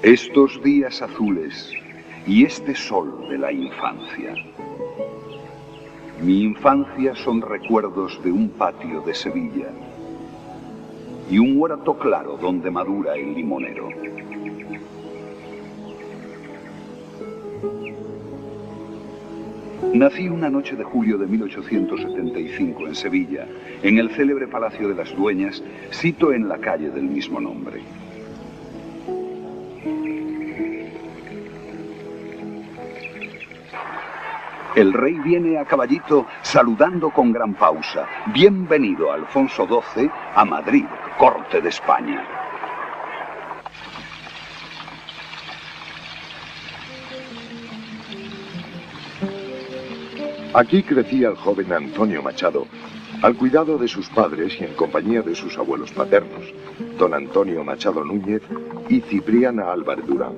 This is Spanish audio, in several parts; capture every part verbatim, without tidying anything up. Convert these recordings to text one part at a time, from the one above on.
Estos días azules y este sol de la infancia. Mi infancia son recuerdos de un patio de Sevilla y un huerto claro donde madura el limonero. Nací una noche de julio de mil ochocientos setenta y cinco en Sevilla, en el célebre Palacio de las Dueñas, sito en la calle del mismo nombre. El rey viene a caballito saludando con gran pausa. Bienvenido, Alfonso doce, a Madrid, corte de España. Aquí crecía el joven Antonio Machado, al cuidado de sus padres y en compañía de sus abuelos paternos, don Antonio Machado Núñez y Cipriana Álvarez Durán.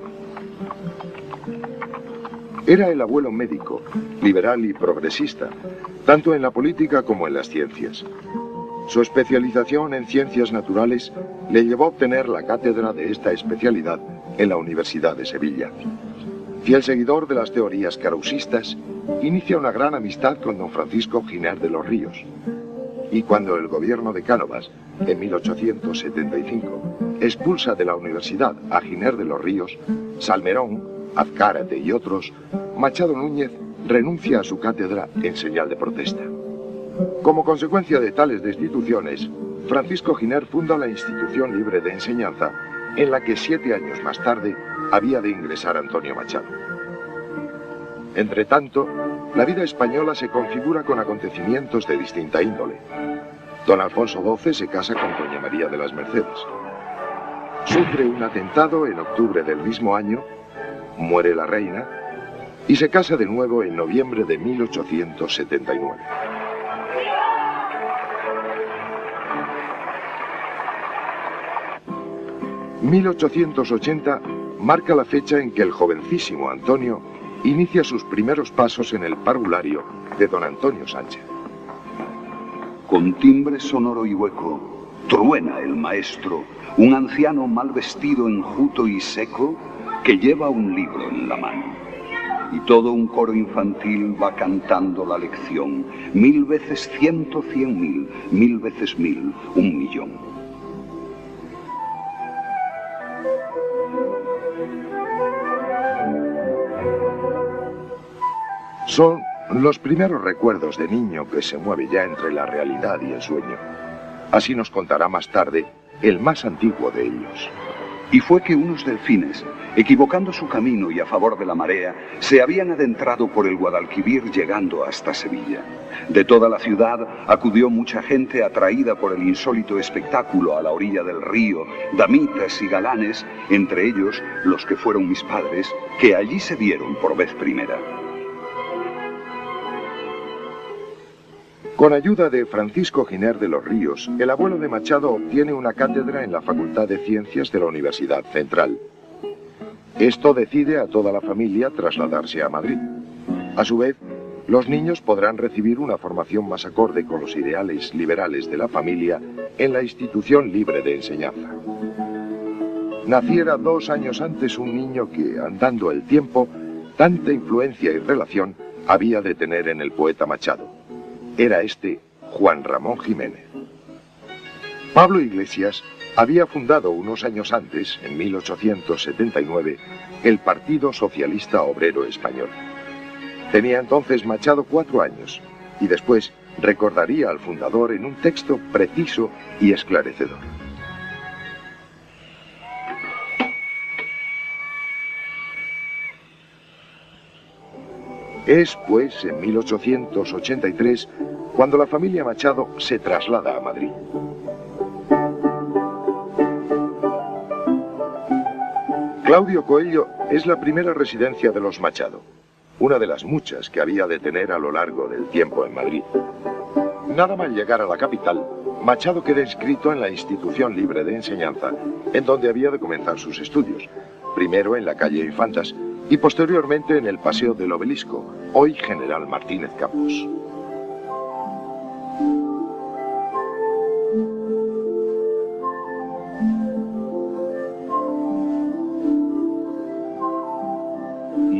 Era el abuelo médico, liberal y progresista, tanto en la política como en las ciencias. Su especialización en ciencias naturales le llevó a obtener la cátedra de esta especialidad en la Universidad de Sevilla. Fiel seguidor de las teorías carusistas, inicia una gran amistad con don Francisco Giner de los Ríos. Y cuando el gobierno de Cánovas, en mil ochocientos setenta y cinco, expulsa de la universidad a Giner de los Ríos, Salmerón, Azcárate y otros, Machado Núñez renuncia a su cátedra en señal de protesta. Como consecuencia de tales destituciones, Francisco Giner funda la Institución Libre de Enseñanza, en la que siete años más tarde había de ingresar Antonio Machado. Entre tanto, la vida española se configura con acontecimientos de distinta índole. Don Alfonso doce se casa con doña María de las Mercedes. Sufre un atentado en octubre del mismo año, muere la reina y se casa de nuevo en noviembre de mil ochocientos setenta y nueve. mil ochocientos ochenta marca la fecha en que el jovencísimo Antonio inicia sus primeros pasos en el parvulario de don Antonio Sánchez. Con timbre sonoro y hueco, truena el maestro, un anciano mal vestido, enjuto y seco, que lleva un libro en la mano. Y todo un coro infantil va cantando la lección, mil veces ciento, cien mil, mil veces mil, un millón. Son los primeros recuerdos de niño que se mueve ya entre la realidad y el sueño. Así nos contará más tarde el más antiguo de ellos. Y fue que unos delfines, equivocando su camino y a favor de la marea, se habían adentrado por el Guadalquivir llegando hasta Sevilla. De toda la ciudad acudió mucha gente atraída por el insólito espectáculo a la orilla del río, damitas y galanes, entre ellos los que fueron mis padres, que allí se vieron por vez primera. Con ayuda de Francisco Giner de los Ríos, el abuelo de Machado obtiene una cátedra en la Facultad de Ciencias de la Universidad Central. Esto decide a toda la familia trasladarse a Madrid. A su vez, los niños podrán recibir una formación más acorde con los ideales liberales de la familia en la Institución Libre de Enseñanza. Naciera dos años antes un niño que, andando el tiempo, tanta influencia y relación había de tener en el poeta Machado. Era este Juan Ramón Jiménez. Pablo Iglesias había fundado unos años antes, en mil ochocientos setenta y nueve, el Partido Socialista Obrero Español. Tenía entonces Machado cuatro años y después recordaría al fundador en un texto preciso y esclarecedor. Es, pues, en mil ochocientos ochenta y tres cuando la familia Machado se traslada a Madrid. Claudio Coello es la primera residencia de los Machado, una de las muchas que había de tener a lo largo del tiempo en Madrid. Nada mal llegar a la capital, Machado queda inscrito en la Institución Libre de Enseñanza, en donde había de comenzar sus estudios, primero en la calle Infantas, y posteriormente en el Paseo del Obelisco, hoy General Martínez Campos.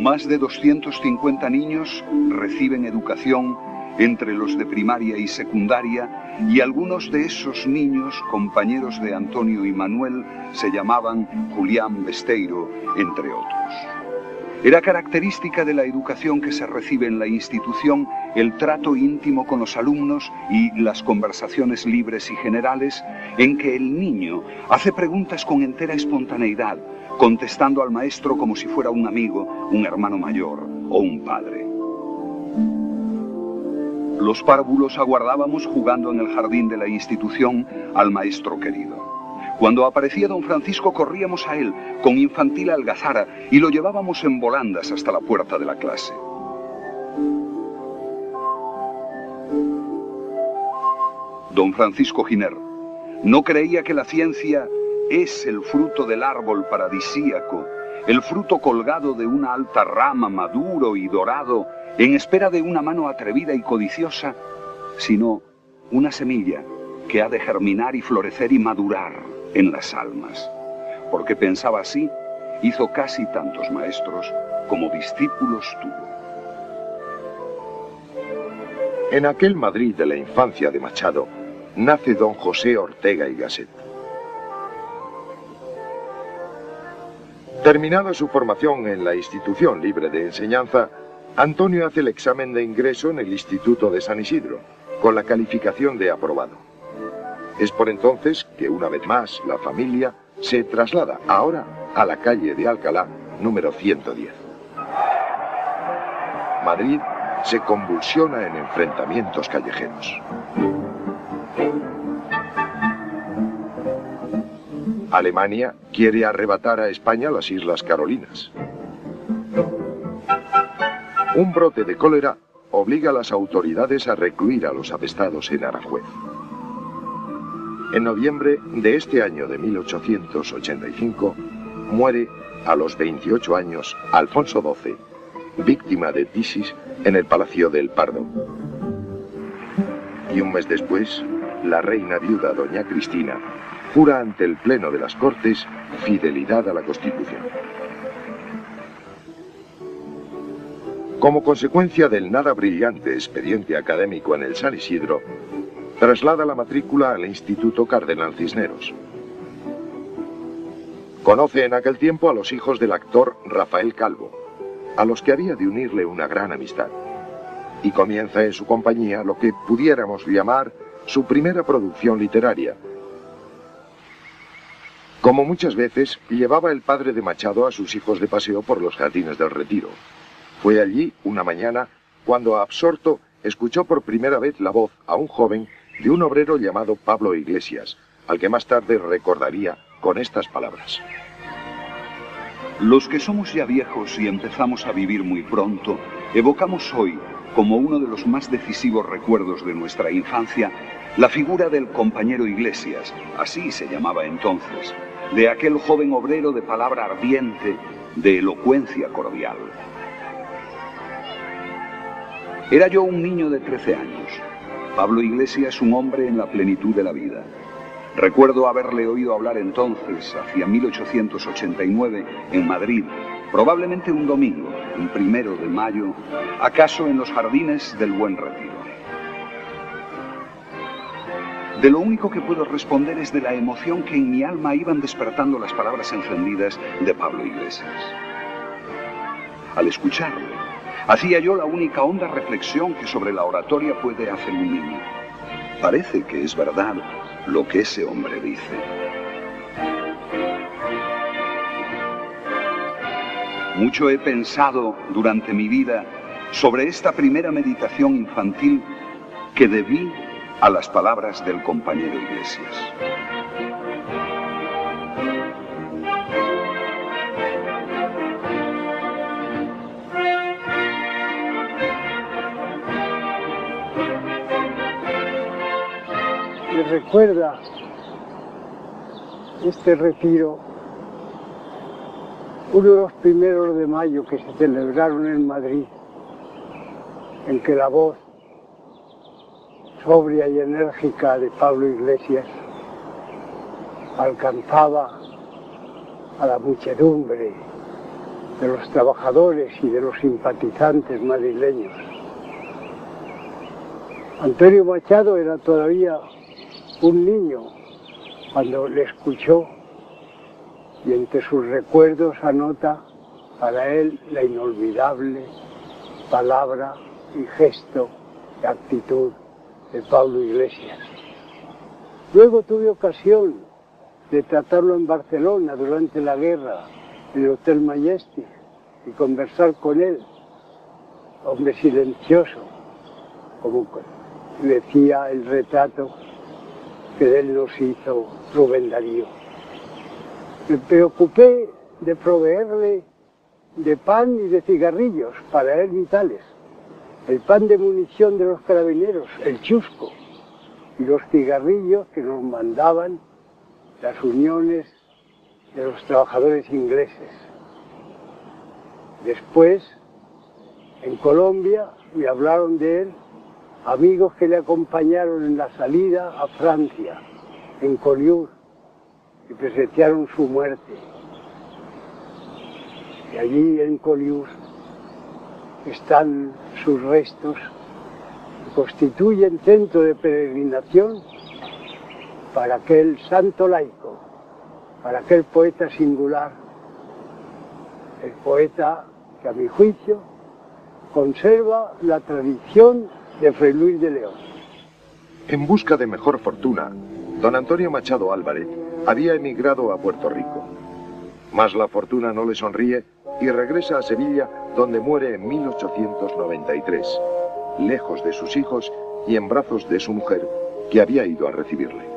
Más de doscientos cincuenta niños reciben educación entre los de primaria y secundaria, y algunos de esos niños, compañeros de Antonio y Manuel, se llamaban Julián Besteiro, entre otros. Era característica de la educación que se recibe en la institución el trato íntimo con los alumnos y las conversaciones libres y generales, en que el niño hace preguntas con entera espontaneidad, contestando al maestro como si fuera un amigo, un hermano mayor o un padre. Los párvulos aguardábamos jugando en el jardín de la institución al maestro querido. Cuando aparecía don Francisco corríamos a él con infantil algazara y lo llevábamos en volandas hasta la puerta de la clase. Don Francisco Giner no creía que la ciencia es el fruto del árbol paradisíaco, el fruto colgado de una alta rama maduro y dorado en espera de una mano atrevida y codiciosa, sino una semilla que ha de germinar y florecer y madurar en las almas. Porque pensaba así, hizo casi tantos maestros como discípulos tuvo. En aquel Madrid de la infancia de Machado, nace don José Ortega y Gasset. Terminada su formación en la Institución Libre de Enseñanza, Antonio hace el examen de ingreso en el Instituto de San Isidro, con la calificación de aprobado. Es por entonces que una vez más la familia se traslada ahora a la calle de Alcalá, número ciento diez. Madrid se convulsiona en enfrentamientos callejeros. Alemania quiere arrebatar a España las Islas Carolinas. Un brote de cólera obliga a las autoridades a recluir a los apestados en Aranjuez. En noviembre de este año de mil ochocientos ochenta y cinco, muere a los veintiocho años Alfonso doce, víctima de tisis en el Palacio del Pardo. Y un mes después, la reina viuda doña Cristina jura ante el Pleno de las Cortes fidelidad a la Constitución. Como consecuencia del nada brillante expediente académico en el San Isidro, traslada la matrícula al Instituto Cardenal Cisneros. Conoce en aquel tiempo a los hijos del actor Rafael Calvo, a los que había de unirle una gran amistad, y comienza en su compañía lo que pudiéramos llamar su primera producción literaria. Como muchas veces, llevaba el padre de Machado a sus hijos de paseo por los jardines del Retiro. Fue allí, una mañana, cuando absorto escuchó por primera vez la voz a un joven de un obrero llamado Pablo Iglesias, al que más tarde recordaría con estas palabras. Los que somos ya viejos y empezamos a vivir muy pronto, evocamos hoy, como uno de los más decisivos recuerdos de nuestra infancia, la figura del compañero Iglesias, así se llamaba entonces, de aquel joven obrero de palabra ardiente, de elocuencia cordial. Era yo un niño de trece años. Pablo Iglesias, un hombre en la plenitud de la vida. Recuerdo haberle oído hablar entonces, hacia mil ochocientos ochenta y nueve, en Madrid, probablemente un domingo, un primero de mayo, acaso en los jardines del Buen Retiro. De lo único que puedo responder es de la emoción que en mi alma iban despertando las palabras encendidas de Pablo Iglesias. Al escucharlo, hacía yo la única honda reflexión que sobre la oratoria puede hacer un niño. Parece que es verdad lo que ese hombre dice. Mucho he pensado durante mi vida sobre esta primera meditación infantil que debí a las palabras del compañero Iglesias. Me recuerda este retiro, uno de los primeros de mayo que se celebraron en Madrid, en que la voz sobria y enérgica de Pablo Iglesias alcanzaba a la muchedumbre de los trabajadores y de los simpatizantes madrileños. Antonio Machado era todavía un niño cuando le escuchó, y entre sus recuerdos anota para él la inolvidable palabra y gesto y actitud de Pablo Iglesias. Luego tuve ocasión de tratarlo en Barcelona durante la guerra, en el Hotel Majestic, y conversar con él, hombre silencioso, como decía el retrato que de él nos hizo Rubén Darío. Me preocupé de proveerle de pan y de cigarrillos para él vitales, el pan de munición de los carabineros, el chusco, y los cigarrillos que nos mandaban las uniones de los trabajadores ingleses. Después, en Colombia, me hablaron de él amigos que le acompañaron en la salida a Francia, en Collioure, y presenciaron su muerte. Y allí en Collioure están sus restos, que constituyen centro de peregrinación para aquel santo laico, para aquel poeta singular, el poeta que a mi juicio conserva la tradición de Fray Luis de León. En busca de mejor fortuna, don Antonio Machado Álvarez había emigrado a Puerto Rico. Mas la fortuna no le sonríe y regresa a Sevilla, donde muere en mil ochocientos noventa y tres, lejos de sus hijos y en brazos de su mujer, que había ido a recibirle.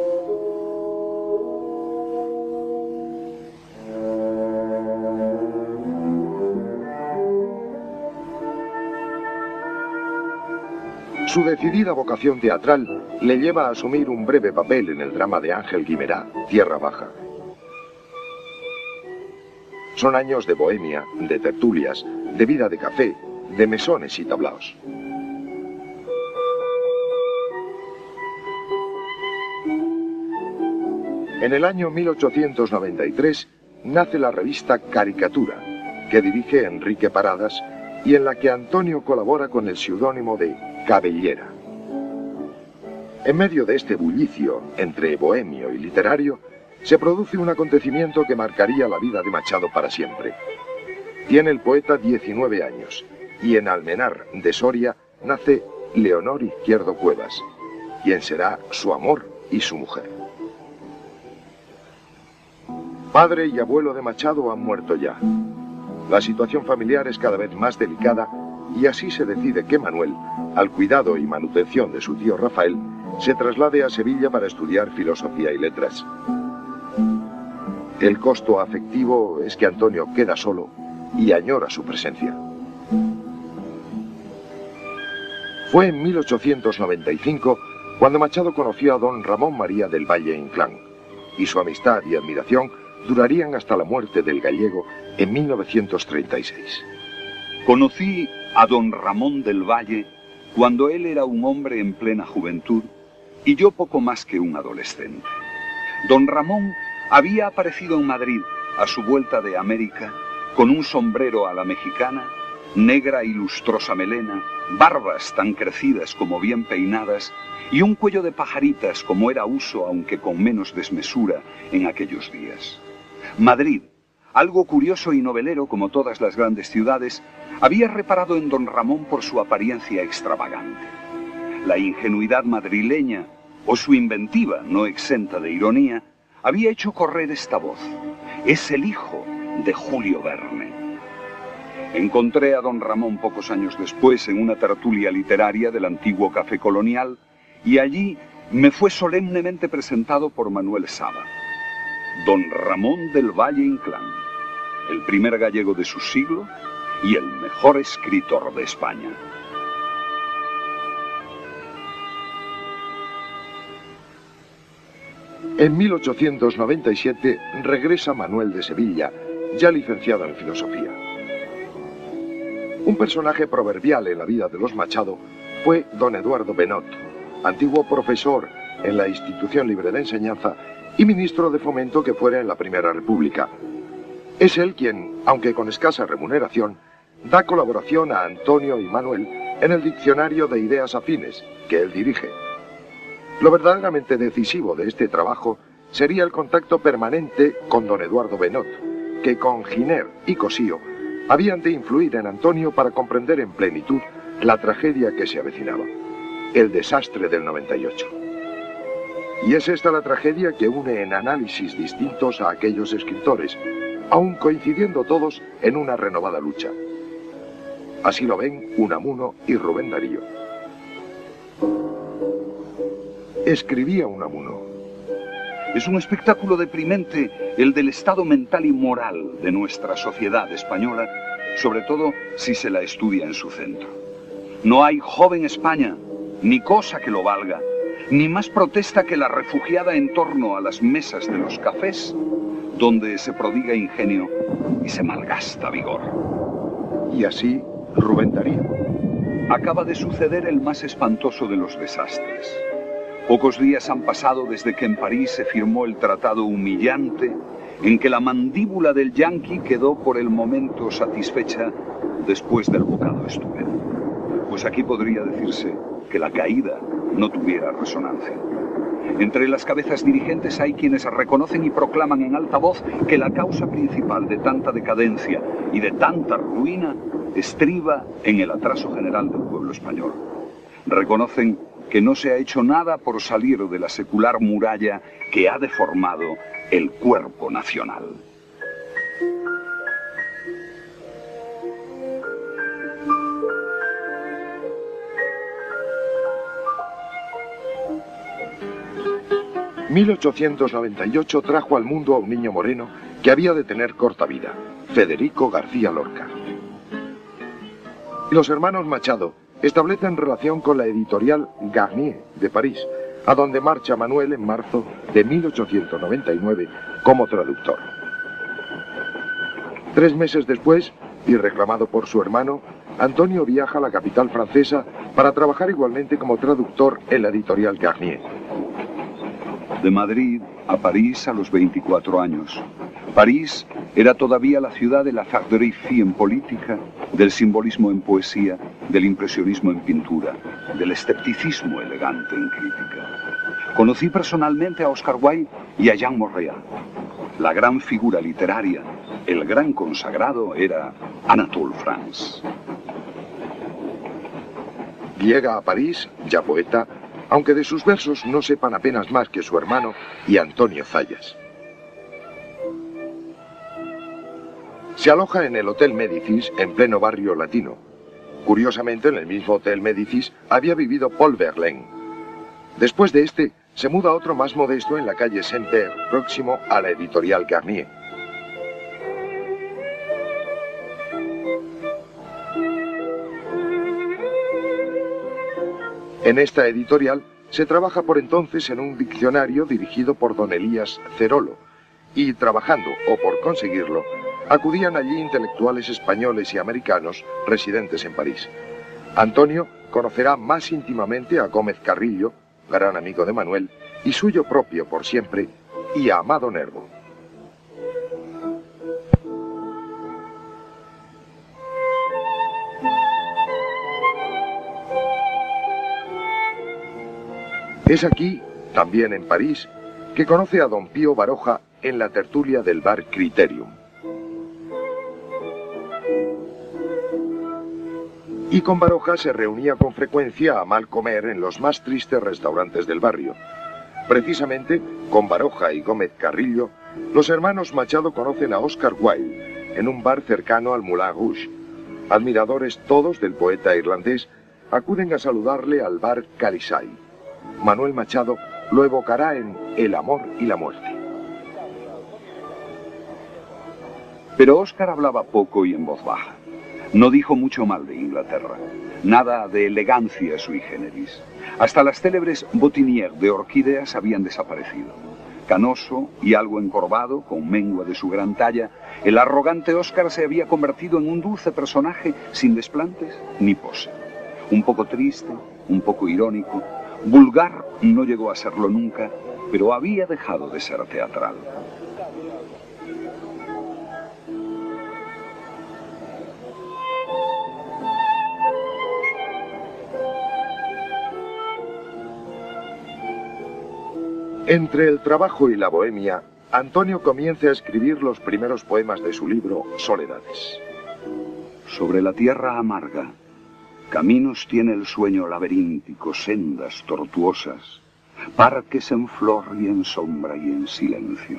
Su decidida vocación teatral le lleva a asumir un breve papel en el drama de Ángel Guimerá, Tierra Baja. Son años de bohemia, de tertulias, de vida de café, de mesones y tablaos. En el año mil ochocientos noventa y tres nace la revista Caricatura, que dirige Enrique Paradas y en la que Antonio colabora con el seudónimo de Cabellera. En medio de este bullicio entre bohemio y literario, se produce un acontecimiento que marcaría la vida de Machado para siempre. Tiene el poeta diecinueve años y en Almenar de Soria nace Leonor Izquierdo Cuevas, quien será su amor y su mujer. Padre y abuelo de Machado han muerto ya. La situación familiar es cada vez más delicada y así se decide que Manuel, al cuidado y manutención de su tío Rafael, se traslade a Sevilla para estudiar filosofía y letras. El costo afectivo es que Antonio queda solo y añora su presencia. Fue en mil ochocientos noventa y cinco cuando Machado conoció a don Ramón María del Valle Inclán, y su amistad y admiración durarían hasta la muerte del gallego en mil novecientos treinta y seis. Conocí a don Ramón del Valle cuando él era un hombre en plena juventud y yo poco más que un adolescente. Don Ramón había aparecido en Madrid a su vuelta de América con un sombrero a la mexicana, negra y lustrosa melena, barbas tan crecidas como bien peinadas y un cuello de pajaritas como era uso, aunque con menos desmesura, en aquellos días. Madrid, algo curioso y novelero como todas las grandes ciudades, había reparado en don Ramón por su apariencia extravagante. La ingenuidad madrileña, o su inventiva no exenta de ironía, había hecho correr esta voz: es el hijo de Julio Verne. Encontré a don Ramón pocos años después en una tertulia literaria del antiguo Café Colonial y allí me fue solemnemente presentado por Manuel Saba. Don Ramón del Valle Inclán, el primer gallego de su siglo y el mejor escritor de España. En mil ochocientos noventa y siete regresa Manuel de Sevilla, ya licenciado en filosofía. Un personaje proverbial en la vida de los Machado fue don Eduardo Benot, antiguo profesor en la Institución Libre de Enseñanza y ministro de Fomento que fuera en la Primera República. Es él quien, aunque con escasa remuneración, da colaboración a Antonio y Manuel en el diccionario de ideas afines que él dirige. Lo verdaderamente decisivo de este trabajo sería el contacto permanente con don Eduardo Benot, que con Giner y Cosío habían de influir en Antonio para comprender en plenitud la tragedia que se avecinaba, el desastre del noventa y ocho. Y es esta la tragedia que une en análisis distintos a aquellos escritores, aun coincidiendo todos en una renovada lucha. Así lo ven Unamuno y Rubén Darío. Escribía Unamuno: es un espectáculo deprimente el del estado mental y moral de nuestra sociedad española, sobre todo si se la estudia en su centro. No hay joven España, ni cosa que lo valga, ni más protesta que la refugiada en torno a las mesas de los cafés, donde se prodiga ingenio y se malgasta vigor. Y así, Rubén Darío. Acaba de suceder el más espantoso de los desastres. Pocos días han pasado desde que en París se firmó el tratado humillante en que la mandíbula del yanqui quedó por el momento satisfecha después del bocado estúpido. Pues aquí podría decirse que la caída no tuviera resonancia. Entre las cabezas dirigentes hay quienes reconocen y proclaman en alta voz que la causa principal de tanta decadencia y de tanta ruina estriba en el atraso general del pueblo español. Reconocen que no se ha hecho nada por salir de la secular muralla que ha deformado el cuerpo nacional. mil ochocientos noventa y ocho trajo al mundo a un niño moreno que había de tener corta vida, Federico García Lorca. Los hermanos Machado establecen relación con la editorial Garnier de París, a donde marcha Manuel en marzo de mil ochocientos noventa y nueve como traductor. Tres meses después, y reclamado por su hermano, Antonio viaja a la capital francesa para trabajar igualmente como traductor en la editorial Garnier. De Madrid a París a los veinticuatro años. París era todavía la ciudad de la farderie en política, del simbolismo en poesía, del impresionismo en pintura, del escepticismo elegante en crítica. Conocí personalmente a Oscar Wilde y a Jean Moreau. La gran figura literaria, el gran consagrado, era Anatole France. Llega a París, ya poeta, aunque de sus versos no sepan apenas más que su hermano y Antonio Zayas. Se aloja en el Hotel Médicis en pleno barrio latino. Curiosamente, en el mismo Hotel Médicis había vivido Paul Verlaine. Después de este, se muda a otro más modesto en la calle Saint-Père, próximo a la editorial Garnier. En esta editorial se trabaja por entonces en un diccionario dirigido por don Elías Cerolo, y trabajando, o por conseguirlo, acudían allí intelectuales españoles y americanos residentes en París. Antonio conocerá más íntimamente a Gómez Carrillo, gran amigo de Manuel, y suyo propio por siempre, y a Amado Nervo. Es aquí, también en París, que conoce a don Pío Baroja en la tertulia del bar Criterium. Y con Baroja se reunía con frecuencia a mal comer en los más tristes restaurantes del barrio. Precisamente, con Baroja y Gómez Carrillo, los hermanos Machado conocen a Oscar Wilde en un bar cercano al Moulin Rouge. Admiradores todos del poeta irlandés, acuden a saludarle al bar Calisay. Manuel Machado lo evocará en El amor y la muerte. Pero Oscar hablaba poco y en voz baja. No dijo mucho mal de Inglaterra. Nada de elegancia sui generis. Hasta las célebres botinières de orquídeas habían desaparecido. Canoso y algo encorvado, con mengua de su gran talla, el arrogante Oscar se había convertido en un dulce personaje sin desplantes ni pose. Un poco triste, un poco irónico. Vulgar no llegó a serlo nunca, pero había dejado de ser teatral. Entre el trabajo y la bohemia, Antonio comienza a escribir los primeros poemas de su libro Soledades. Sobre la tierra amarga, caminos tiene el sueño laberíntico, sendas tortuosas, parques en flor y en sombra y en silencio.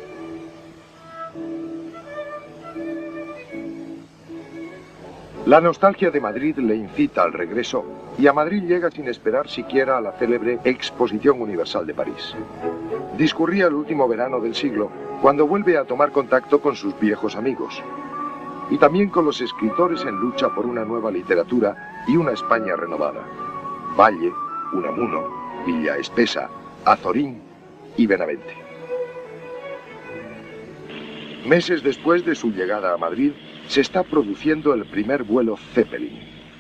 La nostalgia de Madrid le incita al regreso y a Madrid llega sin esperar siquiera a la célebre Exposición Universal de París. Discurría el último verano del siglo cuando vuelve a tomar contacto con sus viejos amigos y también con los escritores en lucha por una nueva literatura y una España renovada. Valle, Unamuno, Villa Espesa, Azorín y Benavente. Meses después de su llegada a Madrid, se está produciendo el primer vuelo Zeppelin.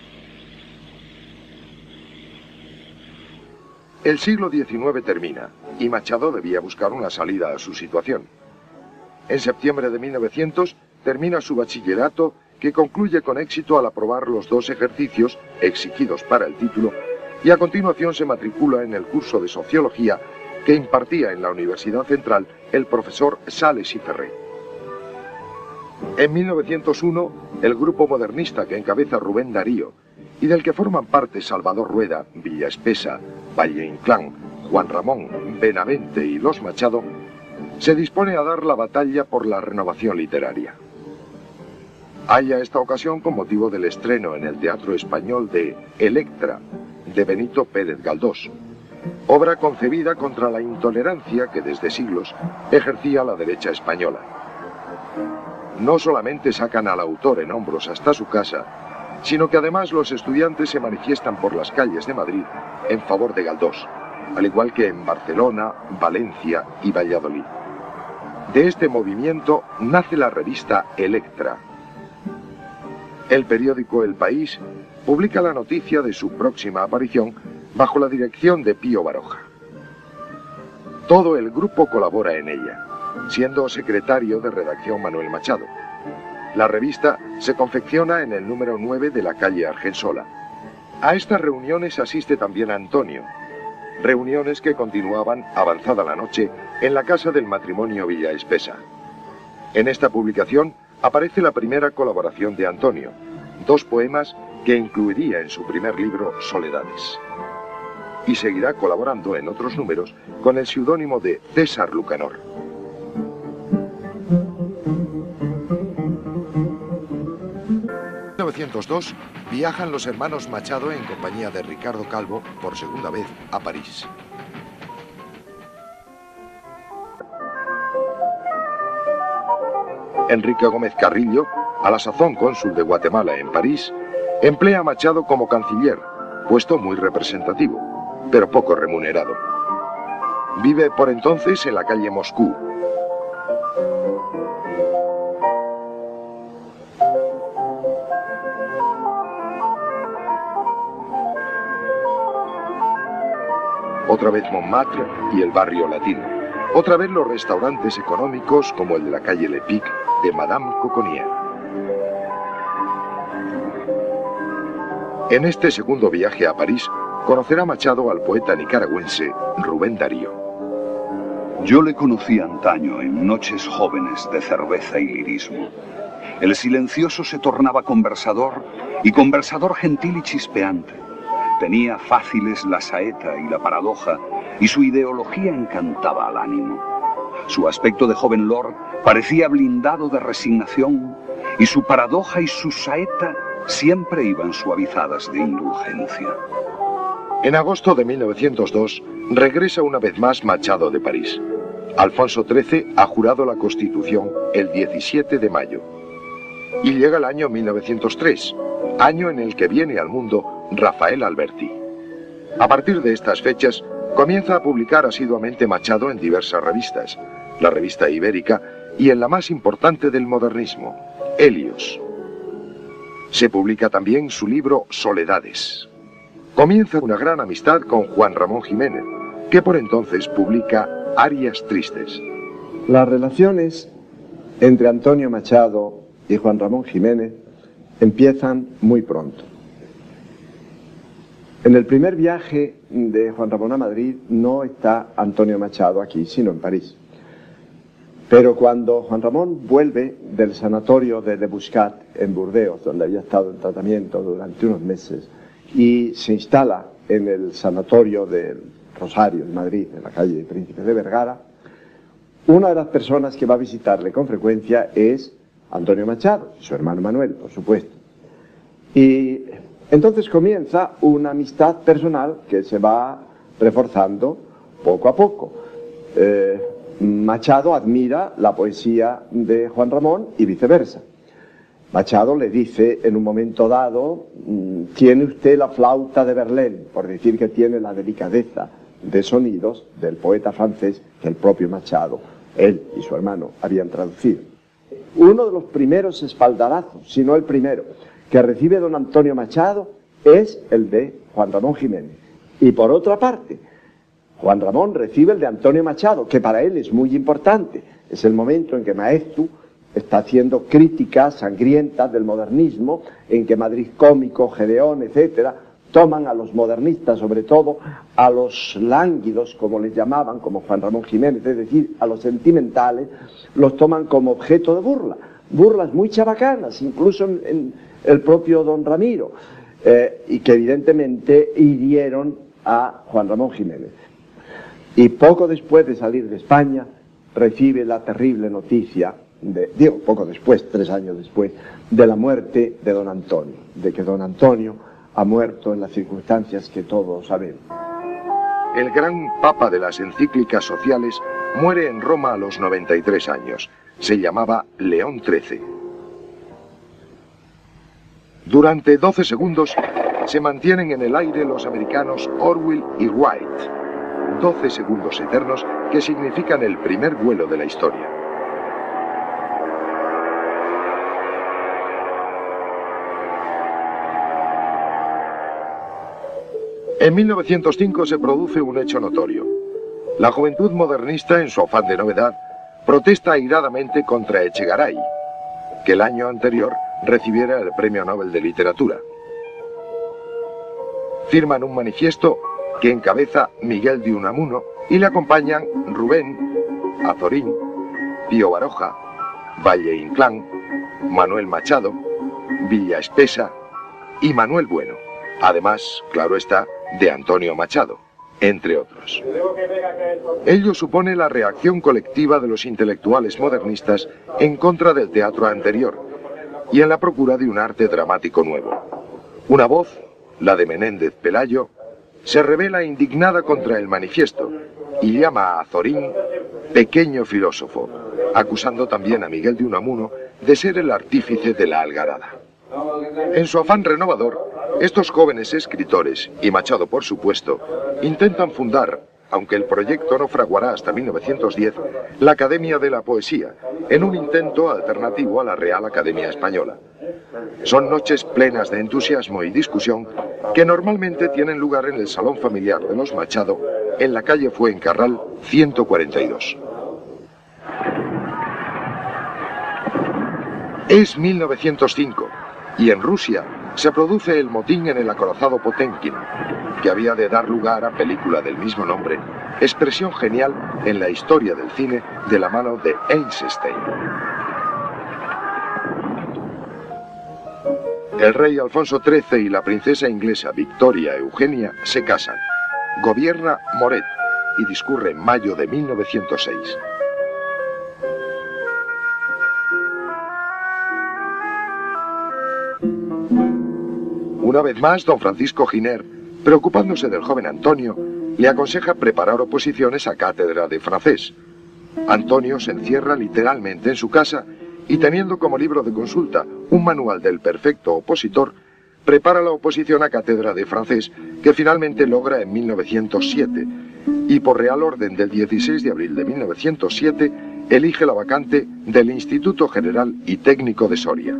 El siglo diecinueve termina y Machado debía buscar una salida a su situación. En septiembre de mil novecientos termina su bachillerato, que concluye con éxito al aprobar los dos ejercicios exigidos para el título, y a continuación se matricula en el curso de Sociología que impartía en la Universidad Central el profesor Sales y Ferré. En mil novecientos uno, el grupo modernista que encabeza Rubén Darío y del que forman parte Salvador Rueda, Villa Espesa, Valle Inclán, Juan Ramón, Benavente y Los Machado, se dispone a dar la batalla por la renovación literaria. Haya esta ocasión con motivo del estreno en el Teatro Español de Electra, de Benito Pérez Galdós, obra concebida contra la intolerancia que desde siglos ejercía la derecha española. No solamente sacan al autor en hombros hasta su casa, sino que además los estudiantes se manifiestan por las calles de Madrid en favor de Galdós, al igual que en Barcelona, Valencia y Valladolid. De este movimiento nace la revista Electra. El periódico El País publica la noticia de su próxima aparición bajo la dirección de Pío Baroja. Todo el grupo colabora en ella, siendo secretario de redacción Manuel Machado. La revista se confecciona en el número nueve de la calle Argensola. A estas reuniones asiste también Antonio, reuniones que continuaban avanzada la noche en la casa del matrimonio Villa Espesa. En esta publicación aparece la primera colaboración de Antonio, dos poemas que incluiría en su primer libro Soledades. Y seguirá colaborando en otros números con el seudónimo de César Lucanor. En mil novecientos dos viajan los hermanos Machado en compañía de Ricardo Calvo por segunda vez a París. Enrique Gómez Carrillo, a la sazón cónsul de Guatemala en París, emplea a Machado como canciller, puesto muy representativo, pero poco remunerado. Vive por entonces en la calle Moscú. Otra vez Montmartre y el barrio latino. Otra vez los restaurantes económicos como el de la calle Lepic de Madame Coconnier. En este segundo viaje a París, conocerá Machado al poeta nicaragüense Rubén Darío. Yo le conocí antaño en noches jóvenes de cerveza y lirismo. El silencioso se tornaba conversador, y conversador gentil y chispeante. Tenía fáciles la saeta y la paradoja, y su ideología encantaba al ánimo. Su aspecto de joven lord parecía blindado de resignación, y su paradoja y su saeta siempre iban suavizadas de indulgencia. En agosto de mil novecientos dos regresa una vez más Machado de París. Alfonso trece ha jurado la Constitución el diecisiete de mayo. Y llega el año mil novecientos tres, año en el que viene al mundo Rafael Alberti. A partir de estas fechas, comienza a publicar asiduamente Machado en diversas revistas, la Revista Ibérica y en la más importante del modernismo, Helios. Se publica también su libro Soledades. Comienza una gran amistad con Juan Ramón Jiménez, que por entonces publica Arias Tristes. Las relaciones entre Antonio Machado y Juan Ramón Jiménez empiezan muy pronto. En el primer viaje de Juan Ramón a Madrid no está Antonio Machado aquí, sino en París. Pero cuando Juan Ramón vuelve del sanatorio de Le Buscat en Burdeos, donde había estado en tratamiento durante unos meses, y se instala en el sanatorio del Rosario, en Madrid, en la calle Príncipe de Vergara, una de las personas que va a visitarle con frecuencia es Antonio Machado, su hermano Manuel, por supuesto. Y entonces comienza una amistad personal que se va reforzando poco a poco. Eh, Machado admira la poesía de Juan Ramón y viceversa. Machado le dice en un momento dado, tiene usted la flauta de Verlaine, por decir que tiene la delicadeza de sonidos del poeta francés que el propio Machado, él y su hermano, habían traducido. Uno de los primeros espaldarazos, si no el primero, que recibe don Antonio Machado es el de Juan Ramón Jiménez. Y por otra parte, Juan Ramón recibe el de Antonio Machado, que para él es muy importante. Es el momento en que Maeztu está haciendo críticas sangrientas del modernismo, en que Madrid Cómico, Gedeón, etcétera, toman a los modernistas, sobre todo a los lánguidos, como les llamaban, como Juan Ramón Jiménez, es decir, a los sentimentales, los toman como objeto de burla. Burlas muy chabacanas, incluso en, en el propio don Ramiro, eh, y que evidentemente hirieron a Juan Ramón Jiménez. Y poco después de salir de España, recibe la terrible noticia, de, digo, poco después, tres años después, de la muerte de don Antonio, de que don Antonio ha muerto en las circunstancias que todos sabemos. El gran papa de las encíclicas sociales muere en Roma a los noventa y tres años. Se llamaba León trece. Durante doce segundos se mantienen en el aire los americanos Orville y Wright. doce segundos eternos que significan el primer vuelo de la historia. En mil novecientos cinco se produce un hecho notorio. La juventud modernista, en su afán de novedad, protesta airadamente contra Echegaray, que el año anterior recibiera el Premio Nobel de Literatura. Firman un manifiesto que encabeza Miguel de Unamuno y le acompañan Rubén, Azorín, Pío Baroja, Valle Inclán, Manuel Machado, Villa Espesa y Manuel Bueno, además, claro está, de Antonio Machado, entre otros. Ello supone la reacción colectiva de los intelectuales modernistas en contra del teatro anterior y en la procura de un arte dramático nuevo. Una voz, la de Menéndez Pelayo, se revela indignada contra el manifiesto y llama a Azorín pequeño filósofo, acusando también a Miguel de Unamuno de ser el artífice de la algarada. En su afán renovador, estos jóvenes escritores, y Machado por supuesto, intentan fundar, aunque el proyecto no fraguará hasta mil novecientos diez, la Academia de la Poesía, en un intento alternativo a la Real Academia Española. Son noches plenas de entusiasmo y discusión que normalmente tienen lugar en el salón familiar de los Machado, en la calle Fuencarral ciento cuarenta y dos. Es mil novecientos cinco, y en Rusia se produce el motín en el acorazado Potemkin, que había de dar lugar a película del mismo nombre, expresión genial en la historia del cine de la mano de Eisenstein. El rey Alfonso trece y la princesa inglesa Victoria Eugenia se casan. Gobierna Moret y discurre en mayo de mil novecientos seis. Una vez más, don Francisco Giner, preocupándose del joven Antonio, le aconseja preparar oposiciones a cátedra de francés. Antonio se encierra literalmente en su casa y, teniendo como libro de consulta un manual del perfecto opositor, prepara la oposición a cátedra de francés, que finalmente logra en mil novecientos siete, y por real orden del dieciséis de abril de mil novecientos siete, elige la vacante del Instituto General y Técnico de Soria.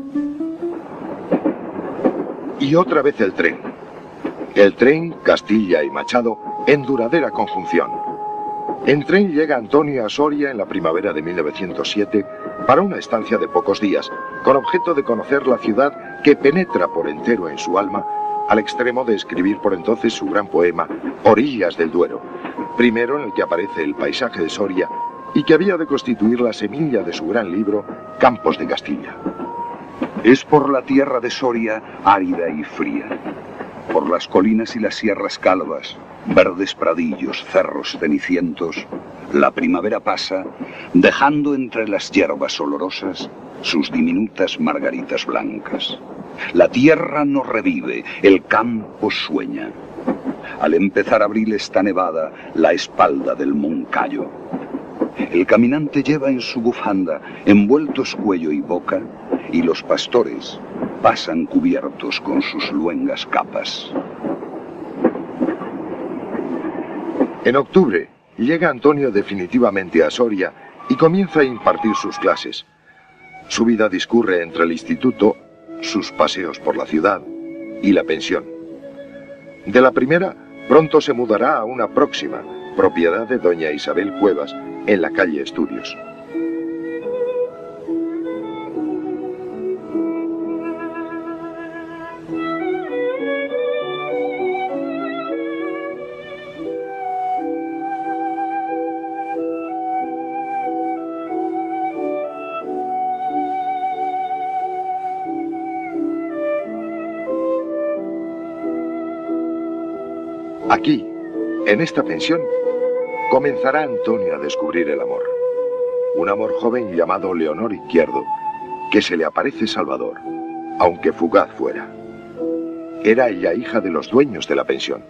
Y otra vez el tren. El tren, Castilla y Machado, en duradera conjunción. En tren llega Antonio a Soria en la primavera de mil novecientos siete para una estancia de pocos días, con objeto de conocer la ciudad que penetra por entero en su alma al extremo de escribir por entonces su gran poema Orillas del Duero, primero en el que aparece el paisaje de Soria y que había de constituir la semilla de su gran libro Campos de Castilla. Es por la tierra de Soria árida y fría, por las colinas y las sierras calvas, verdes pradillos, cerros cenicientos, la primavera pasa, dejando entre las hierbas olorosas sus diminutas margaritas blancas. La tierra no revive, el campo sueña. Al empezar abril está nevada la espalda del Moncayo. El caminante lleva en su bufanda envueltos cuello y boca, y los pastores pasan cubiertos con sus luengas capas. En octubre llega Antonio definitivamente a Soria y comienza a impartir sus clases. Su vida discurre entre el instituto, sus paseos por la ciudad y la pensión. De la primera, pronto se mudará a una próxima, propiedad de doña Isabel Cuevas, en la calle Estudios. Aquí, en esta pensión, comenzará Antonio a descubrir el amor. Un amor joven llamado Leonor Izquierdo, que se le aparece salvador, aunque fugaz fuera. Era ella hija de los dueños de la pensión.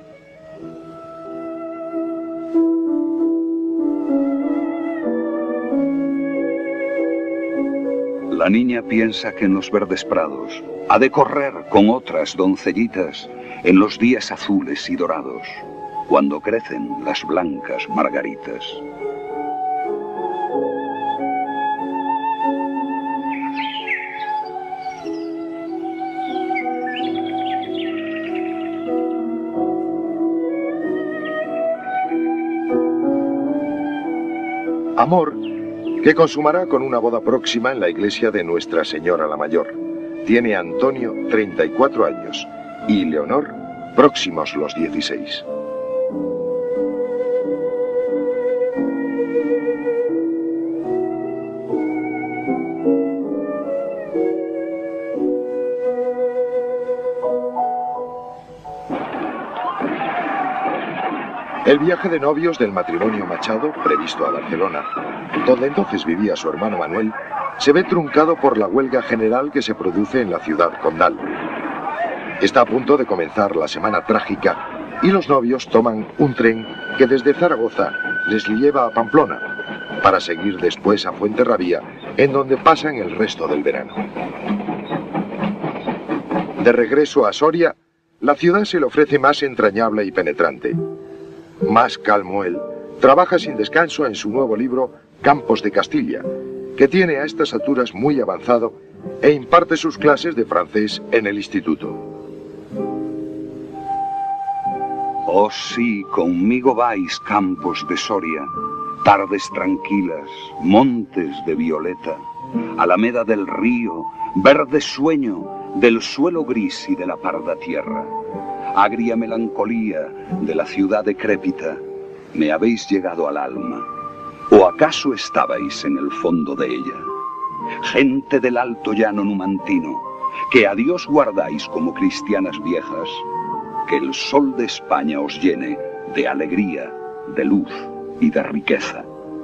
La niña piensa que en los verdes prados ha de correr con otras doncellitas en los días azules y dorados, cuando crecen las blancas margaritas. Amor que consumará con una boda próxima en la iglesia de Nuestra Señora la Mayor. Tiene Antonio treinta y cuatro años y Leonor próximos los dieciséis. El viaje de novios del matrimonio Machado, previsto a Barcelona, donde entonces vivía su hermano Manuel, se ve truncado por la huelga general que se produce en la ciudad condal. Está a punto de comenzar la semana trágica y los novios toman un tren que desde Zaragoza les lleva a Pamplona, para seguir después a Fuenterrabía, en donde pasan el resto del verano. De regreso a Soria, la ciudad se le ofrece más entrañable y penetrante. Más calmo él, trabaja sin descanso en su nuevo libro Campos de Castilla, que tiene a estas alturas muy avanzado e imparte sus clases de francés en el instituto. Oh sí, conmigo vais, campos de Soria, tardes tranquilas, montes de violeta, alameda del río, verde sueño del suelo gris y de la parda tierra. Agria melancolía de la ciudad decrépita, me habéis llegado al alma, ¿o acaso estabais en el fondo de ella? Gente del alto llano numantino, que a Dios guardáis como cristianas viejas, que el sol de España os llene de alegría, de luz y de riqueza.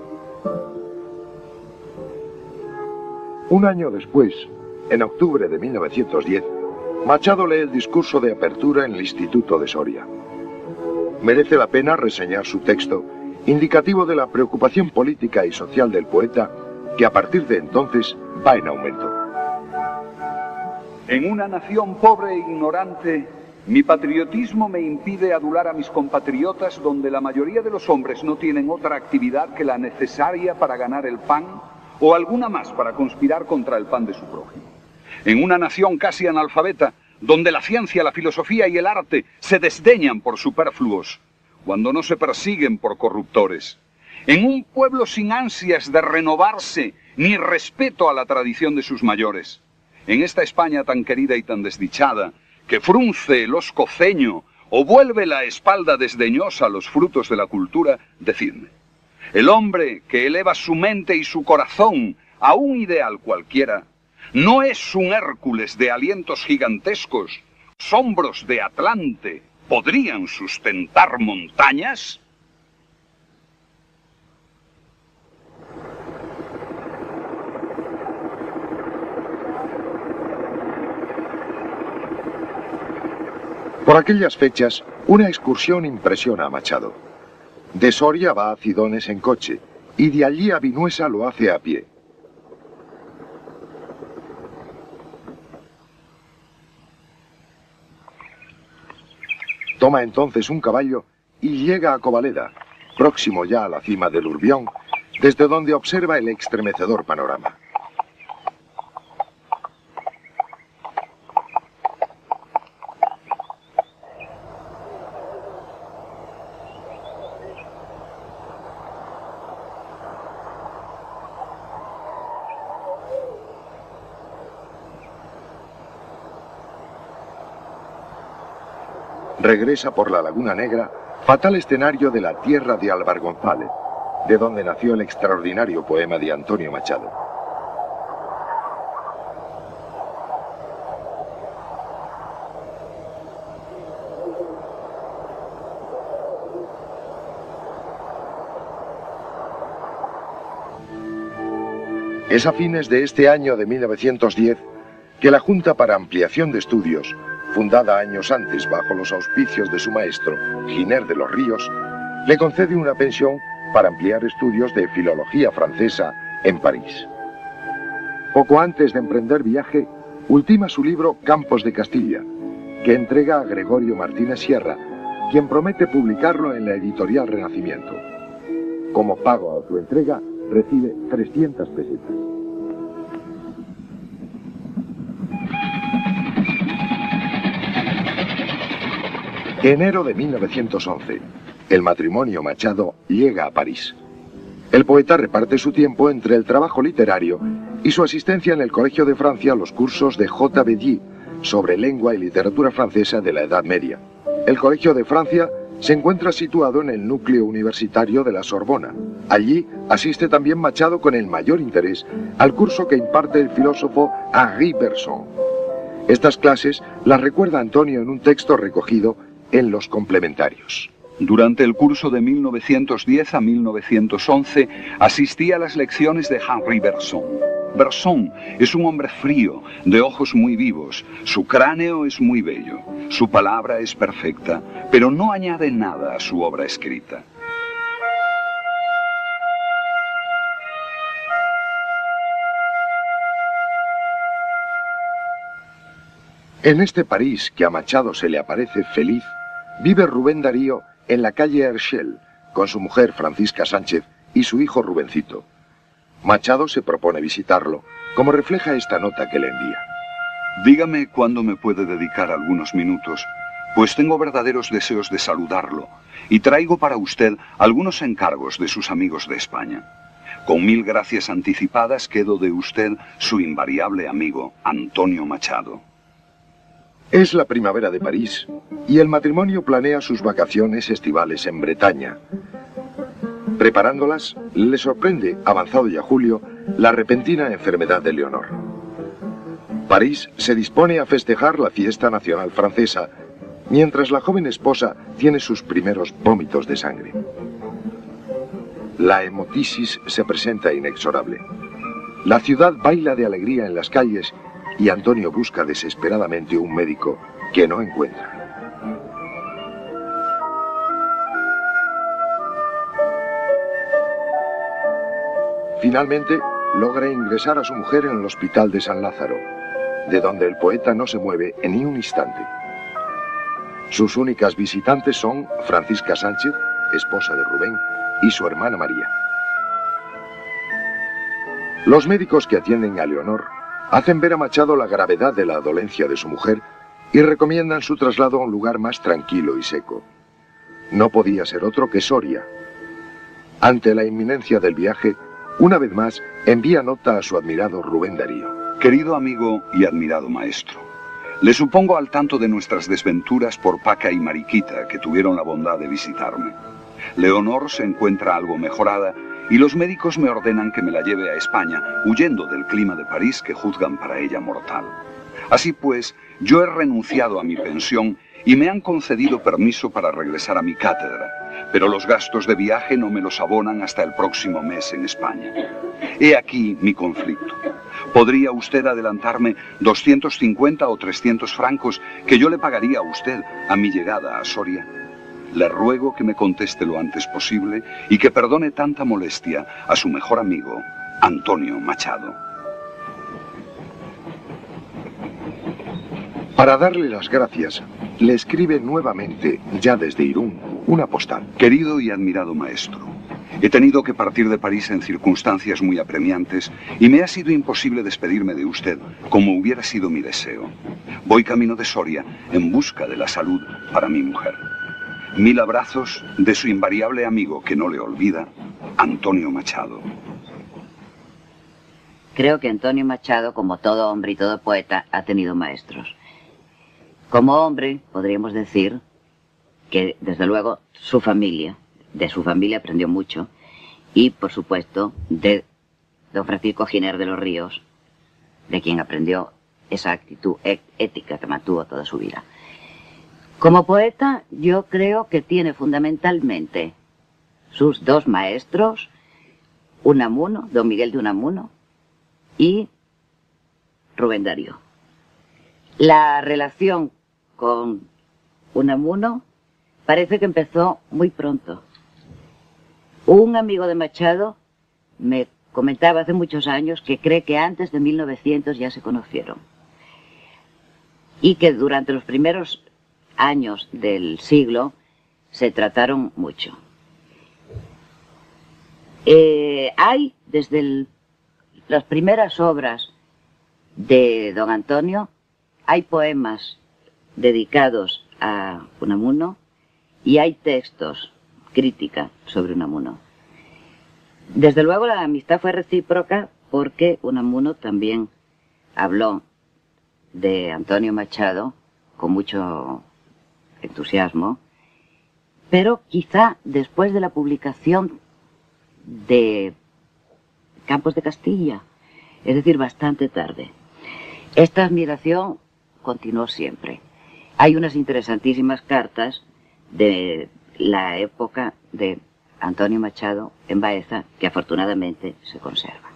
Un año después, en octubre de mil novecientos diez, Machado lee el discurso de apertura en el Instituto de Soria. Merece la pena reseñar su texto, indicativo de la preocupación política y social del poeta, que a partir de entonces va en aumento. En una nación pobre e ignorante, mi patriotismo me impide adular a mis compatriotas donde la mayoría de los hombres no tienen otra actividad que la necesaria para ganar el pan o alguna más para conspirar contra el pan de su prójimo. En una nación casi analfabeta, donde la ciencia, la filosofía y el arte se desdeñan por superfluos, cuando no se persiguen por corruptores. En un pueblo sin ansias de renovarse ni respeto a la tradición de sus mayores. En esta España tan querida y tan desdichada, que frunce el hosco ceño o vuelve la espalda desdeñosa a los frutos de la cultura, decidme. El hombre que eleva su mente y su corazón a un ideal cualquiera, ¿no es un Hércules de alientos gigantescos? ¿Hombros de Atlante podrían sustentar montañas? Por aquellas fechas, una excursión impresiona a Machado. De Soria va a Cidones en coche, y de allí a Vinuesa lo hace a pie. Toma entonces un caballo y llega a Covaleda, próximo ya a la cima del Urbión, desde donde observa el estremecedor panorama. Regresa por la Laguna Negra, fatal escenario de la tierra de Álvar González, de donde nació el extraordinario poema de Antonio Machado. Es a fines de este año de mil novecientos diez que la Junta para Ampliación de Estudios, fundada años antes bajo los auspicios de su maestro, Giner de los Ríos, le concede una pensión para ampliar estudios de filología francesa en París. Poco antes de emprender viaje, ultima su libro Campos de Castilla, que entrega a Gregorio Martínez Sierra, quien promete publicarlo en la editorial Renacimiento. Como pago a su entrega, recibe trescientas pesetas. Enero de mil novecientos once. El matrimonio Machado llega a París. El poeta reparte su tiempo entre el trabajo literario y su asistencia en el Colegio de Francia a los cursos de J. Belly sobre lengua y literatura francesa de la Edad Media. El Colegio de Francia se encuentra situado en el núcleo universitario de la Sorbona. Allí asiste también Machado con el mayor interés al curso que imparte el filósofo Henri Bergson. Estas clases las recuerda Antonio en un texto recogido en Los Complementarios. Durante el curso de mil novecientos diez a mil novecientos once asistí a las lecciones de Henri Bergson. Bergson es un hombre frío, de ojos muy vivos, su cráneo es muy bello, su palabra es perfecta, pero no añade nada a su obra escrita. En este París que a Machado se le aparece feliz, vive Rubén Darío en la calle Herschel, con su mujer Francisca Sánchez y su hijo Rubencito. Machado se propone visitarlo, como refleja esta nota que le envía. Dígame cuándo me puede dedicar algunos minutos, pues tengo verdaderos deseos de saludarlo, y traigo para usted algunos encargos de sus amigos de España. Con mil gracias anticipadas quedo de usted su invariable amigo, Antonio Machado. Es la primavera de París y el matrimonio planea sus vacaciones estivales en Bretaña. Preparándolas, le sorprende, avanzado ya julio, la repentina enfermedad de Leonor. París se dispone a festejar la fiesta nacional francesa, mientras la joven esposa tiene sus primeros vómitos de sangre. La hemotisis se presenta inexorable. La ciudad baila de alegría en las calles y Antonio busca desesperadamente un médico que no encuentra. Finalmente, logra ingresar a su mujer en el hospital de San Lázaro, de donde el poeta no se mueve en ni un instante. Sus únicas visitantes son Francisca Sánchez, esposa de Rubén, y su hermana María. Los médicos que atienden a Leonor hacen ver a Machado la gravedad de la dolencia de su mujer y recomiendan su traslado a un lugar más tranquilo y seco. No podía ser otro que Soria. Ante la inminencia del viaje, una vez más envía nota a su admirado Rubén Darío. Querido amigo y admirado maestro, Le supongo al tanto de nuestras desventuras por Paca y Mariquita, que tuvieron la bondad de visitarme. Leonor se encuentra algo mejorada y los médicos me ordenan que me la lleve a España, huyendo del clima de París que juzgan para ella mortal. Así pues, yo he renunciado a mi pensión y me han concedido permiso para regresar a mi cátedra, pero los gastos de viaje no me los abonan hasta el próximo mes en España. He aquí mi conflicto. ¿Podría usted adelantarme doscientos cincuenta o trescientos francos que yo le pagaría a usted a mi llegada a Soria? Le ruego que me conteste lo antes posible y que perdone tanta molestia a su mejor amigo, Antonio Machado. Para darle las gracias, le escribe nuevamente, ya desde Irún, una postal. Querido y admirado maestro, he tenido que partir de París en circunstancias muy apremiantes y me ha sido imposible despedirme de usted, como hubiera sido mi deseo. Voy camino de Soria en busca de la salud para mi mujer. Mil abrazos de su invariable amigo que no le olvida, Antonio Machado. Creo que Antonio Machado, como todo hombre y todo poeta, ha tenido maestros. Como hombre, podríamos decir que, desde luego, su familia, de su familia aprendió mucho, y, por supuesto, de don Francisco Giner de los Ríos, de quien aprendió esa actitud ética que mantuvo toda su vida. Como poeta, yo creo que tiene fundamentalmente sus dos maestros, Unamuno, don Miguel de Unamuno, y Rubén Darío. La relación con Unamuno parece que empezó muy pronto. Un amigo de Machado me comentaba hace muchos años que cree que antes de mil novecientos ya se conocieron y que durante los primeros años del siglo se trataron mucho. Eh, hay desde el, las primeras obras de don Antonio, hay poemas dedicados a Unamuno y hay textos, crítica sobre Unamuno. Desde luego la amistad fue recíproca porque Unamuno también habló de Antonio Machado con mucho entusiasmo, pero quizá después de la publicación de Campos de Castilla, es decir, bastante tarde. Esta admiración continuó siempre. Hay unas interesantísimas cartas de la época de Antonio Machado en Baeza que afortunadamente se conservan.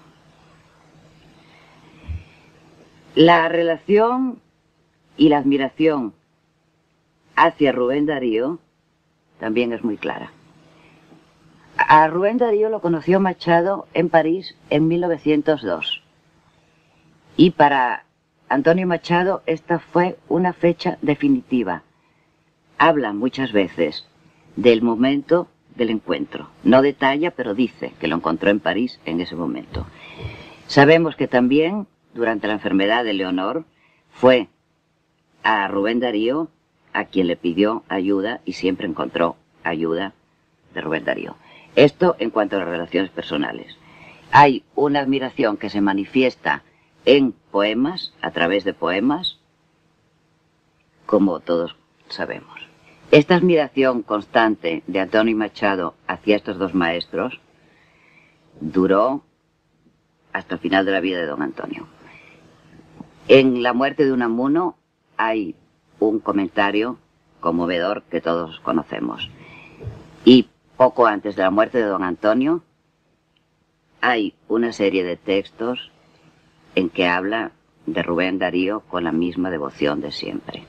La relación y la admiración hacia Rubén Darío también es muy clara. A Rubén Darío lo conoció Machado en París en mil novecientos dos. Y para Antonio Machado esta fue una fecha definitiva. Habla muchas veces del momento del encuentro. No detalla, pero dice que lo encontró en París en ese momento. Sabemos que también, durante la enfermedad de Leonor, fue a Rubén Darío a quien le pidió ayuda y siempre encontró ayuda de Rubén Darío. Esto en cuanto a las relaciones personales. Hay una admiración que se manifiesta en poemas, a través de poemas, como todos sabemos. Esta admiración constante de Antonio Machado hacia estos dos maestros duró hasta el final de la vida de don Antonio. En la muerte de Unamuno hay un comentario conmovedor que todos conocemos. Y poco antes de la muerte de don Antonio hay una serie de textos en que habla de Rubén Darío con la misma devoción de siempre.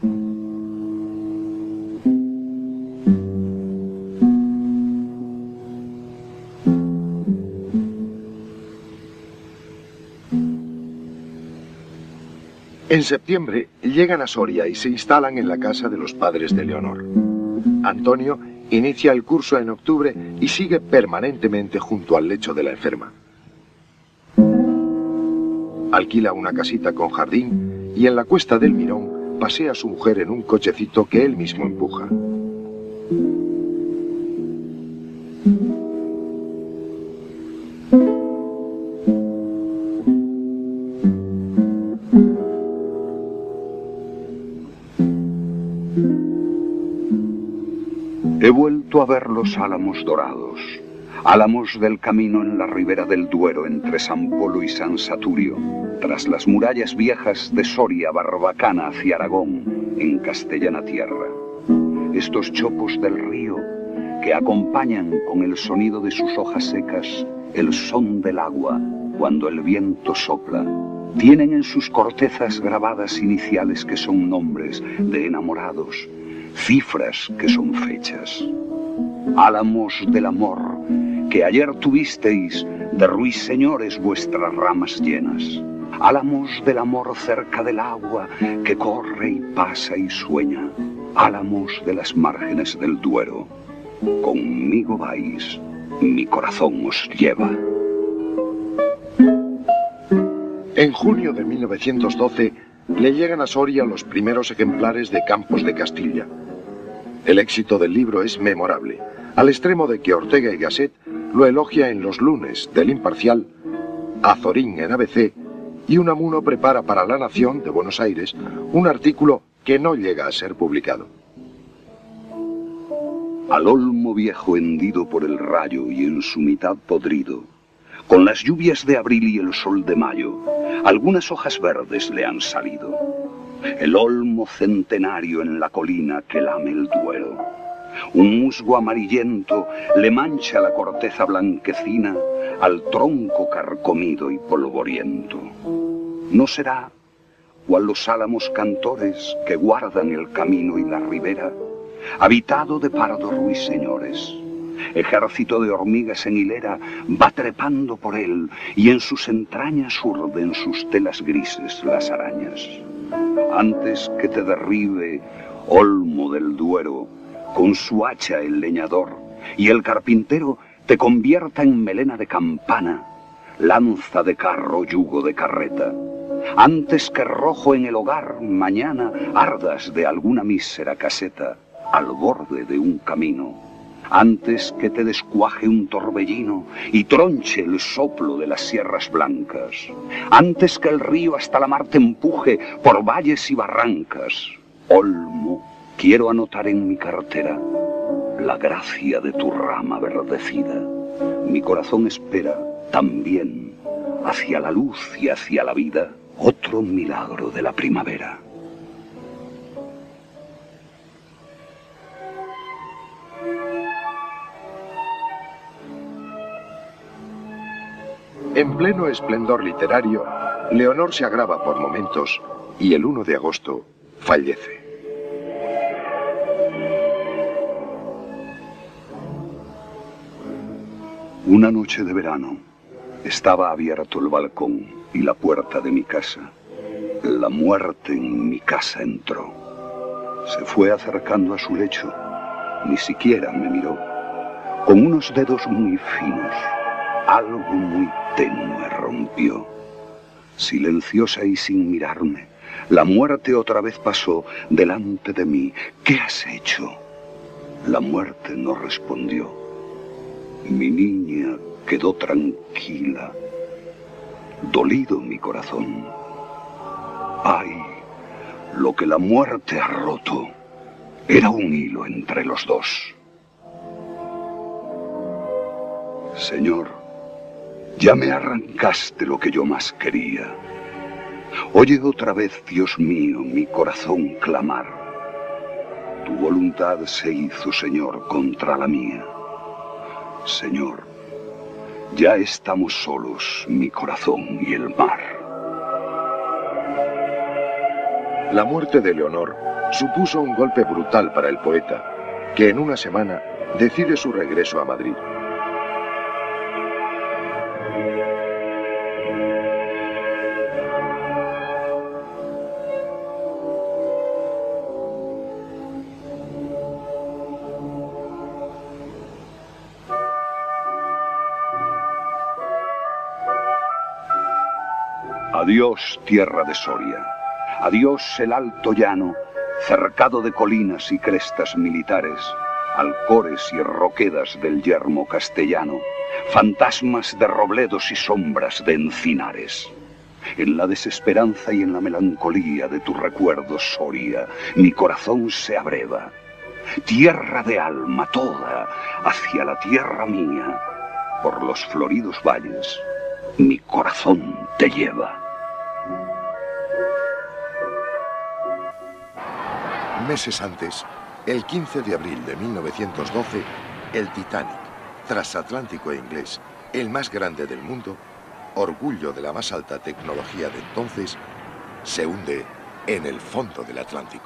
En septiembre llegan a Soria y se instalan en la casa de los padres de Leonor. Antonio inicia el curso en octubre y sigue permanentemente junto al lecho de la enferma. Alquila una casita con jardín y en la cuesta del Mirón pasea a su mujer en un cochecito que él mismo empuja. vuelto a ver los álamos dorados, álamos del camino en la ribera del Duero entre San Polo y San Saturio, tras las murallas viejas de Soria, Barbacana hacia Aragón, en castellana tierra. Estos chopos del río que acompañan con el sonido de sus hojas secas el son del agua cuando el viento sopla, tienen en sus cortezas grabadas iniciales que son nombres de enamorados, cifras que son fechas. Álamos del amor, que ayer tuvisteis de ruiseñores vuestras ramas llenas. Álamos del amor cerca del agua, que corre y pasa y sueña. Álamos de las márgenes del Duero. Conmigo vais, mi corazón os lleva. En junio de mil novecientos doce le llegan a Soria los primeros ejemplares de Campos de Castilla. El éxito del libro es memorable, al extremo de que Ortega y Gasset lo elogia en Los Lunes del Imparcial, Azorín en A B C, y Unamuno prepara para La Nación de Buenos Aires un artículo que no llega a ser publicado. Al olmo viejo hendido por el rayo y en su mitad podrido, con las lluvias de abril y el sol de mayo, algunas hojas verdes le han salido. El olmo centenario en la colina que lame el Duero. Un musgo amarillento le mancha la corteza blanquecina al tronco carcomido y polvoriento. ¿No será cual los álamos cantores que guardan el camino y la ribera, habitado de pardos ruiseñores? Ejército de hormigas en hilera va trepando por él y en sus entrañas urden sus telas grises las arañas. Antes que te derribe, olmo del Duero, con su hacha el leñador y el carpintero te convierta en melena de campana, lanza de carro, yugo de carreta. Antes que rojo en el hogar mañana ardas de alguna mísera caseta al borde de un camino. Antes que te descuaje un torbellino y tronche el soplo de las sierras blancas. Antes que el río hasta la mar te empuje por valles y barrancas. Olmo, quiero anotar en mi cartera la gracia de tu rama verdecida. Mi corazón espera también hacia la luz y hacia la vida otro milagro de la primavera. En pleno esplendor literario, Leonor se agrava por momentos y el uno de agosto fallece. Una noche de verano estaba abierto el balcón y la puerta de mi casa. La muerte en mi casa entró. Se fue acercando a su lecho, ni siquiera me miró. Con unos dedos muy finos, algo muy tenue rompió. Silenciosa y sin mirarme, la muerte otra vez pasó delante de mí. ¿Qué has hecho? La muerte no respondió. Mi niña quedó tranquila. Dolido mi corazón. Ay, lo que la muerte ha roto era un hilo entre los dos. Señor, ya me arrancaste lo que yo más quería. Oye otra vez, Dios mío, mi corazón clamar. Tu voluntad se hizo, Señor, contra la mía. Señor, ya estamos solos, mi corazón y el mar. La muerte de Leonor supuso un golpe brutal para el poeta, que en una semana decide su regreso a Madrid. Adiós, tierra de Soria. Adiós, el alto llano, cercado de colinas y crestas militares, alcores y roquedas del yermo castellano, fantasmas de robledos y sombras de encinares. En la desesperanza y en la melancolía de tu recuerdo, Soria, mi corazón se abreva. tierra de alma toda, hacia la tierra mía, por los floridos valles, mi corazón te lleva. Meses antes, el quince de abril de mil novecientos doce, el Titanic, transatlántico e inglés, el más grande del mundo, orgullo de la más alta tecnología de entonces, se hunde en el fondo del Atlántico.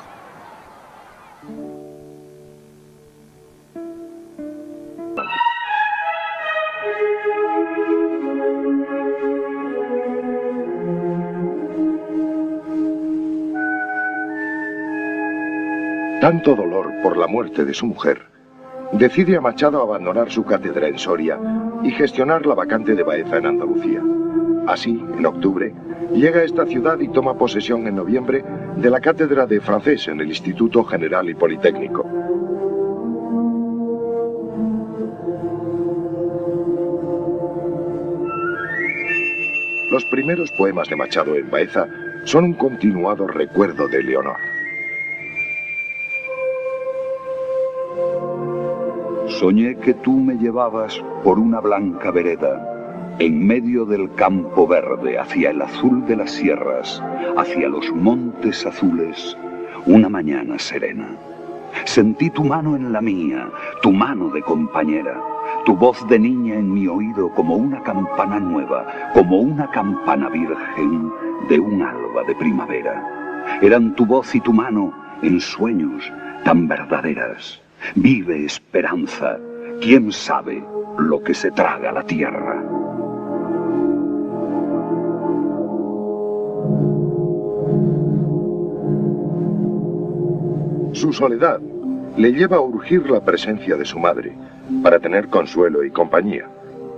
Tanto dolor por la muerte de su mujer, decide a Machado abandonar su cátedra en Soria y gestionar la vacante de Baeza en Andalucía. Así, en octubre, llega a esta ciudad y toma posesión en noviembre de la cátedra de francés en el Instituto General y Politécnico. Los primeros poemas de Machado en Baeza son un continuado recuerdo de Leonor. Soñé que tú me llevabas por una blanca vereda, en medio del campo verde, hacia el azul de las sierras, hacia los montes azules, una mañana serena. Sentí tu mano en la mía, tu mano de compañera, tu voz de niña en mi oído como una campana nueva, como una campana virgen de un alba de primavera. Eran tu voz y tu mano en sueños tan verdaderas. Vive esperanza, quién sabe lo que se traga la tierra. Su soledad le lleva a urgir la presencia de su madre, para tener consuelo y compañía.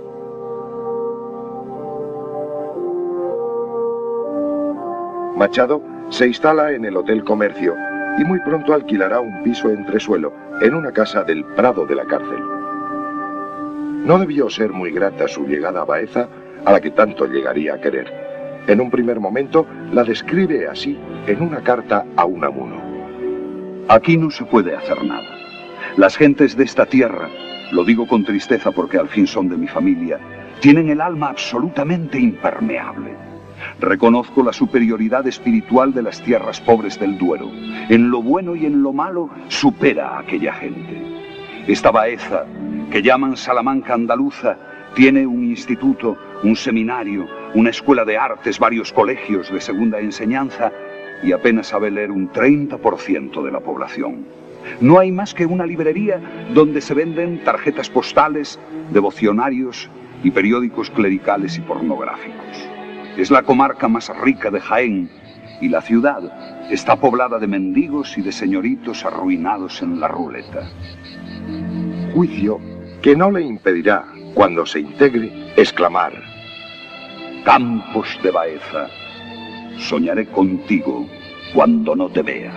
Machado se instala en el Hotel Comercio y muy pronto alquilará un piso entresuelo en una casa del Prado de la Cárcel. No debió ser muy grata su llegada a Baeza, a la que tanto llegaría a querer. En un primer momento la describe así en una carta a Unamuno. Aquí no se puede hacer nada. Las gentes de esta tierra, lo digo con tristeza porque al fin son de mi familia, tienen el alma absolutamente impermeable. Reconozco la superioridad espiritual de las tierras pobres del Duero. En lo bueno y en lo malo supera a aquella gente. Esta Baeza, que llaman Salamanca andaluza, tiene un instituto, un seminario, una escuela de artes, varios colegios de segunda enseñanza y apenas sabe leer un treinta por ciento de la población. No hay más que una librería donde se venden tarjetas postales, devocionarios y periódicos clericales y pornográficos. Es la comarca más rica de Jaén y la ciudad está poblada de mendigos y de señoritos arruinados en la ruleta. Juicio que no le impedirá, cuando se integre, exclamar: Campos de Baeza, soñaré contigo cuando no te vea.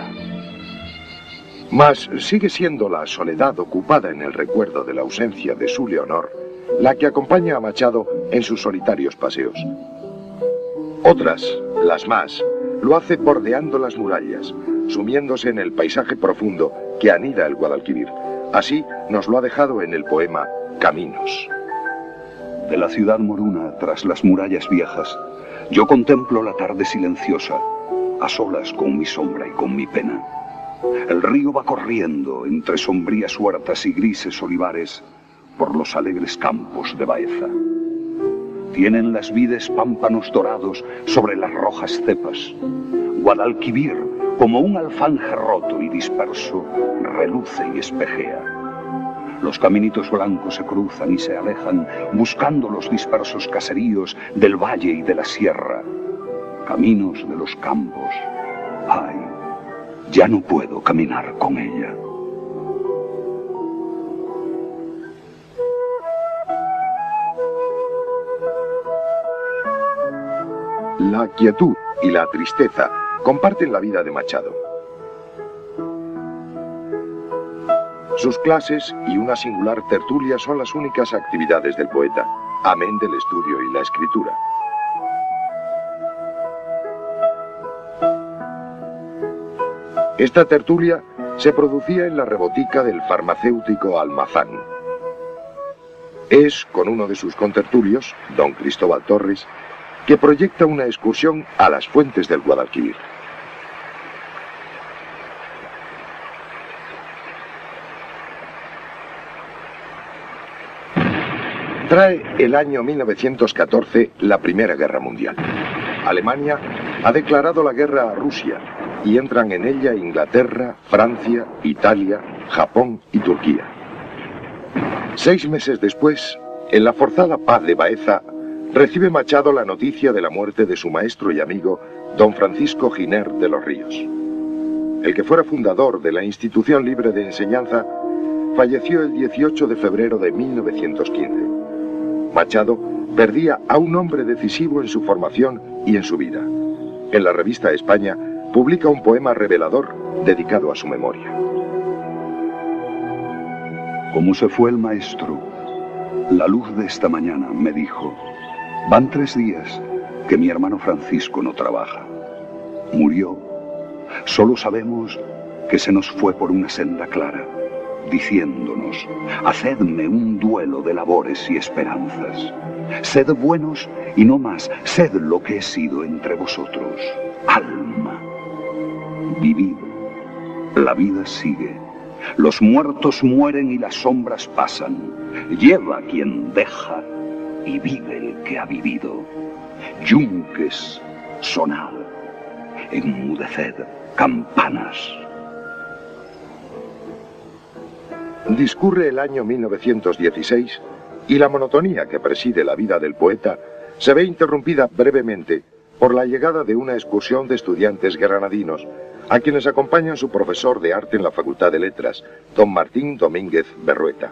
Mas sigue siendo la soledad ocupada en el recuerdo de la ausencia de su Leonor la que acompaña a Machado en sus solitarios paseos. Otras, las más, lo hace bordeando las murallas, sumiéndose en el paisaje profundo que anida el Guadalquivir. Así nos lo ha dejado en el poema Caminos. De la ciudad moruna, tras las murallas viejas, yo contemplo la tarde silenciosa, a solas con mi sombra y con mi pena. El río va corriendo entre sombrías huertas y grises olivares por los alegres campos de Baeza. Tienen las vides pámpanos dorados sobre las rojas cepas. Guadalquivir, como un alfanje roto y disperso, reluce y espejea. Los caminitos blancos se cruzan y se alejan, buscando los dispersos caseríos del valle y de la sierra. Caminos de los campos. Ay, ya no puedo caminar con ella. La quietud y la tristeza comparten la vida de Machado. Sus clases y una singular tertulia son las únicas actividades del poeta, amén del estudio y la escritura. Esta tertulia se producía en la rebotica del farmacéutico Almazán. Es con uno de sus contertulios, don Cristóbal Torres, que proyecta una excursión a las fuentes del Guadalquivir. Trae el año mil novecientos catorce la Primera Guerra Mundial. Alemania ha declarado la guerra a Rusia y entran en ella Inglaterra, Francia, Italia, Japón y Turquía. Seis meses después, en la forzada paz de Baeza, recibe Machado la noticia de la muerte de su maestro y amigo, don Francisco Giner de los Ríos. El que fuera fundador de la Institución Libre de Enseñanza, falleció el dieciocho de febrero de mil novecientos quince. Machado perdía a un hombre decisivo en su formación y en su vida. En la revista España publica un poema revelador dedicado a su memoria. Como se fue el maestro, la luz de esta mañana me dijo: van tres días que mi hermano Francisco no trabaja. Murió. Solo sabemos que se nos fue por una senda clara, diciéndonos: hacedme un duelo de labores y esperanzas. Sed buenos y no más, sed lo que he sido entre vosotros. Alma, vivid. La vida sigue. Los muertos mueren y las sombras pasan. Lleva quien deja y vive el que ha vivido. Yunques, sonad. Enmudeced, campanas. Discurre el año mil novecientos dieciséis y la monotonía que preside la vida del poeta se ve interrumpida brevemente por la llegada de una excursión de estudiantes granadinos, a quienes acompaña su profesor de arte en la Facultad de Letras, don Martín Domínguez Berrueta.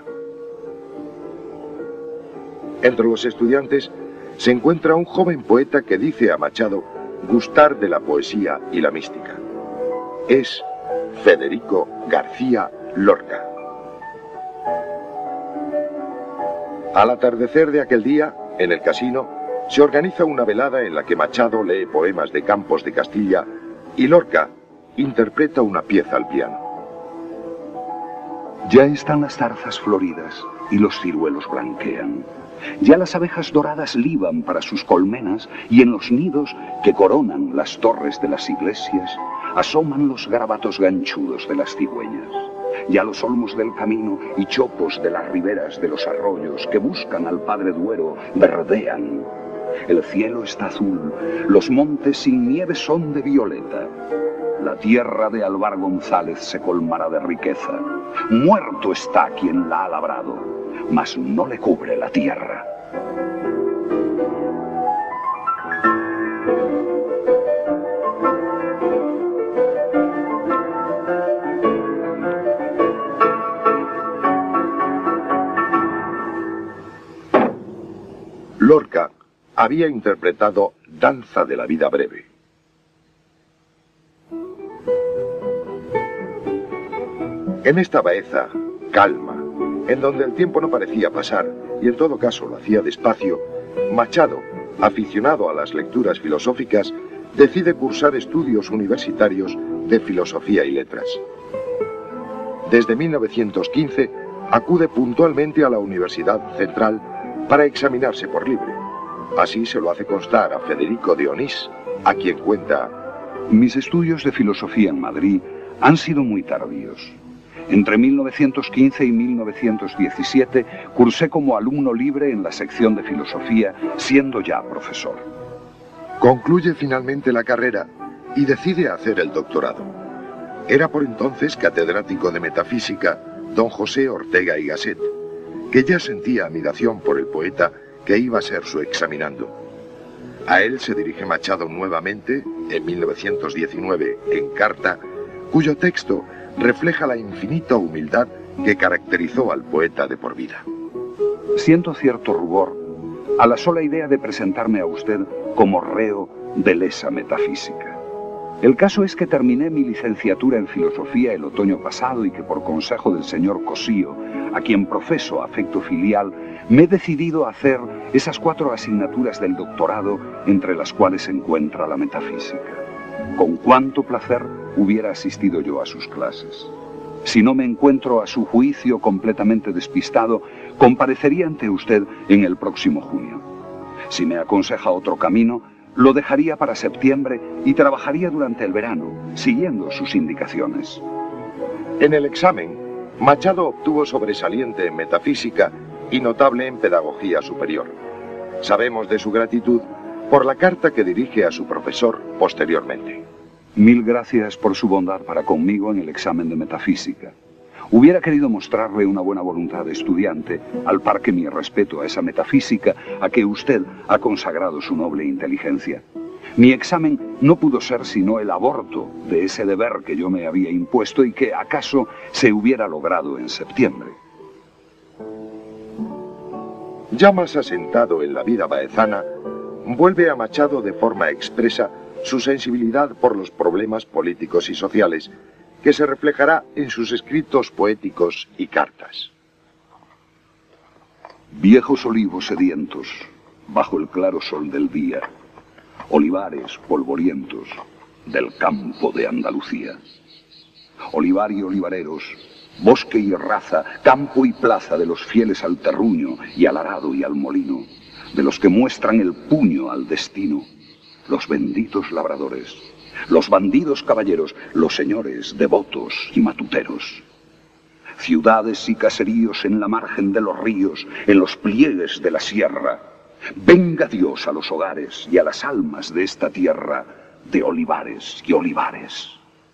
Entre los estudiantes se encuentra un joven poeta que dice a Machado gustar de la poesía y la mística. Es Federico García Lorca. Al atardecer de aquel día, en el casino, se organiza una velada en la que Machado lee poemas de Campos de Castilla y Lorca interpreta una pieza al piano. Ya están las zarzas floridas y los ciruelos blanquean. Ya las abejas doradas liban para sus colmenas y en los nidos que coronan las torres de las iglesias asoman los garabatos ganchudos de las cigüeñas. Ya los olmos del camino y chopos de las riberas de los arroyos que buscan al Padre Duero verdean. El cielo está azul, los montes sin nieve son de violeta. La tierra de Alvar González se colmará de riqueza. Muerto está quien la ha labrado, mas no le cubre la tierra. Lorca había interpretado Danza de la vida breve. En esta Baeza, calma, en donde el tiempo no parecía pasar y en todo caso lo hacía despacio, Machado, aficionado a las lecturas filosóficas, decide cursar estudios universitarios de filosofía y letras. Desde mil novecientos quince acude puntualmente a la Universidad Central para examinarse por libre. Así se lo hace constar a Federico de Onís, a quien cuenta: mis estudios de filosofía en Madrid han sido muy tardíos. Entre mil novecientos quince y mil novecientos diecisiete cursé como alumno libre en la sección de filosofía, siendo ya profesor. Concluye finalmente la carrera y decide hacer el doctorado. Era por entonces catedrático de metafísica don José Ortega y Gasset, que ya sentía admiración por el poeta que iba a ser su examinando. A él se dirige Machado nuevamente, en mil novecientos diecinueve, en carta, cuyo texto refleja la infinita humildad que caracterizó al poeta de por vida. Siento cierto rubor a la sola idea de presentarme a usted como reo de lesa metafísica. El caso es que terminé mi licenciatura en filosofía el otoño pasado y que por consejo del señor Cosío, a quien profeso afecto filial, me he decidido a hacer esas cuatro asignaturas del doctorado entre las cuales se encuentra la metafísica. Con cuánto placer hubiera asistido yo a sus clases. Si no me encuentro a su juicio completamente despistado, comparecería ante usted en el próximo junio. Si me aconseja otro camino, lo dejaría para septiembre y trabajaría durante el verano, siguiendo sus indicaciones. En el examen, Machado obtuvo sobresaliente en metafísica y notable en pedagogía superior. Sabemos de su gratitud por la carta que dirige a su profesor posteriormente. Mil gracias por su bondad para conmigo en el examen de metafísica. Hubiera querido mostrarle una buena voluntad de estudiante, al par que mi respeto a esa metafísica a que usted ha consagrado su noble inteligencia. Mi examen no pudo ser sino el aborto de ese deber que yo me había impuesto y que acaso se hubiera logrado en septiembre. Ya más asentado en la vida baezana, vuelve a Machado de forma expresa su sensibilidad por los problemas políticos y sociales, que se reflejará en sus escritos poéticos y cartas. Viejos olivos sedientos, bajo el claro sol del día, olivares polvorientos del campo de Andalucía. Olivar y olivareros, bosque y raza, campo y plaza de los fieles al terruño y al arado y al molino, de los que muestran el puño al destino, los benditos labradores, los bandidos caballeros, los señores devotos y matuteros. Ciudades y caseríos en la margen de los ríos, en los pliegues de la sierra. Venga Dios a los hogares y a las almas de esta tierra de olivares y olivares.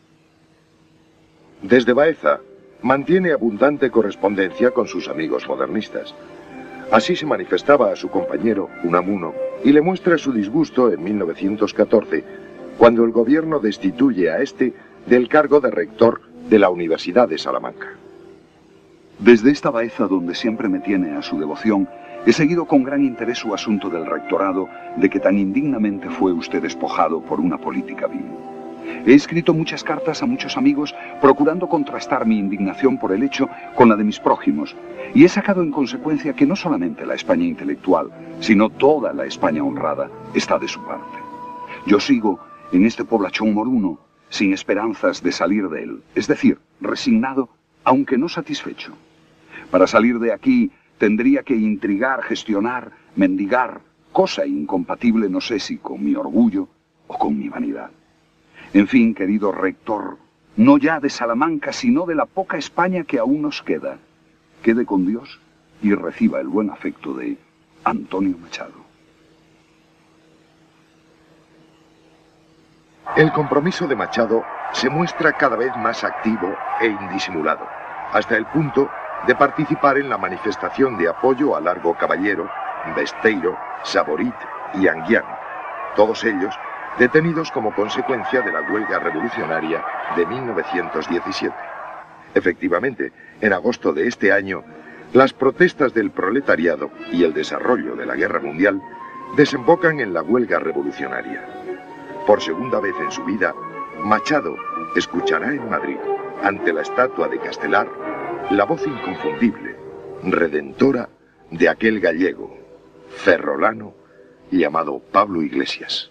Desde Baeza, mantiene abundante correspondencia con sus amigos modernistas. Así se manifestaba a su compañero, Unamuno, y le muestra su disgusto en mil novecientos catorce, cuando el gobierno destituye a este del cargo de rector de la Universidad de Salamanca. Desde esta Baeza, donde siempre me tiene a su devoción, he seguido con gran interés su asunto del rectorado, de que tan indignamente fue usted despojado por una política vil. He escrito muchas cartas a muchos amigos procurando contrastar mi indignación por el hecho con la de mis prójimos, y he sacado en consecuencia que no solamente la España intelectual, sino toda la España honrada está de su parte. Yo sigo en este poblachón moruno, sin esperanzas de salir de él, es decir, resignado, aunque no satisfecho. Para salir de aquí tendría que intrigar, gestionar, mendigar, cosa incompatible no sé si con mi orgullo o con mi vanidad. En fin, querido rector, no ya de Salamanca, sino de la poca España que aún nos queda, quede con Dios y reciba el buen afecto de Antonio Machado. El compromiso de Machado se muestra cada vez más activo e indisimulado, hasta el punto de participar en la manifestación de apoyo a Largo Caballero, Besteiro, Saborit y Anguián, todos ellos detenidos como consecuencia de la huelga revolucionaria de mil novecientos diecisiete. Efectivamente, en agosto de este año, las protestas del proletariado y el desarrollo de la guerra mundial desembocan en la huelga revolucionaria. Por segunda vez en su vida, Machado escuchará en Madrid, ante la estatua de Castelar, la voz inconfundible, redentora de aquel gallego, ferrolano, llamado Pablo Iglesias.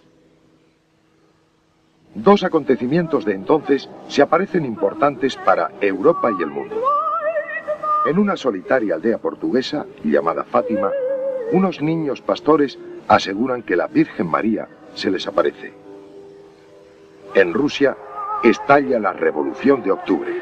Dos acontecimientos de entonces se aparecen importantes para Europa y el mundo. En una solitaria aldea portuguesa, llamada Fátima, unos niños pastores aseguran que la Virgen María se les aparece. En Rusia estalla la Revolución de Octubre.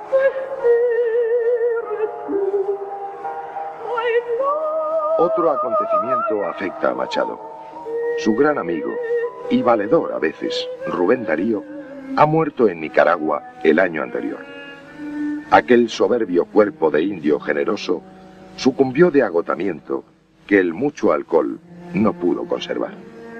Otro acontecimiento afecta a Machado. Su gran amigo, y valedor a veces, Rubén Darío, ha muerto en Nicaragua el año anterior. Aquel soberbio cuerpo de indio generoso sucumbió de agotamiento que el mucho alcohol no pudo conservar.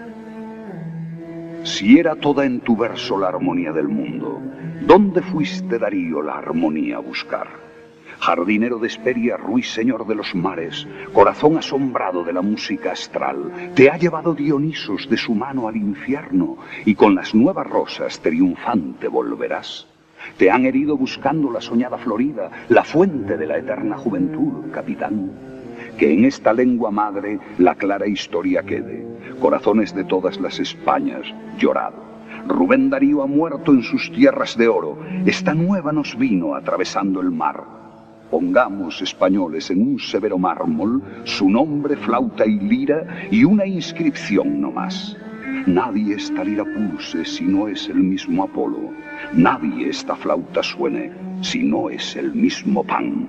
Si era toda en tu verso la armonía del mundo, ¿dónde fuiste, Darío, la armonía a buscar? Jardinero de Hesperia, ruiseñor de los mares, corazón asombrado de la música astral, te ha llevado Dionisos de su mano al infierno, y con las nuevas rosas triunfante volverás. Te han herido buscando la soñada Florida, la fuente de la eterna juventud, capitán. Que en esta lengua madre la clara historia quede, corazones de todas las Españas, llorad. Rubén Darío ha muerto en sus tierras de oro. Esta nueva nos vino atravesando el mar. Pongamos, españoles, en un severo mármol su nombre, flauta y lira y una inscripción no más. Nadie esta lira pulse si no es el mismo Apolo. Nadie esta flauta suene si no es el mismo Pan.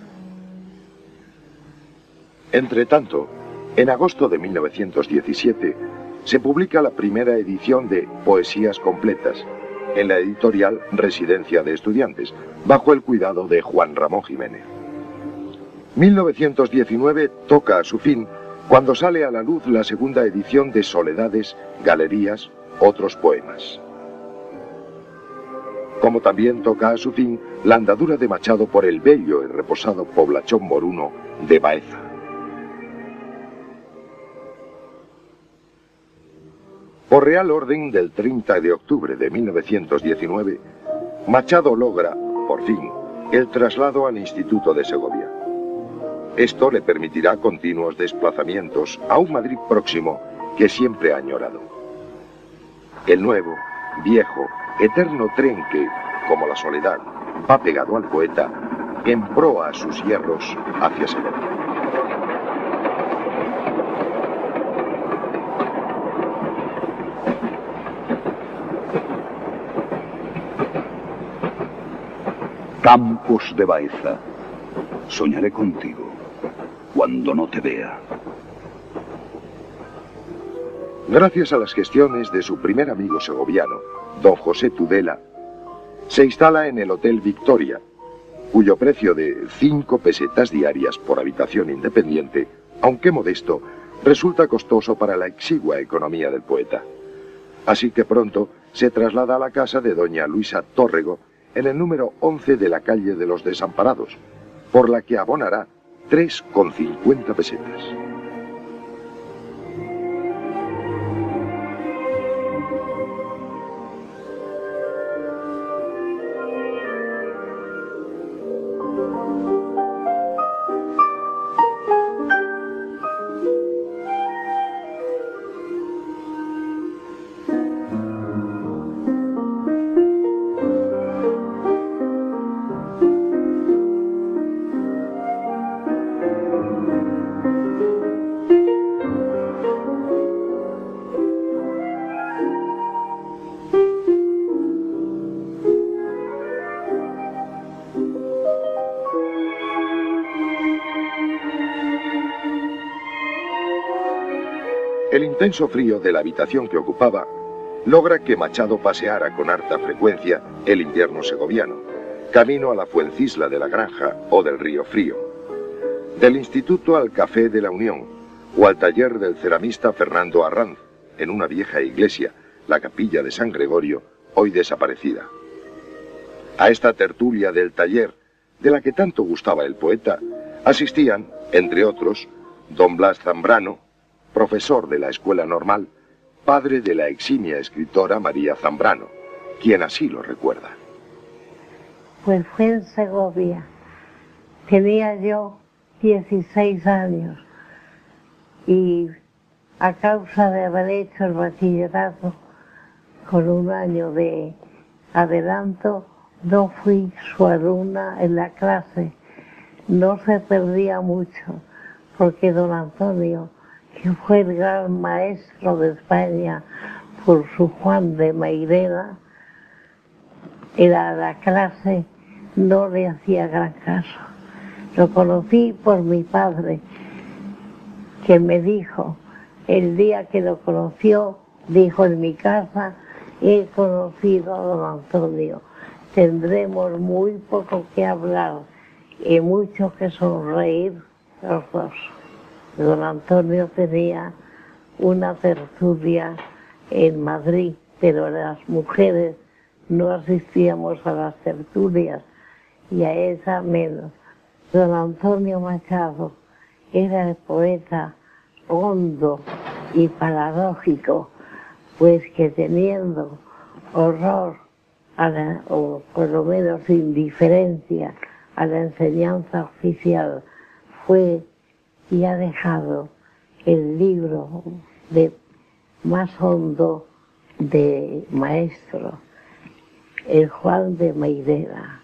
Entretanto, en agosto de mil novecientos diecisiete, se publica la primera edición de Poesías Completas, en la editorial Residencia de Estudiantes, bajo el cuidado de Juan Ramón Jiménez. mil novecientos diecinueve toca a su fin cuando sale a la luz la segunda edición de Soledades, Galerías, Otros Poemas. Como también toca a su fin la andadura de Machado por el bello y reposado poblachón moruno de Baeza. Por Real Orden del treinta de octubre de mil novecientos diecinueve, Machado logra, por fin, el traslado al Instituto de Segovia. Esto le permitirá continuos desplazamientos a un Madrid próximo que siempre ha añorado. El nuevo, viejo, eterno tren que, como la soledad, va pegado al poeta, en proa a sus hierros hacia Segovia. Campos de Baeza, soñaré contigo cuando no te vea. Gracias a las gestiones de su primer amigo segoviano, don José Tudela, se instala en el Hotel Victoria, cuyo precio de cinco pesetas diarias por habitación independiente, aunque modesto, resulta costoso para la exigua economía del poeta. Así que pronto se traslada a la casa de doña Luisa Tórrego, en el número once de la calle de los Desamparados, por la que abonará tres con cincuenta pesetas. El intenso frío de la habitación que ocupaba logra que Machado paseara con harta frecuencia el invierno segoviano, camino a la Fuencisla de la Granja o del Río Frío, del Instituto al Café de la Unión o al taller del ceramista Fernando Arranz, en una vieja iglesia, la Capilla de San Gregorio, hoy desaparecida. A esta tertulia del taller, de la que tanto gustaba el poeta, asistían, entre otros, don Blas Zambrano, profesor de la Escuela Normal, padre de la eximia escritora María Zambrano, quien así lo recuerda. Pues fue en Segovia. Tenía yo dieciséis años y a causa de haber hecho el bachillerato con un año de adelanto, no fui su alumna en la clase. No se perdía mucho, porque don Antonio, que fue el gran maestro de España por su Juan de Mairena, era la clase, no le hacía gran caso. Lo conocí por mi padre, que me dijo, el día que lo conoció, dijo en mi casa, he conocido a don Antonio, tendremos muy poco que hablar y mucho que sonreír los dos. Don Antonio tenía una tertulia en Madrid, pero las mujeres no asistíamos a las tertulias y a esa menos. Don Antonio Machado era el poeta hondo y paradójico, pues que teniendo horror, a la, o por lo menos indiferencia a la enseñanza oficial, fue y ha dejado el libro de más hondo de maestro, el Juan de Meirera,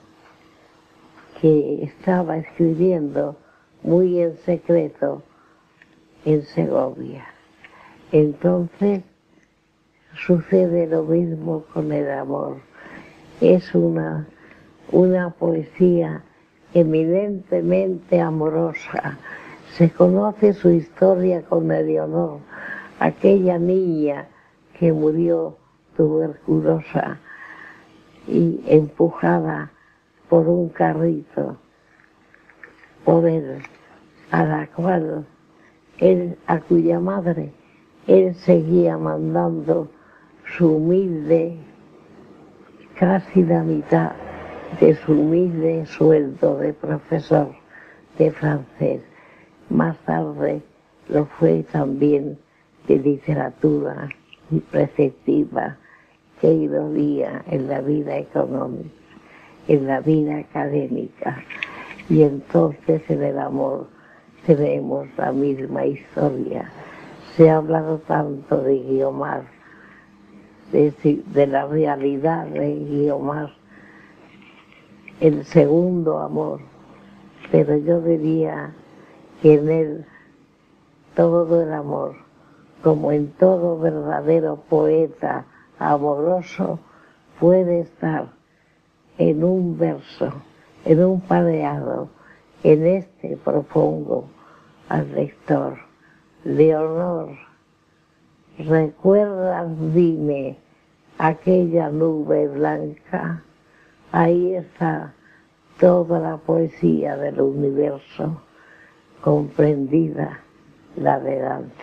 que estaba escribiendo muy en secreto en Segovia. Entonces sucede lo mismo con el amor. Es una, una poesía eminentemente amorosa. Se conoce su historia con Eleonor, aquella niña que murió tuberculosa y empujada por un carrito por él, a la cual él, a cuya madre él seguía mandando su humilde, casi la mitad de su humilde sueldo de profesor de francés. Más tarde lo fue también de literatura y preceptiva. Qué ironía en la vida económica, en la vida académica. Y entonces en el amor tenemos la misma historia. Se ha hablado tanto de Guiomar, de, de la realidad de Guiomar, el segundo amor, pero yo diría que en él todo el amor, como en todo verdadero poeta amoroso, puede estar en un verso, en un pareado. En este propongo al lector: Leonor, ¿recuerdas, dime, aquella nube blanca? Ahí está toda la poesía del universo, comprendida la de Dante.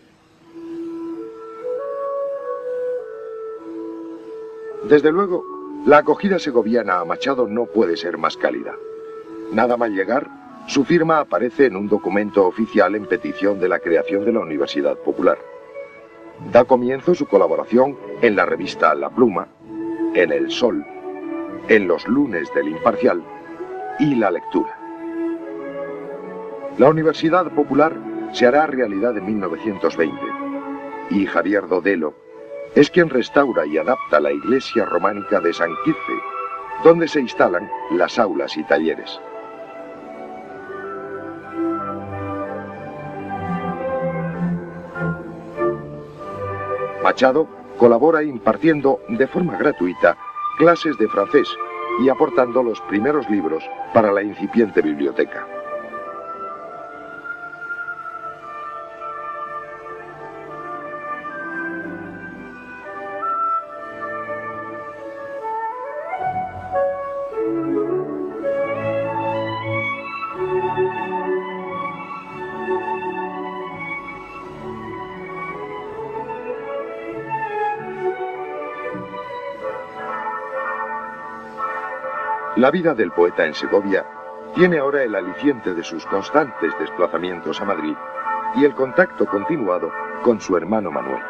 Desde luego, la acogida segoviana a Machado no puede ser más cálida. Nada mal llegar, su firma aparece en un documento oficial en petición de la creación de la Universidad Popular. Da comienzo su colaboración en la revista La Pluma, en El Sol, en los lunes del Imparcial y La Lectura. La Universidad Popular se hará realidad en mil novecientos veinte y Javier Dodelo es quien restaura y adapta la iglesia románica de San Quirce, donde se instalan las aulas y talleres. Machado colabora impartiendo de forma gratuita clases de francés y aportando los primeros libros para la incipiente biblioteca. La vida del poeta en Segovia tiene ahora el aliciente de sus constantes desplazamientos a Madrid y el contacto continuado con su hermano Manuel.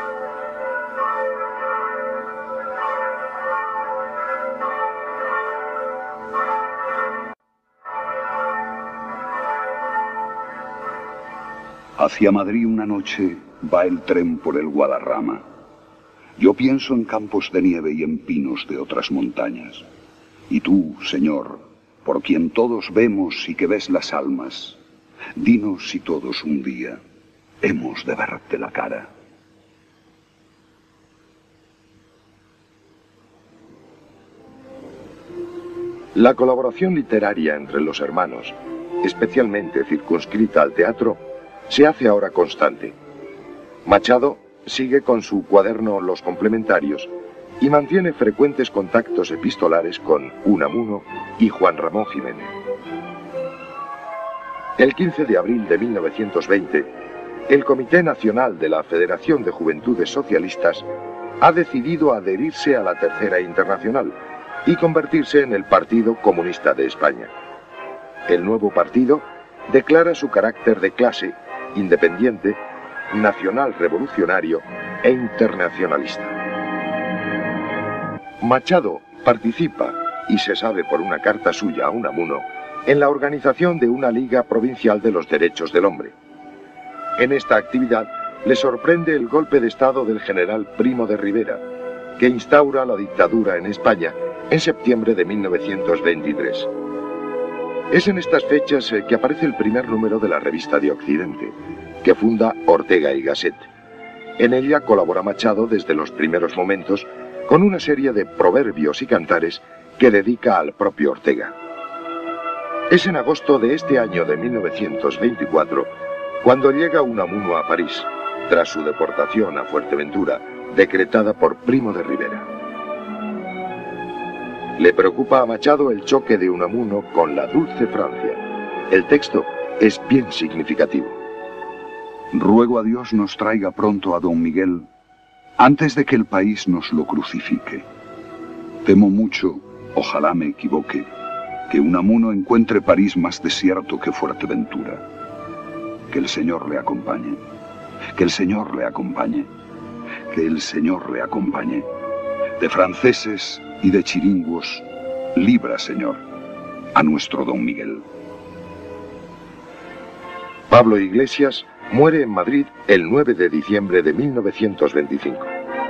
Hacia Madrid una noche va el tren por el Guadarrama. Yo pienso en campos de nieve y en pinos de otras montañas. Y tú, Señor, por quien todos vemos y que ves las almas, dinos si todos un día hemos de verte la cara. La colaboración literaria entre los hermanos, especialmente circunscrita al teatro, se hace ahora constante. Machado sigue con su cuaderno Los Complementarios y mantiene frecuentes contactos epistolares con Unamuno y Juan Ramón Jiménez. El quince de abril de mil novecientos veinte, el Comité Nacional de la Federación de Juventudes Socialistas ha decidido adherirse a la Tercera Internacional y convertirse en el Partido Comunista de España. El nuevo partido declara su carácter de clase, independiente, nacional revolucionario e internacionalista. Machado participa, y se sabe por una carta suya a Unamuno, en la organización de una Liga Provincial de los Derechos del Hombre. En esta actividad le sorprende el golpe de estado del general Primo de Rivera, que instaura la dictadura en España en septiembre de mil novecientos veintitrés. Es en estas fechas que aparece el primer número de la revista de Occidente, que funda Ortega y Gasset. En ella colabora Machado desde los primeros momentos con una serie de proverbios y cantares que dedica al propio Ortega. Es en agosto de este año de mil novecientos veinticuatro cuando llega Unamuno a París, tras su deportación a Fuerteventura, decretada por Primo de Rivera. Le preocupa a Machado el choque de Unamuno con la dulce Francia. El texto es bien significativo. Ruego a Dios nos traiga pronto a don Miguel, antes de que el país nos lo crucifique. Temo mucho, ojalá me equivoque, que Unamuno encuentre París más desierto que Fuerteventura. Que el Señor le acompañe, que el Señor le acompañe, que el Señor le acompañe. De franceses y de chiringos, libra, Señor, a nuestro don Miguel. Pablo Iglesias muere en Madrid el nueve de diciembre de mil novecientos veinticinco.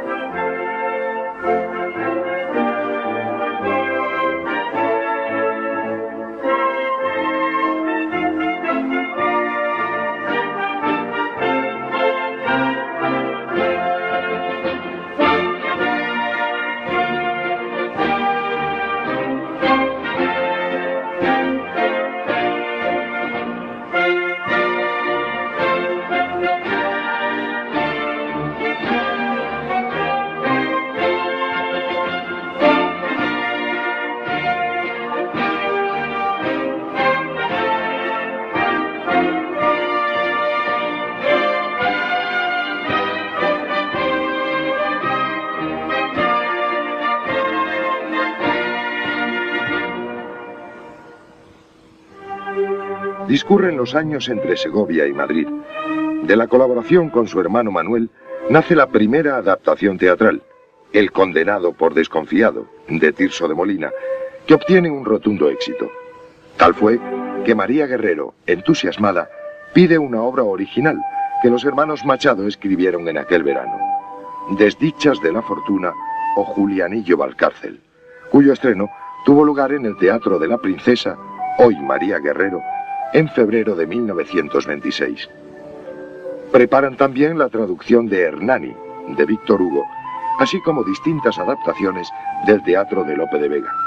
Discurren los años entre Segovia y Madrid. De la colaboración con su hermano Manuel nace la primera adaptación teatral, El condenado por desconfiado, de Tirso de Molina, que obtiene un rotundo éxito. Tal fue que María Guerrero, entusiasmada, pide una obra original que los hermanos Machado escribieron en aquel verano, Desdichas de la Fortuna o Julianillo Valcárcel, cuyo estreno tuvo lugar en el Teatro de la Princesa, hoy María Guerrero, en febrero de mil novecientos veintiséis. Preparan también la traducción de Hernani, de Víctor Hugo, así como distintas adaptaciones del teatro de Lope de Vega.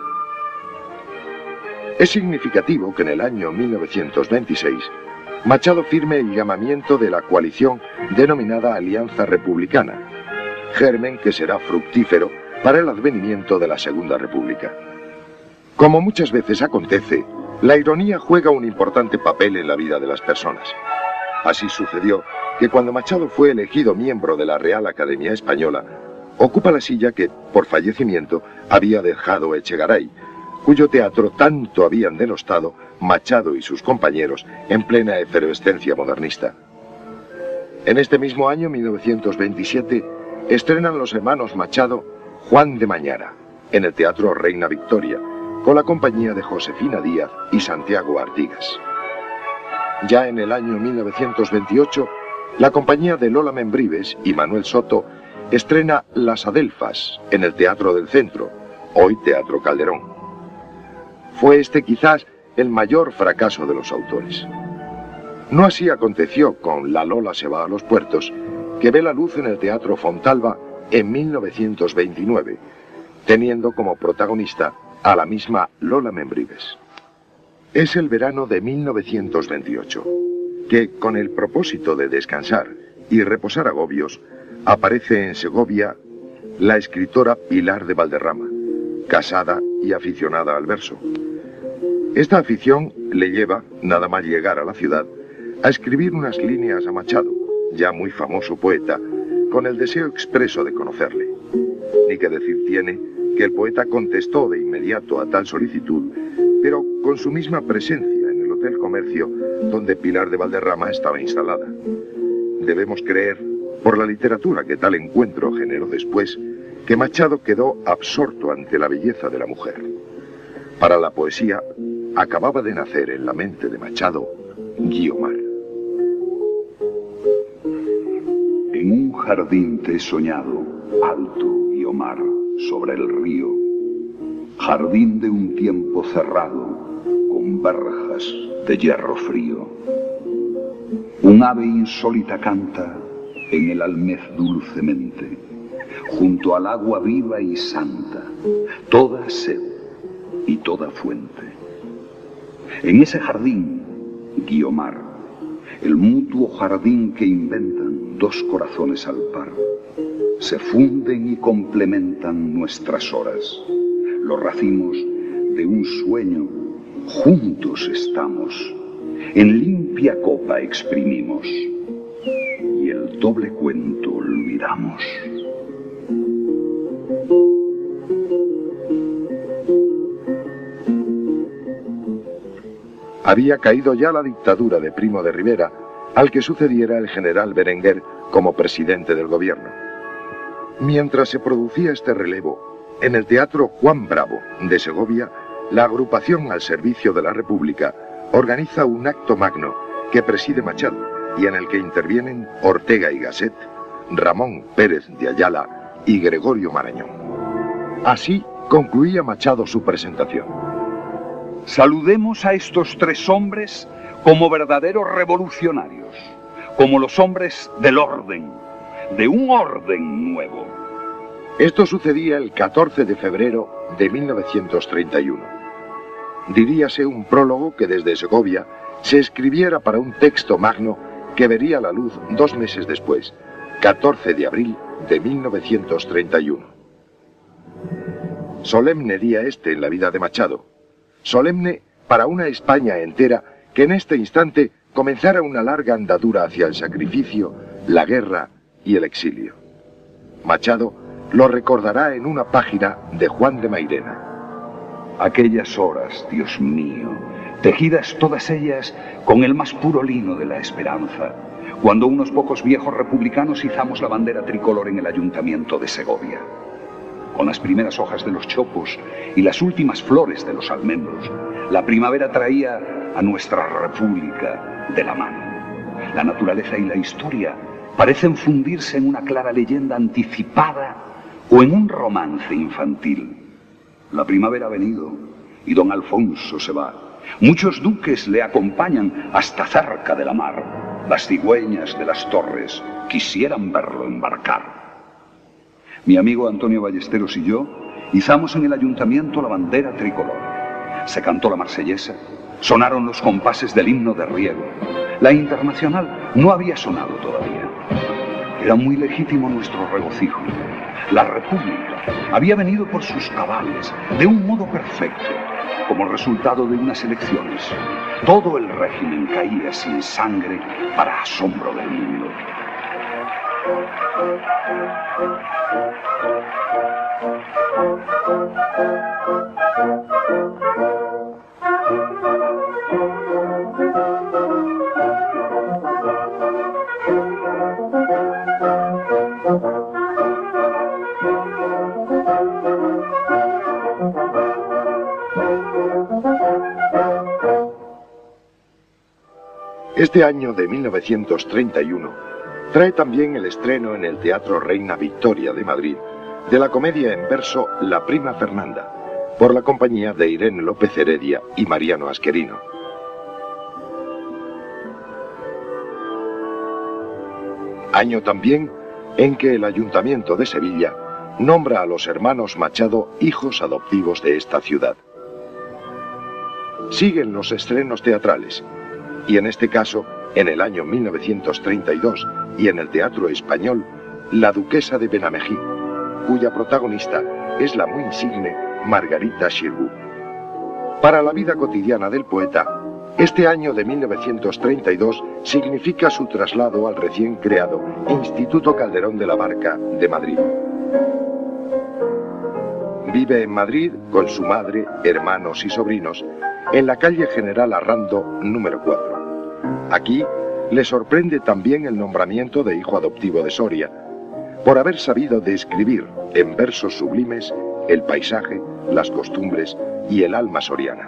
Es significativo que en el año mil novecientos veintiséis Machado firme el llamamiento de la coalición denominada Alianza Republicana, germen que será fructífero para el advenimiento de la Segunda República. Como muchas veces acontece, la ironía juega un importante papel en la vida de las personas. Así sucedió que cuando Machado fue elegido miembro de la Real Academia Española, ocupa la silla que, por fallecimiento, había dejado Echegaray, cuyo teatro tanto habían denostado Machado y sus compañeros en plena efervescencia modernista. En este mismo año, mil novecientos veintisiete, estrenan los hermanos Machado Juan de Mañara, en el Teatro Reina Victoria, con la compañía de Josefina Díaz y Santiago Artigas. Ya en el año mil novecientos veintiocho, la compañía de Lola Membrives y Manuel Soto estrena Las Adelfas en el Teatro del Centro, hoy Teatro Calderón. Fue este quizás el mayor fracaso de los autores. No así aconteció con La Lola se va a los puertos, que ve la luz en el Teatro Fontalba en mil novecientos veintinueve, teniendo como protagonista a la misma Lola Membrives. Es el verano de mil novecientos veintiocho, que, con el propósito de descansar y reposar agobios, aparece en Segovia la escritora Pilar de Valderrama, casada y aficionada al verso. Esta afición le lleva, nada más llegar a la ciudad, a escribir unas líneas a Machado, ya muy famoso poeta, con el deseo expreso de conocerle. Ni que decir tiene que el poeta contestó de inmediato a tal solicitud, pero con su misma presencia en el Hotel Comercio, donde Pilar de Valderrama estaba instalada. Debemos creer, por la literatura que tal encuentro generó después, que Machado quedó absorto ante la belleza de la mujer. Para la poesía, acababa de nacer en la mente de Machado Guiomar. jardín te he soñado, alto y omar, sobre el río. Jardín de un tiempo cerrado, con verjas de hierro frío. Un ave insólita canta en el almez dulcemente, junto al agua viva y santa, toda sed y toda fuente. En ese jardín, Guiomar, el mutuo jardín que inventan dos corazones al par, se funden y complementan nuestras horas. Los racimos de un sueño, juntos estamos, en limpia copa exprimimos, y el doble cuento olvidamos. Había caído ya la dictadura de Primo de Rivera, al que sucediera el general Berenguer como presidente del gobierno. Mientras se producía este relevo, en el Teatro Juan Bravo de Segovia, la agrupación al servicio de la República organiza un acto magno que preside Machado y en el que intervienen Ortega y Gasset, Ramón Pérez de Ayala y Gregorio Marañón. Así concluía Machado su presentación. Saludemos a estos tres hombres como verdaderos revolucionarios, como los hombres del orden, de un orden nuevo. Esto sucedía el catorce de febrero de mil novecientos treinta y uno. Diríase un prólogo que desde Segovia se escribiera para un texto magno que vería la luz dos meses después, catorce de abril de mil novecientos treinta y uno. Solemne día este en la vida de Machado. Solemne para una España entera que en este instante comenzara una larga andadura hacia el sacrificio, la guerra y el exilio. Machado lo recordará en una página de Juan de Mairena. Aquellas horas, Dios mío, tejidas todas ellas con el más puro lino de la esperanza, cuando unos pocos viejos republicanos izamos la bandera tricolor en el ayuntamiento de Segovia. Con las primeras hojas de los chopos y las últimas flores de los almendros, la primavera traía a nuestra república de la mano. La naturaleza y la historia parecen fundirse en una clara leyenda anticipada o en un romance infantil. La primavera ha venido y don Alfonso se va. Muchos duques le acompañan hasta cerca de la mar. Las cigüeñas de las torres quisieran verlo embarcar. Mi amigo Antonio Ballesteros y yo izamos en el ayuntamiento la bandera tricolor. Se cantó la marsellesa, sonaron los compases del himno de Riego. La internacional no había sonado todavía. Era muy legítimo nuestro regocijo. La República había venido por sus cabales, de un modo perfecto, como resultado de unas elecciones. Todo el régimen caía sin sangre para asombro del mundo. Este año de mil novecientos treinta y uno trae también el estreno en el Teatro Reina Victoria de Madrid de la comedia en verso La Prima Fernanda, por la compañía de Irene López Heredia y Mariano Asquerino. Año también en que el Ayuntamiento de Sevilla nombra a los hermanos Machado hijos adoptivos de esta ciudad. Siguen los estrenos teatrales, y en este caso, en el año mil novecientos treinta y dos, y en el Teatro Español, La Duquesa de Benamejí, cuya protagonista es la muy insigne Margarita Xirgu. Para la vida cotidiana del poeta, este año de mil novecientos treinta y dos significa su traslado al recién creado Instituto Calderón de la Barca de Madrid. Vive en Madrid con su madre, hermanos y sobrinos, en la calle General Arrando número cuatro. Aquí le sorprende también el nombramiento de hijo adoptivo de Soria, por haber sabido describir en versos sublimes el paisaje, las costumbres y el alma soriana.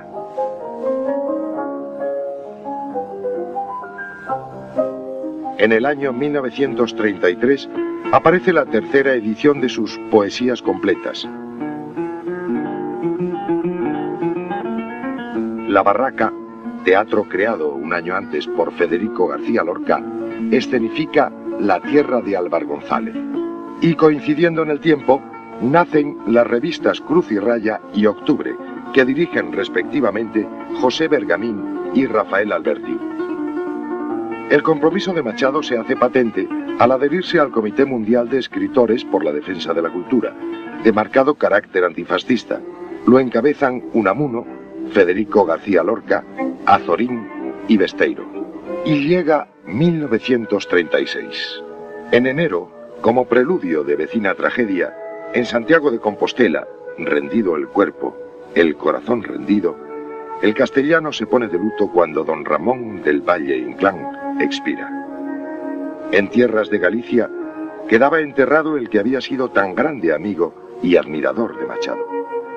En el año mil novecientos treinta y tres aparece la tercera edición de sus poesías completas. La Barraca, teatro creado un año antes por Federico García Lorca, escenifica La tierra de Álvar González. Y coincidiendo en el tiempo, nacen las revistas Cruz y Raya y Octubre, que dirigen respectivamente José Bergamín y Rafael Alberti. El compromiso de Machado se hace patente al adherirse al Comité Mundial de Escritores por la Defensa de la Cultura, de marcado carácter antifascista. Lo encabezan Unamuno, Federico García Lorca, Azorín y Besteiro. Y llega mil novecientos treinta y seis. En enero, como preludio de vecina tragedia, en Santiago de Compostela, rendido el cuerpo, el corazón rendido, el castellano se pone de luto cuando don Ramón del Valle Inclán expira. En tierras de Galicia quedaba enterrado el que había sido tan grande amigo y admirador de Machado.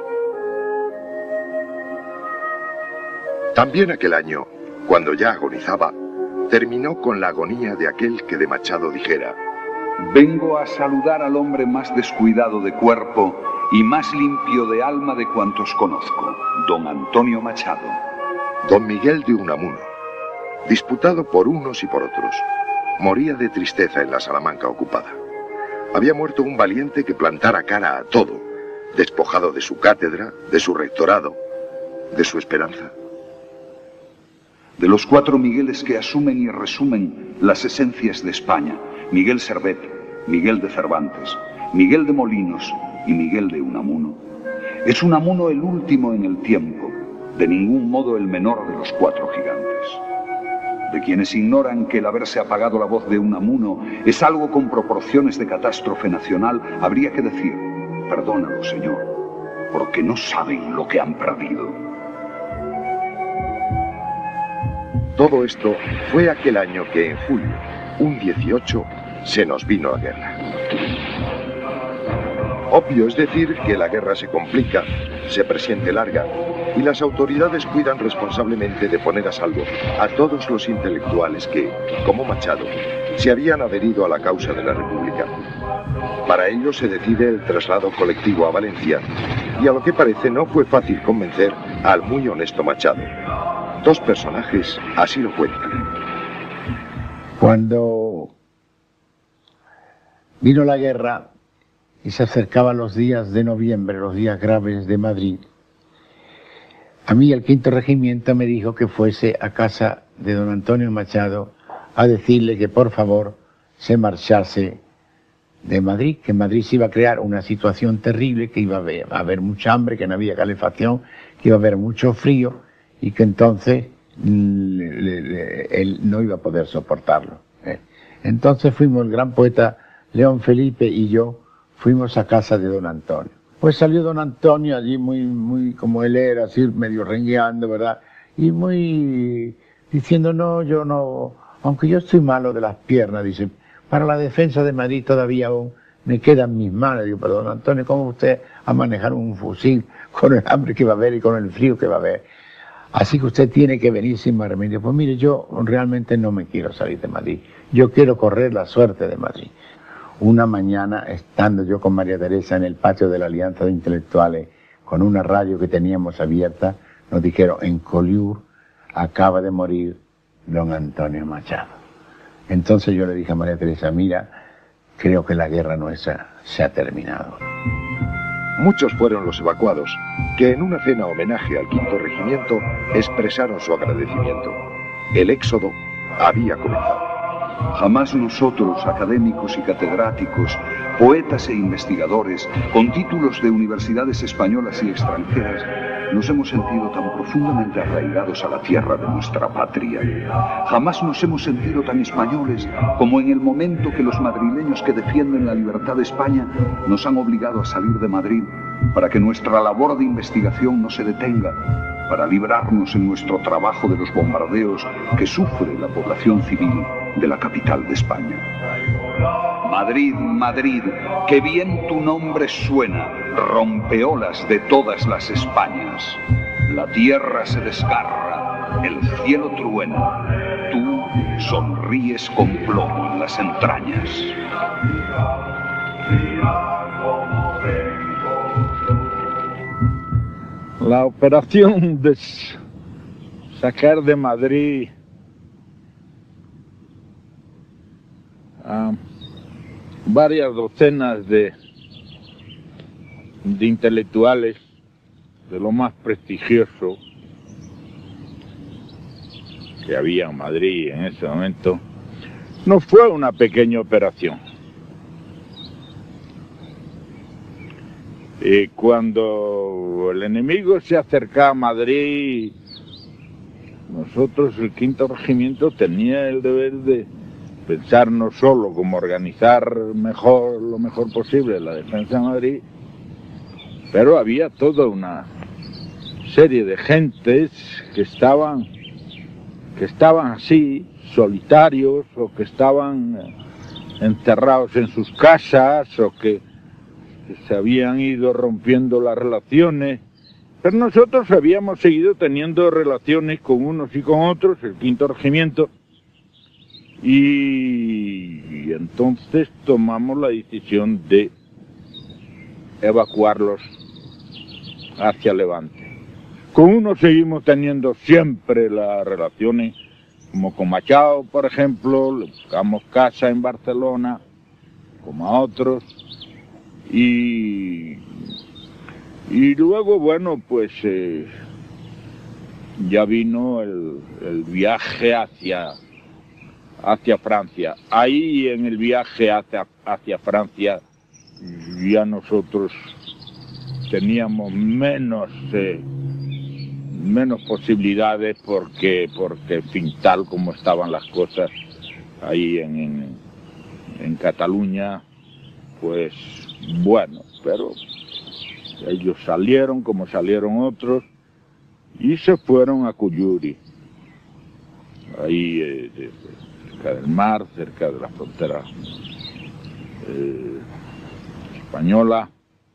También aquel año, cuando ya agonizaba, terminó con la agonía de aquel que de Machado dijera: vengo a saludar al hombre más descuidado de cuerpo y más limpio de alma de cuantos conozco, don Antonio Machado. Don Miguel de Unamuno, disputado por unos y por otros, moría de tristeza en la Salamanca ocupada. Había muerto un valiente que plantara cara a todo, despojado de su cátedra, de su rectorado, de su esperanza. De los cuatro Migueles que asumen y resumen las esencias de España, Miguel Servet, Miguel de Cervantes, Miguel de Molinos y Miguel de Unamuno, es Unamuno el último en el tiempo, de ningún modo el menor de los cuatro gigantes. De quienes ignoran que el haberse apagado la voz de Unamuno es algo con proporciones de catástrofe nacional, habría que decir: perdónalo, señor, porque no saben lo que han perdido. Todo esto fue aquel año que en julio, un dieciocho, se nos vino la guerra. Obvio es decir que la guerra se complica, se presiente larga, y las autoridades cuidan responsablemente de poner a salvo a todos los intelectuales que, como Machado, se habían adherido a la causa de la República. Para ello se decide el traslado colectivo a Valencia, y a lo que parece no fue fácil convencer al muy honesto Machado. Dos personajes así lo cuentan. Cuando vino la guerra y se acercaban los días de noviembre, los días graves de Madrid, a mí el quinto regimiento me dijo que fuese a casa de don Antonio Machado a decirle que por favor se marchase de Madrid, que en Madrid se iba a crear una situación terrible, que iba a haber, a haber mucha hambre, que no había calefacción, que iba a haber mucho frío, y que entonces le, le, le, él no iba a poder soportarlo. ¿eh? Entonces fuimos, el gran poeta León Felipe y yo, fuimos a casa de don Antonio. Pues salió don Antonio allí muy, muy como él era, así medio rengueando, ¿verdad? Y muy diciendo, no, yo no, aunque yo estoy malo de las piernas, dice, para la defensa de Madrid todavía aún me quedan mis manos. Digo, pero don Antonio, ¿cómo usted a manejar un fusil con el hambre que va a haber y con el frío que va a haber? Así que usted tiene que venir sin más remedio. Pues mire, yo realmente no me quiero salir de Madrid. Yo quiero correr la suerte de Madrid. Una mañana, estando yo con María Teresa en el patio de la Alianza de Intelectuales, con una radio que teníamos abierta, nos dijeron, en Collioure acaba de morir don Antonio Machado. Entonces yo le dije a María Teresa, mira, creo que la guerra nuestra se ha terminado. Muchos fueron los evacuados que en una cena homenaje al quinto regimiento expresaron su agradecimiento. El éxodo había comenzado. Jamás nosotros, académicos y catedráticos, poetas e investigadores, con títulos de universidades españolas y extranjeras, nos hemos sentido tan profundamente arraigados a la tierra de nuestra patria. Jamás nos hemos sentido tan españoles como en el momento que los madrileños que defienden la libertad de España nos han obligado a salir de Madrid para que nuestra labor de investigación no se detenga, para librarnos en nuestro trabajo de los bombardeos que sufre la población civil de la capital de España. Madrid, Madrid, que bien tu nombre suena, rompeolas de todas las Españas. La tierra se desgarra, el cielo truena, Tú sonríes con plomo en las entrañas. La operación de sacar de Madrid a varias docenas de, de intelectuales de lo más prestigioso que había en Madrid en ese momento, no fue una pequeña operación. Y cuando el enemigo se acercaba a Madrid, nosotros, el quinto regimiento, tenía el deber de pensar no solo cómo organizar mejor, lo mejor posible la defensa de Madrid, pero había toda una serie de gentes que estaban, que estaban así, solitarios, o que estaban encerrados en sus casas, o que, que se habían ido rompiendo las relaciones. Pero nosotros habíamos seguido teniendo relaciones con unos y con otros, el quinto regimiento, y, y entonces tomamos la decisión de evacuarlos hacia Levante. Con unos seguimos teniendo siempre las relaciones, como con Machado, por ejemplo, le buscamos casa en Barcelona, como a otros, y... Y luego, bueno, pues eh, ya vino el, el viaje hacia, hacia Francia. Ahí en el viaje hacia, hacia Francia ya nosotros teníamos menos, eh, menos posibilidades porque, porque, en fin, tal como estaban las cosas ahí en, en, en Cataluña, pues bueno, pero... ellos salieron como salieron otros y se fueron a Cuyuri, ahí eh, eh, cerca del mar, cerca de la frontera eh, española,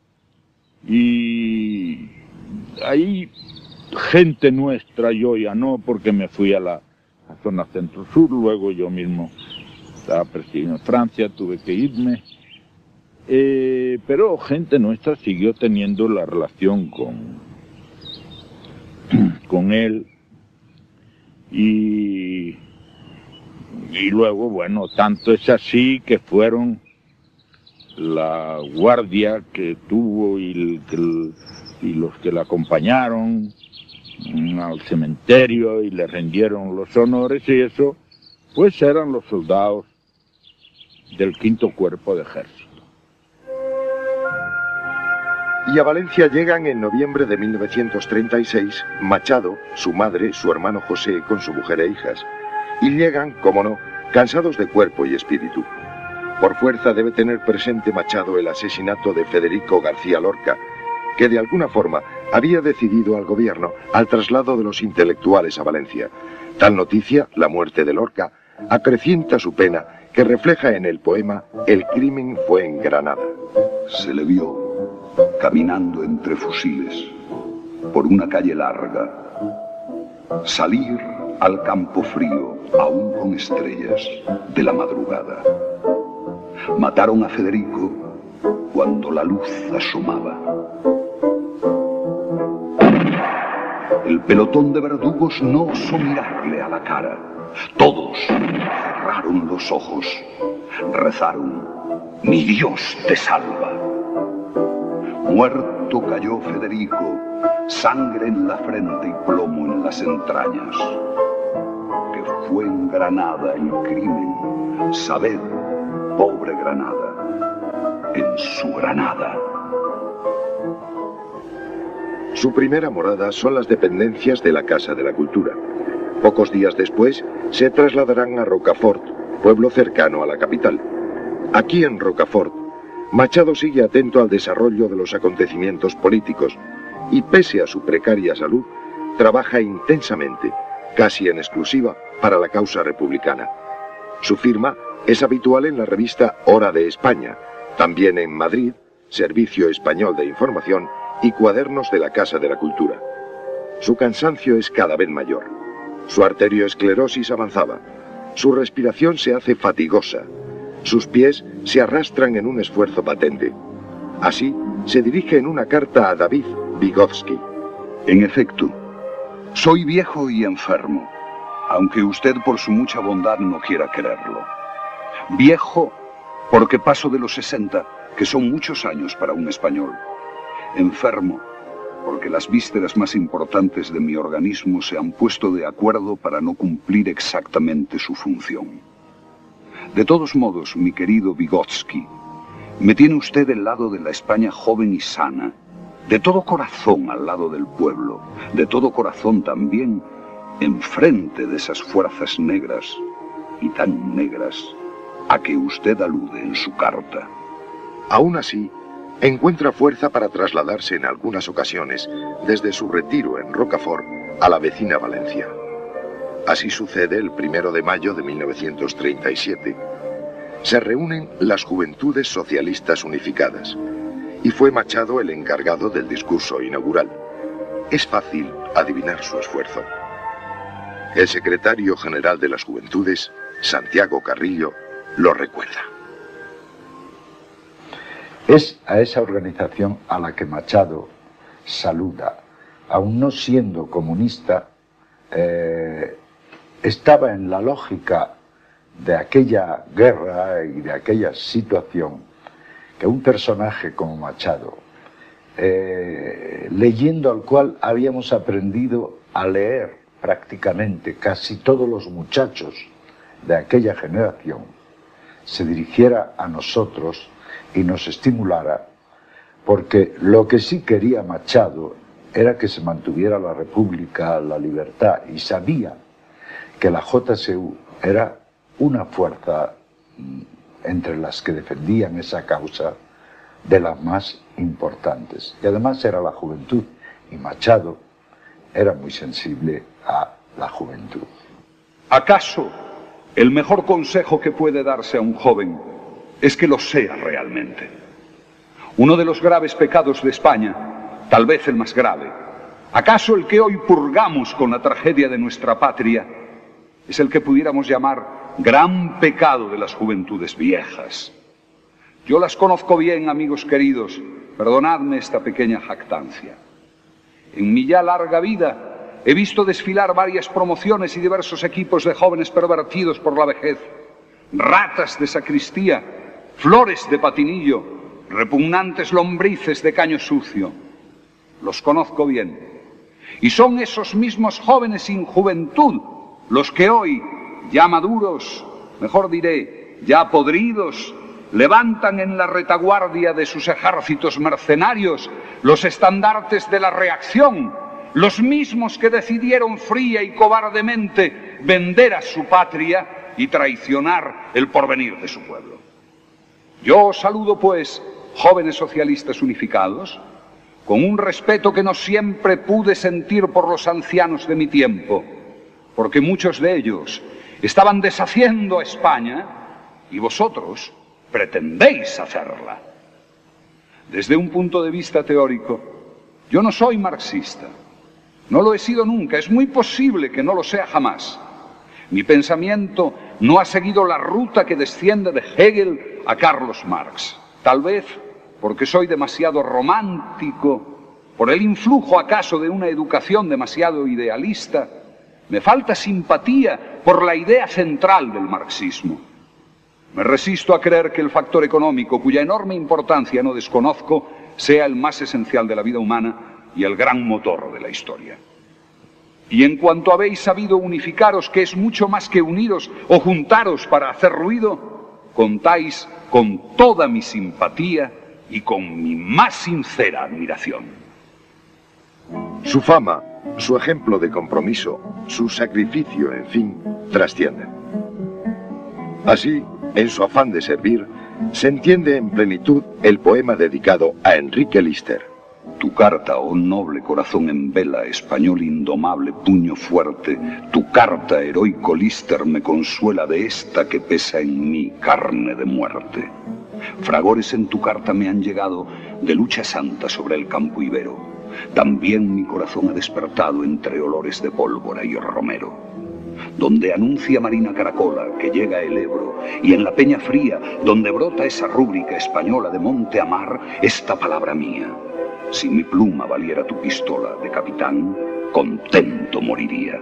y ahí gente nuestra, yo ya no, porque me fui a la a zona centro-sur, luego yo mismo estaba presidiendo Francia, tuve que irme. Eh, pero gente nuestra siguió teniendo la relación con, con él y, y luego, bueno, tanto es así que fueron la guardia que tuvo y, el, y los que la acompañaron al cementerio y le rindieron los honores y eso, pues eran los soldados del quinto cuerpo de ejército. Y a Valencia llegan en noviembre de mil novecientos treinta y seis Machado, su madre, su hermano José con su mujer e hijas. Y llegan, como no, cansados de cuerpo y espíritu. Por fuerza debe tener presente Machado el asesinato de Federico García Lorca, que de alguna forma había decidido al gobierno al traslado de los intelectuales a Valencia. Tal noticia, la muerte de Lorca, acrecienta su pena, que refleja en el poema El crimen fue en Granada. Se le vio caminando entre fusiles por una calle larga, salir al campo frío, aún con estrellas, de la madrugada. Mataron a Federico cuando la luz asomaba. El pelotón de verdugos no osó mirarle a la cara. Todos cerraron los ojos, rezaron: «Mi Dios te salva». Muerto cayó Federico, sangre en la frente y plomo en las entrañas. Que fue en Granada el crimen, sabed, pobre Granada, en su Granada. Su primera morada son las dependencias de la Casa de la Cultura. Pocos días después se trasladarán a Rocafort, pueblo cercano a la capital. Aquí en Rocafort, Machado sigue atento al desarrollo de los acontecimientos políticos y, pese a su precaria salud, trabaja intensamente, casi en exclusiva, para la causa republicana. Su firma es habitual en la revista Hora de España, también en Madrid, Servicio Español de Información y Cuadernos de la Casa de la Cultura. Su cansancio es cada vez mayor. Su arterioesclerosis avanzaba. Su respiración se hace fatigosa. Sus pies se arrastran en un esfuerzo patente. Así, se dirige en una carta a David Vygotsky. En efecto, soy viejo y enfermo, aunque usted por su mucha bondad no quiera creerlo. Viejo porque paso de los sesenta, que son muchos años para un español. Enfermo porque las vísceras más importantes de mi organismo se han puesto de acuerdo para no cumplir exactamente su función. De todos modos, mi querido Vygotsky, me tiene usted del lado de la España joven y sana, de todo corazón al lado del pueblo, de todo corazón también enfrente de esas fuerzas negras, y tan negras, a que usted alude en su carta. Aún así, encuentra fuerza para trasladarse en algunas ocasiones desde su retiro en Rocafort a la vecina Valencia. Así sucede el primero de mayo de mil novecientos treinta y siete. Se reúnen las Juventudes Socialistas Unificadas y fue Machado el encargado del discurso inaugural. Es fácil adivinar su esfuerzo. El secretario general de las Juventudes, Santiago Carrillo, lo recuerda. Es a esa organización a la que Machado saluda. Aun no siendo comunista, eh, estaba en la lógica de aquella guerra y de aquella situación que un personaje como Machado, eh, leyendo al cual habíamos aprendido a leer prácticamente casi todos los muchachos de aquella generación, se dirigiera a nosotros y nos estimulara, porque lo que sí quería Machado era que se mantuviera la República, la libertad, y sabía que la J C U era una fuerza entre las que defendían esa causa de las más importantes. Y además era la juventud, y Machado era muy sensible a la juventud. ¿Acaso el mejor consejo que puede darse a un joven es que lo sea realmente? Uno de los graves pecados de España, tal vez el más grave, ¿acaso el que hoy purgamos con la tragedia de nuestra patria, es el que pudiéramos llamar gran pecado de las juventudes viejas? Yo las conozco bien, amigos queridos, perdonadme esta pequeña jactancia. En mi ya larga vida he visto desfilar varias promociones y diversos equipos de jóvenes pervertidos por la vejez, ratas de sacristía, flores de patinillo, repugnantes lombrices de caño sucio. Los conozco bien. Y son esos mismos jóvenes sin juventud los que hoy, ya maduros, mejor diré, ya podridos, levantan en la retaguardia de sus ejércitos mercenarios los estandartes de la reacción, los mismos que decidieron fría y cobardemente vender a su patria y traicionar el porvenir de su pueblo. Yo os saludo, pues, jóvenes socialistas unificados, con un respeto que no siempre pude sentir por los ancianos de mi tiempo, porque muchos de ellos estaban deshaciendo a España y vosotros pretendéis hacerla. Desde un punto de vista teórico, yo no soy marxista. No lo he sido nunca, es muy posible que no lo sea jamás. Mi pensamiento no ha seguido la ruta que desciende de Hegel a Carlos Marx. Tal vez porque soy demasiado romántico, por el influjo acaso de una educación demasiado idealista, me falta simpatía por la idea central del marxismo. Me resisto a creer que el factor económico, cuya enorme importancia no desconozco, sea el más esencial de la vida humana y el gran motor de la historia. Y en cuanto habéis sabido unificaros, que es mucho más que uniros o juntaros para hacer ruido, contáis con toda mi simpatía y con mi más sincera admiración. Su fama, su ejemplo de compromiso, su sacrificio, en fin, trascienden. Así, en su afán de servir, se entiende en plenitud el poema dedicado a Enrique Lister. Tu carta, oh noble corazón en vela, español indomable, puño fuerte, tu carta, heroico Lister, me consuela de esta que pesa en mí carne de muerte. Fragores en tu carta me han llegado de lucha santa sobre el campo ibero. También mi corazón ha despertado entre olores de pólvora y romero. Donde anuncia Marina Caracola que llega el Ebro, y en la Peña Fría, donde brota esa rúbrica española de monte a mar, esta palabra mía, si mi pluma valiera tu pistola de capitán, contento moriría.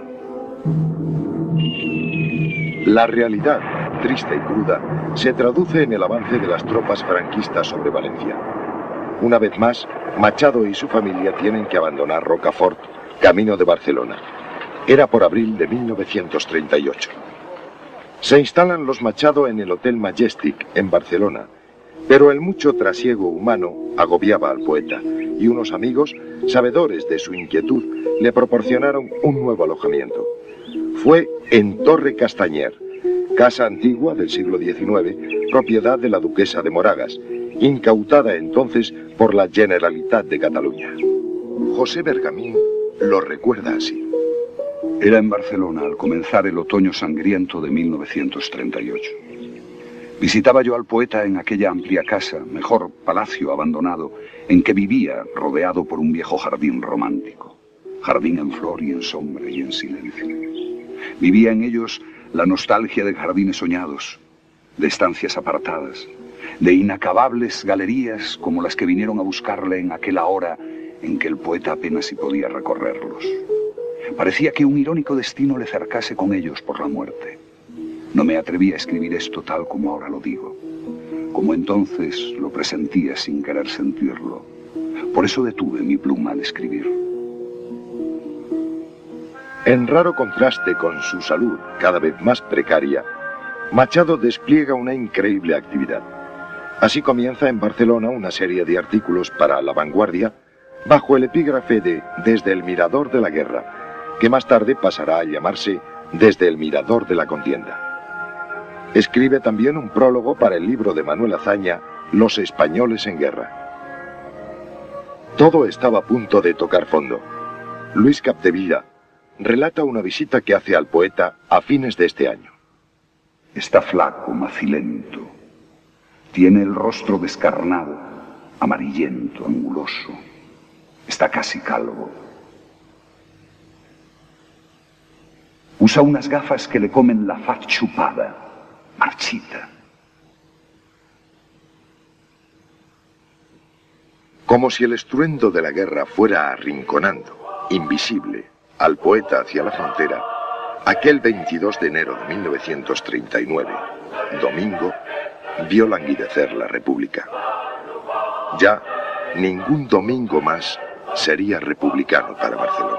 La realidad, triste y cruda, se traduce en el avance de las tropas franquistas sobre Valencia. Una vez más, Machado y su familia tienen que abandonar Rocafort, camino de Barcelona. Era por abril de mil novecientos treinta y ocho. Se instalan los Machado en el Hotel Majestic, en Barcelona, pero el mucho trasiego humano agobiaba al poeta, y unos amigos, sabedores de su inquietud, le proporcionaron un nuevo alojamiento. Fue en Torre Castañer, casa antigua del siglo diecinueve, propiedad de la duquesa de Moragas, incautada entonces por la Generalitat de Cataluña. José Bergamín lo recuerda así. Era en Barcelona al comenzar el otoño sangriento de mil novecientos treinta y ocho. Visitaba yo al poeta en aquella amplia casa, mejor palacio abandonado, en que vivía rodeado por un viejo jardín romántico. Jardín en flor y en sombra y en silencio. Vivía en ellos la nostalgia de jardines soñados, de estancias apartadas, de inacabables galerías como las que vinieron a buscarle en aquella hora en que el poeta apenas si podía recorrerlos. Parecía que un irónico destino le cercase con ellos por la muerte. No me atreví a escribir esto tal como ahora lo digo, como entonces lo presentía sin querer sentirlo. Por eso detuve mi pluma al escribir. En raro contraste con su salud cada vez más precaria, Machado despliega una increíble actividad. Así comienza en Barcelona una serie de artículos para La Vanguardia bajo el epígrafe de Desde el Mirador de la Guerra, que más tarde pasará a llamarse Desde el Mirador de la Contienda. Escribe también un prólogo para el libro de Manuel Azaña, Los españoles en guerra. Todo estaba a punto de tocar fondo. Luis Capdevila relata una visita que hace al poeta a fines de este año. Está flaco, macilento. Tiene el rostro descarnado, amarillento, anguloso. Está casi calvo. Usa unas gafas que le comen la faz chupada, marchita. Como si el estruendo de la guerra fuera arrinconando, invisible, al poeta hacia la frontera, aquel veintidós de enero de mil novecientos treinta y nueve, domingo, vio languidecer la República. Ya ningún domingo más sería republicano para Barcelona.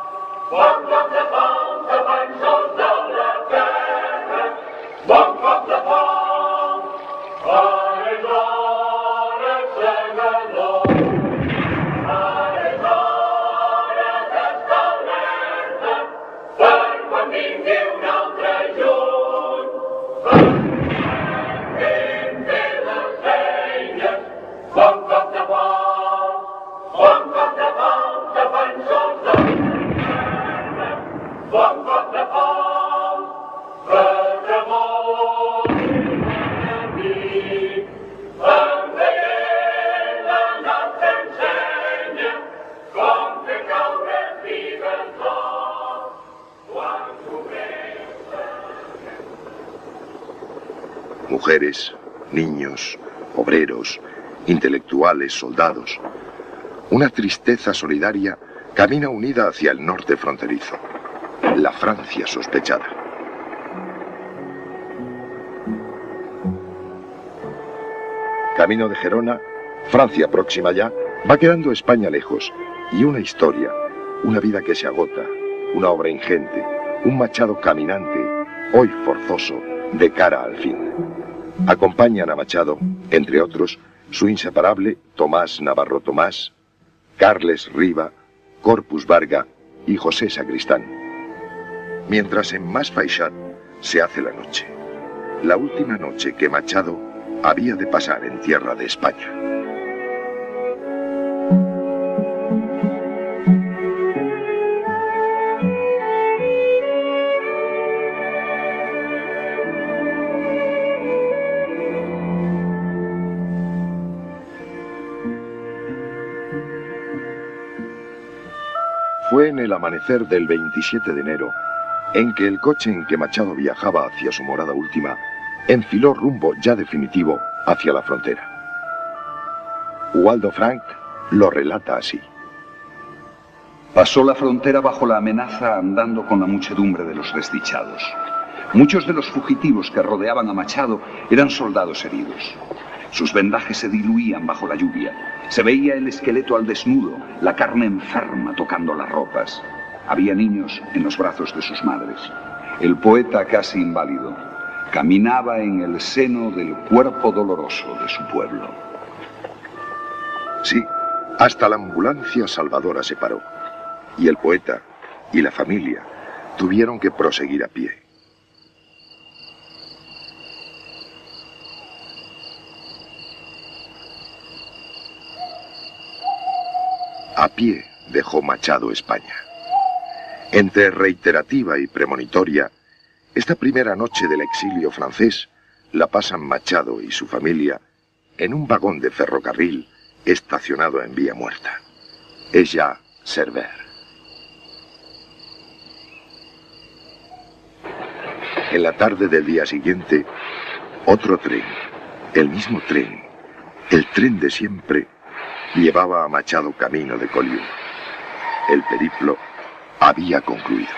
Mujeres, niños, obreros, intelectuales, soldados. Una tristeza solidaria camina unida hacia el norte fronterizo, la Francia sospechada. Camino de Gerona, Francia próxima ya, va quedando España lejos, y una historia, una vida que se agota, una obra ingente, un Machado caminante, hoy forzoso, de cara al fin. Acompañan a Machado, entre otros, su inseparable Tomás Navarro Tomás, Carles Riba, Corpus Varga y José Sacristán. Mientras en Mas Faixat se hace la noche, la última noche que Machado había de pasar en tierra de España. Fue en el amanecer del veintisiete de enero en que el coche en que Machado viajaba hacia su morada última enfiló rumbo ya definitivo hacia la frontera. Waldo Frank lo relata así. Pasó la frontera bajo la amenaza andando con la muchedumbre de los desdichados. Muchos de los fugitivos que rodeaban a Machado eran soldados heridos. Sus vendajes se diluían bajo la lluvia. Se veía el esqueleto al desnudo, la carne enferma tocando las ropas. Había niños en los brazos de sus madres. El poeta, casi inválido, caminaba en el seno del cuerpo doloroso de su pueblo. Sí, hasta la ambulancia salvadora se paró. Y el poeta y la familia tuvieron que proseguir a pie. A pie dejó Machado España. Entre reiterativa y premonitoria, esta primera noche del exilio francés la pasan Machado y su familia en un vagón de ferrocarril estacionado en Vía Muerta. Es ya Cerver. En la tarde del día siguiente, otro tren, el mismo tren, el tren de siempre, llevaba a Machado camino de Collioure. El periplo había concluido.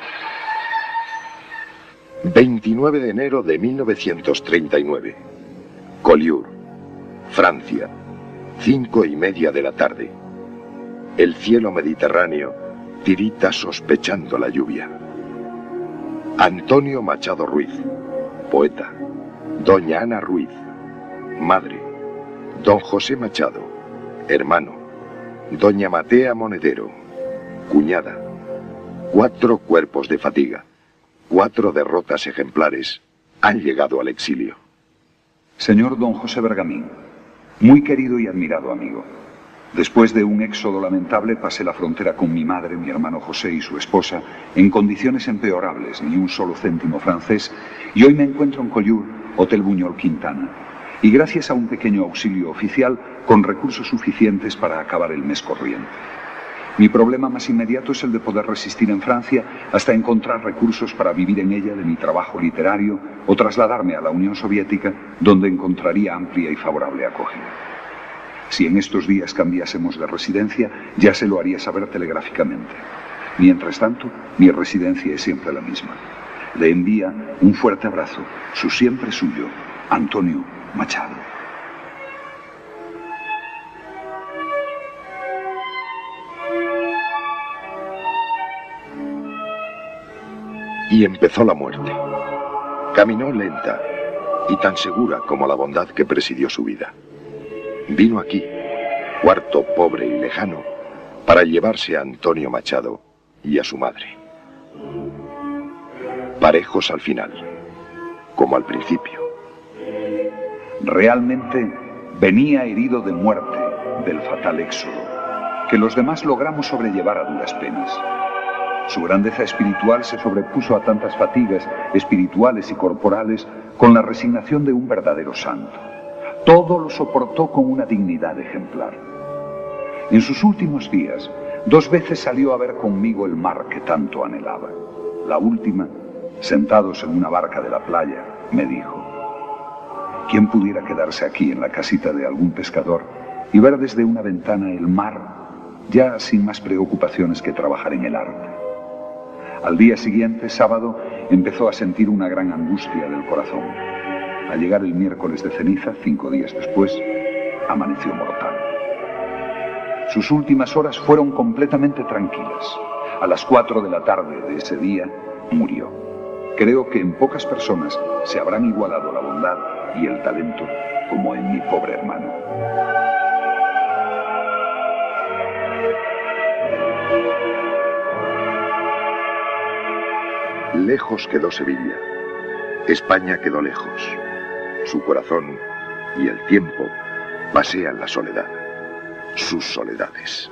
veintinueve de enero de mil novecientos treinta y nueve. Collioure, Francia, cinco y media de la tarde. El cielo mediterráneo tirita sospechando la lluvia. Antonio Machado Ruiz, poeta. Doña Ana Ruiz, madre. Don José Machado, hermano. Doña Matea Monedero, cuñada. Cuatro cuerpos de fatiga, cuatro derrotas ejemplares han llegado al exilio. Señor don José Bergamín, muy querido y admirado amigo. Después de un éxodo lamentable pasé la frontera con mi madre, mi hermano José y su esposa en condiciones empeorables, ni un solo céntimo francés, y hoy me encuentro en Collioure, Hotel Buñol Quintana, y gracias a un pequeño auxilio oficial con recursos suficientes para acabar el mes corriente. Mi problema más inmediato es el de poder resistir en Francia hasta encontrar recursos para vivir en ella de mi trabajo literario o trasladarme a la Unión Soviética, donde encontraría amplia y favorable acogida. Si en estos días cambiásemos de residencia, ya se lo haría saber telegráficamente. Mientras tanto, mi residencia es siempre la misma. Le envía un fuerte abrazo, su siempre suyo, Antonio Machado. Y empezó la muerte. Caminó lenta y tan segura como la bondad que presidió su vida. Vino aquí, cuarto pobre y lejano, para llevarse a Antonio Machado y a su madre. Parejos al final, como al principio. Realmente venía herido de muerte del fatal éxodo, que los demás logramos sobrellevar a duras penas. Su grandeza espiritual se sobrepuso a tantas fatigas espirituales y corporales con la resignación de un verdadero santo. Todo lo soportó con una dignidad ejemplar. En sus últimos días, dos veces salió a ver conmigo el mar que tanto anhelaba. La última, sentados en una barca de la playa, me dijo: ¿quién pudiera quedarse aquí en la casita de algún pescador y ver desde una ventana el mar, ya sin más preocupaciones que trabajar en el arte? Al día siguiente, sábado, empezó a sentir una gran angustia del corazón. Al llegar el miércoles de ceniza, cinco días después, amaneció mortal. Sus últimas horas fueron completamente tranquilas. A las cuatro de la tarde de ese día, murió. Creo que en pocas personas se habrán igualado la bondad y el talento como en mi pobre hermano. Lejos quedó Sevilla. España quedó lejos. Su corazón y el tiempo pasean la soledad, sus soledades.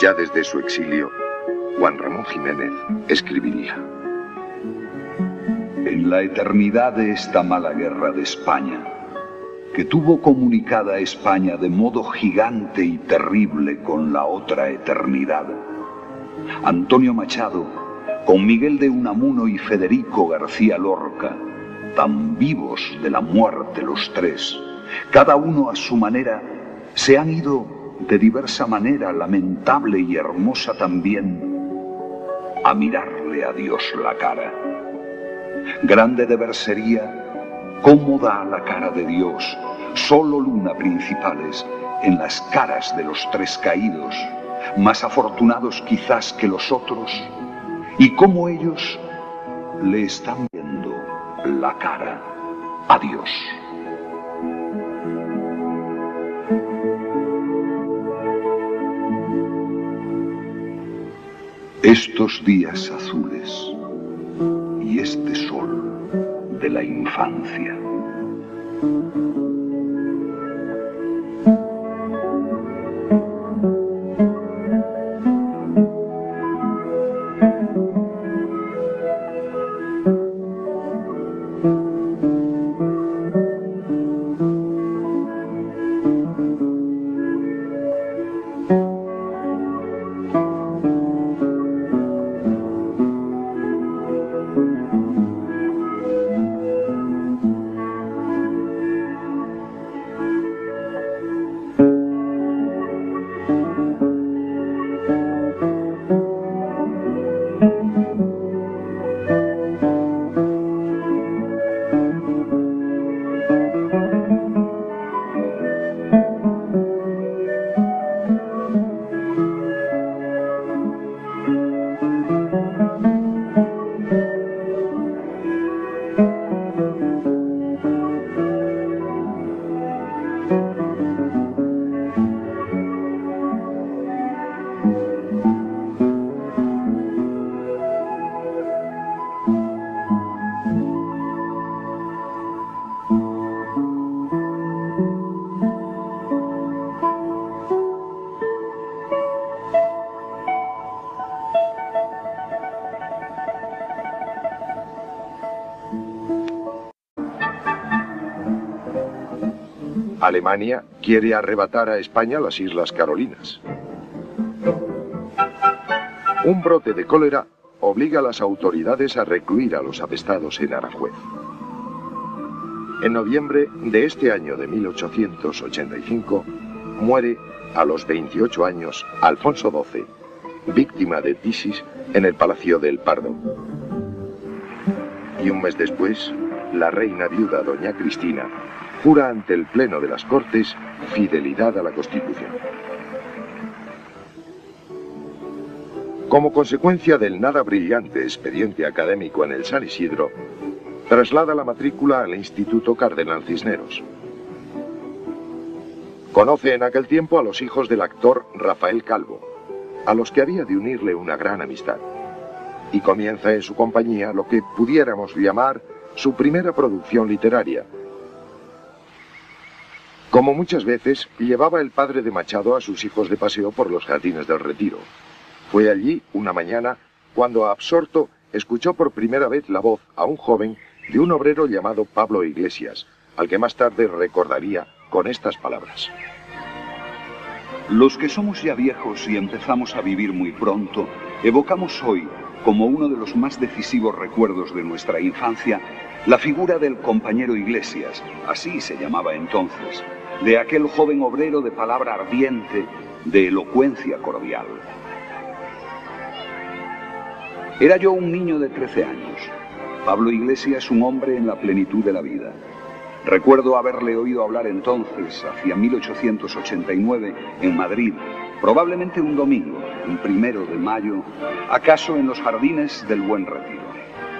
Ya desde su exilio, Juan Ramón Jiménez escribiría: en la eternidad de esta mala guerra de España, que tuvo comunicada a España de modo gigante y terrible con la otra eternidad, Antonio Machado, con Miguel de Unamuno y Federico García Lorca, tan vivos de la muerte los tres, cada uno a su manera, se han ido de diversa manera, lamentable y hermosa también, a mirarle a Dios la cara. Grande deber sería cómo da la cara de Dios, solo luna principales, en las caras de los tres caídos, más afortunados quizás que los otros, y cómo ellos le están viendo la cara a Dios. Estos días azules y este sol de la infancia. Alemania quiere arrebatar a España las Islas Carolinas. Un brote de cólera obliga a las autoridades a recluir a los apestados en Aranjuez. En noviembre de este año de mil ochocientos ochenta y cinco muere a los veintiocho años Alfonso doce, víctima de tisis en el Palacio del Pardo. Y un mes después, la reina viuda doña Cristina jura ante el Pleno de las Cortes fidelidad a la Constitución. Como consecuencia del nada brillante expediente académico en el San Isidro, traslada la matrícula al Instituto Cardenal Cisneros. Conoce en aquel tiempo a los hijos del actor Rafael Calvo, a los que había de unirle una gran amistad, y comienza en su compañía lo que pudiéramos llamar su primera producción literaria. Como muchas veces, llevaba el padre de Machado a sus hijos de paseo por los jardines del Retiro. Fue allí, una mañana, cuando absorto escuchó por primera vez la voz a un joven de un obrero llamado Pablo Iglesias, al que más tarde recordaría con estas palabras. Los que somos ya viejos y empezamos a vivir muy pronto, evocamos hoy, como uno de los más decisivos recuerdos de nuestra infancia, la figura del compañero Iglesias, así se llamaba entonces, de aquel joven obrero de palabra ardiente, de elocuencia cordial. Era yo un niño de trece años. Pablo Iglesias, un hombre en la plenitud de la vida. Recuerdo haberle oído hablar entonces, hacia mil ochocientos ochenta y nueve, en Madrid, probablemente un domingo, un primero de mayo, acaso en los jardines del Buen Retiro.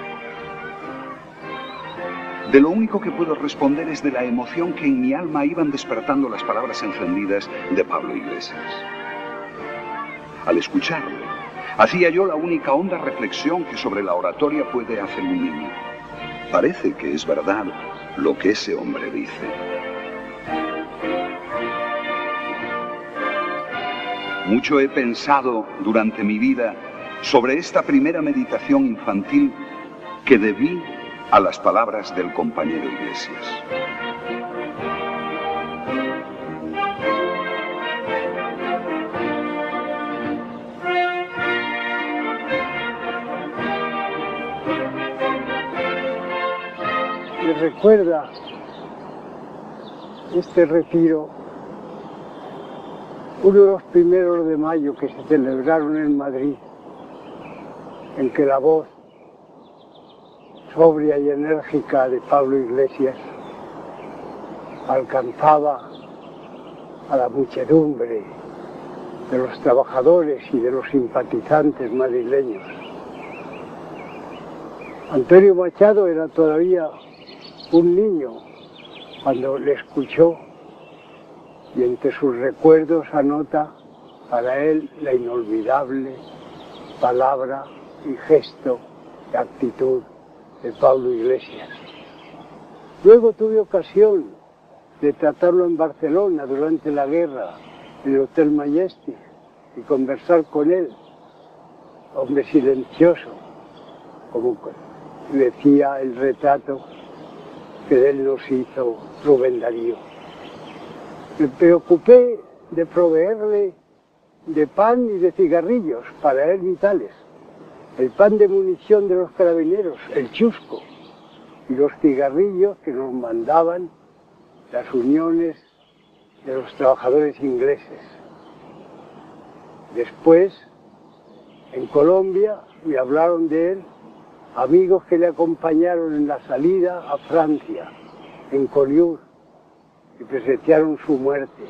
De lo único que puedo responder es de la emoción que en mi alma iban despertando las palabras encendidas de Pablo Iglesias. Al escucharle, hacía yo la única honda reflexión que sobre la oratoria puede hacer un niño. Parece que es verdad lo que ese hombre dice. Mucho he pensado durante mi vida sobre esta primera meditación infantil que debí a las palabras del compañero Iglesias. Me recuerda este retiro, uno de los primeros de mayo que se celebraron en Madrid, en que la voz sobria y enérgica de Pablo Iglesias alcanzaba a la muchedumbre de los trabajadores y de los simpatizantes madrileños. Antonio Machado era todavía un niño cuando le escuchó, y entre sus recuerdos anota para él la inolvidable palabra y gesto y actitud de Pablo Iglesias. Luego tuve ocasión de tratarlo en Barcelona durante la guerra, en el Hotel Majestic, y conversar con él, hombre silencioso, como decía el retrato que de él nos hizo Rubén Darío. Me preocupé de proveerle de pan y de cigarrillos para él vitales, el pan de munición de los carabineros, el chusco, y los cigarrillos que nos mandaban las uniones de los trabajadores ingleses. Después, en Colombia, me hablaron de él amigos que le acompañaron en la salida a Francia, en Collioure, y presenciaron su muerte.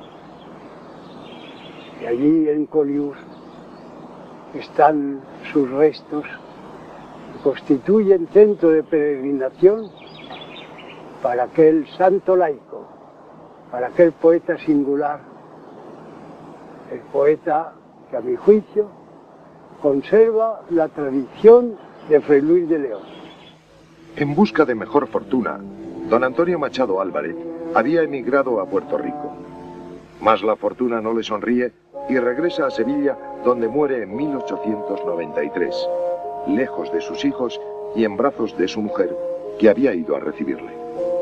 Y allí en Collioure están sus restos, que constituyen centro de peregrinación para aquel santo laico, para aquel poeta singular, el poeta que a mi juicio conserva la tradición de Fray Luis de León. En busca de mejor fortuna, don Antonio Machado Álvarez había emigrado a Puerto Rico. Mas la fortuna no le sonríe y regresa a Sevilla, donde muere en mil ochocientos noventa y tres, lejos de sus hijos y en brazos de su mujer, que había ido a recibirle.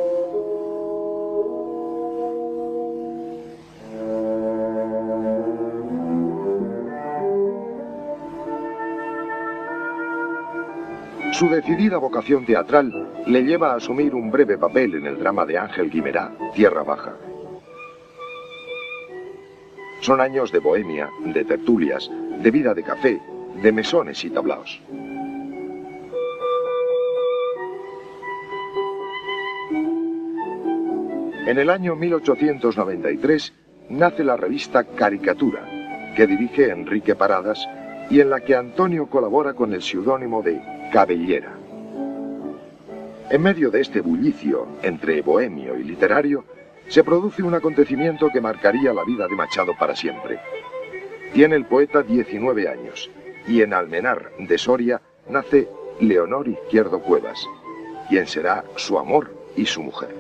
Su decidida vocación teatral le lleva a asumir un breve papel en el drama de Ángel Guimerá, Tierra Baja. Son años de bohemia, de tertulias, de vida de café, de mesones y tablaos. En el año mil ochocientos noventa y tres nace la revista Caricatura, que dirige Enrique Paradas y en la que Antonio colabora con el seudónimo de Cabellera. En medio de este bullicio entre bohemio y literario, se produce un acontecimiento que marcaría la vida de Machado para siempre. Tiene el poeta diecinueve años y en Almenar de Soria nace Leonor Izquierdo Cuevas, quien será su amor y su mujer.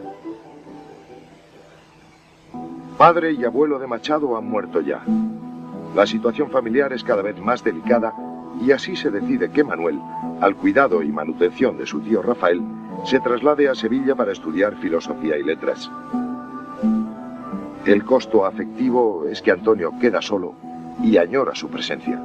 Padre y abuelo de Machado han muerto ya. La situación familiar es cada vez más delicada y así se decide que Manuel, al cuidado y manutención de su tío Rafael, se traslade a Sevilla para estudiar filosofía y letras. El costo afectivo es que Antonio queda solo y añora su presencia.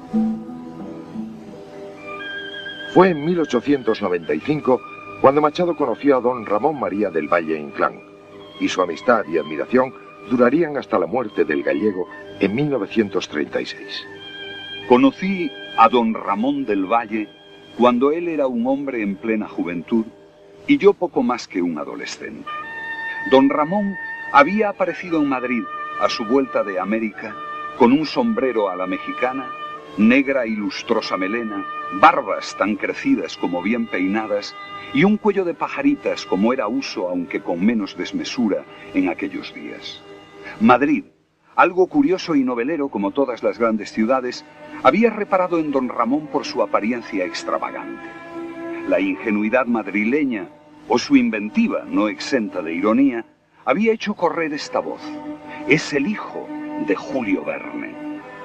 Fue en mil ochocientos noventa y cinco cuando Machado conoció a don Ramón María del Valle Inclán, y su amistad y admiración durarían hasta la muerte del gallego en mil novecientos treinta y seis. Conocí a don Ramón del Valle cuando él era un hombre en plena juventud y yo poco más que un adolescente. Don Ramón había aparecido en Madrid a su vuelta de América con un sombrero a la mexicana, negra y lustrosa melena, barbas tan crecidas como bien peinadas y un cuello de pajaritas como era uso, aunque con menos desmesura, en aquellos días. Madrid, algo curioso y novelero como todas las grandes ciudades, había reparado en don Ramón por su apariencia extravagante. La ingenuidad madrileña, o su inventiva no exenta de ironía, había hecho correr esta voz. Es el hijo de Julio Verne.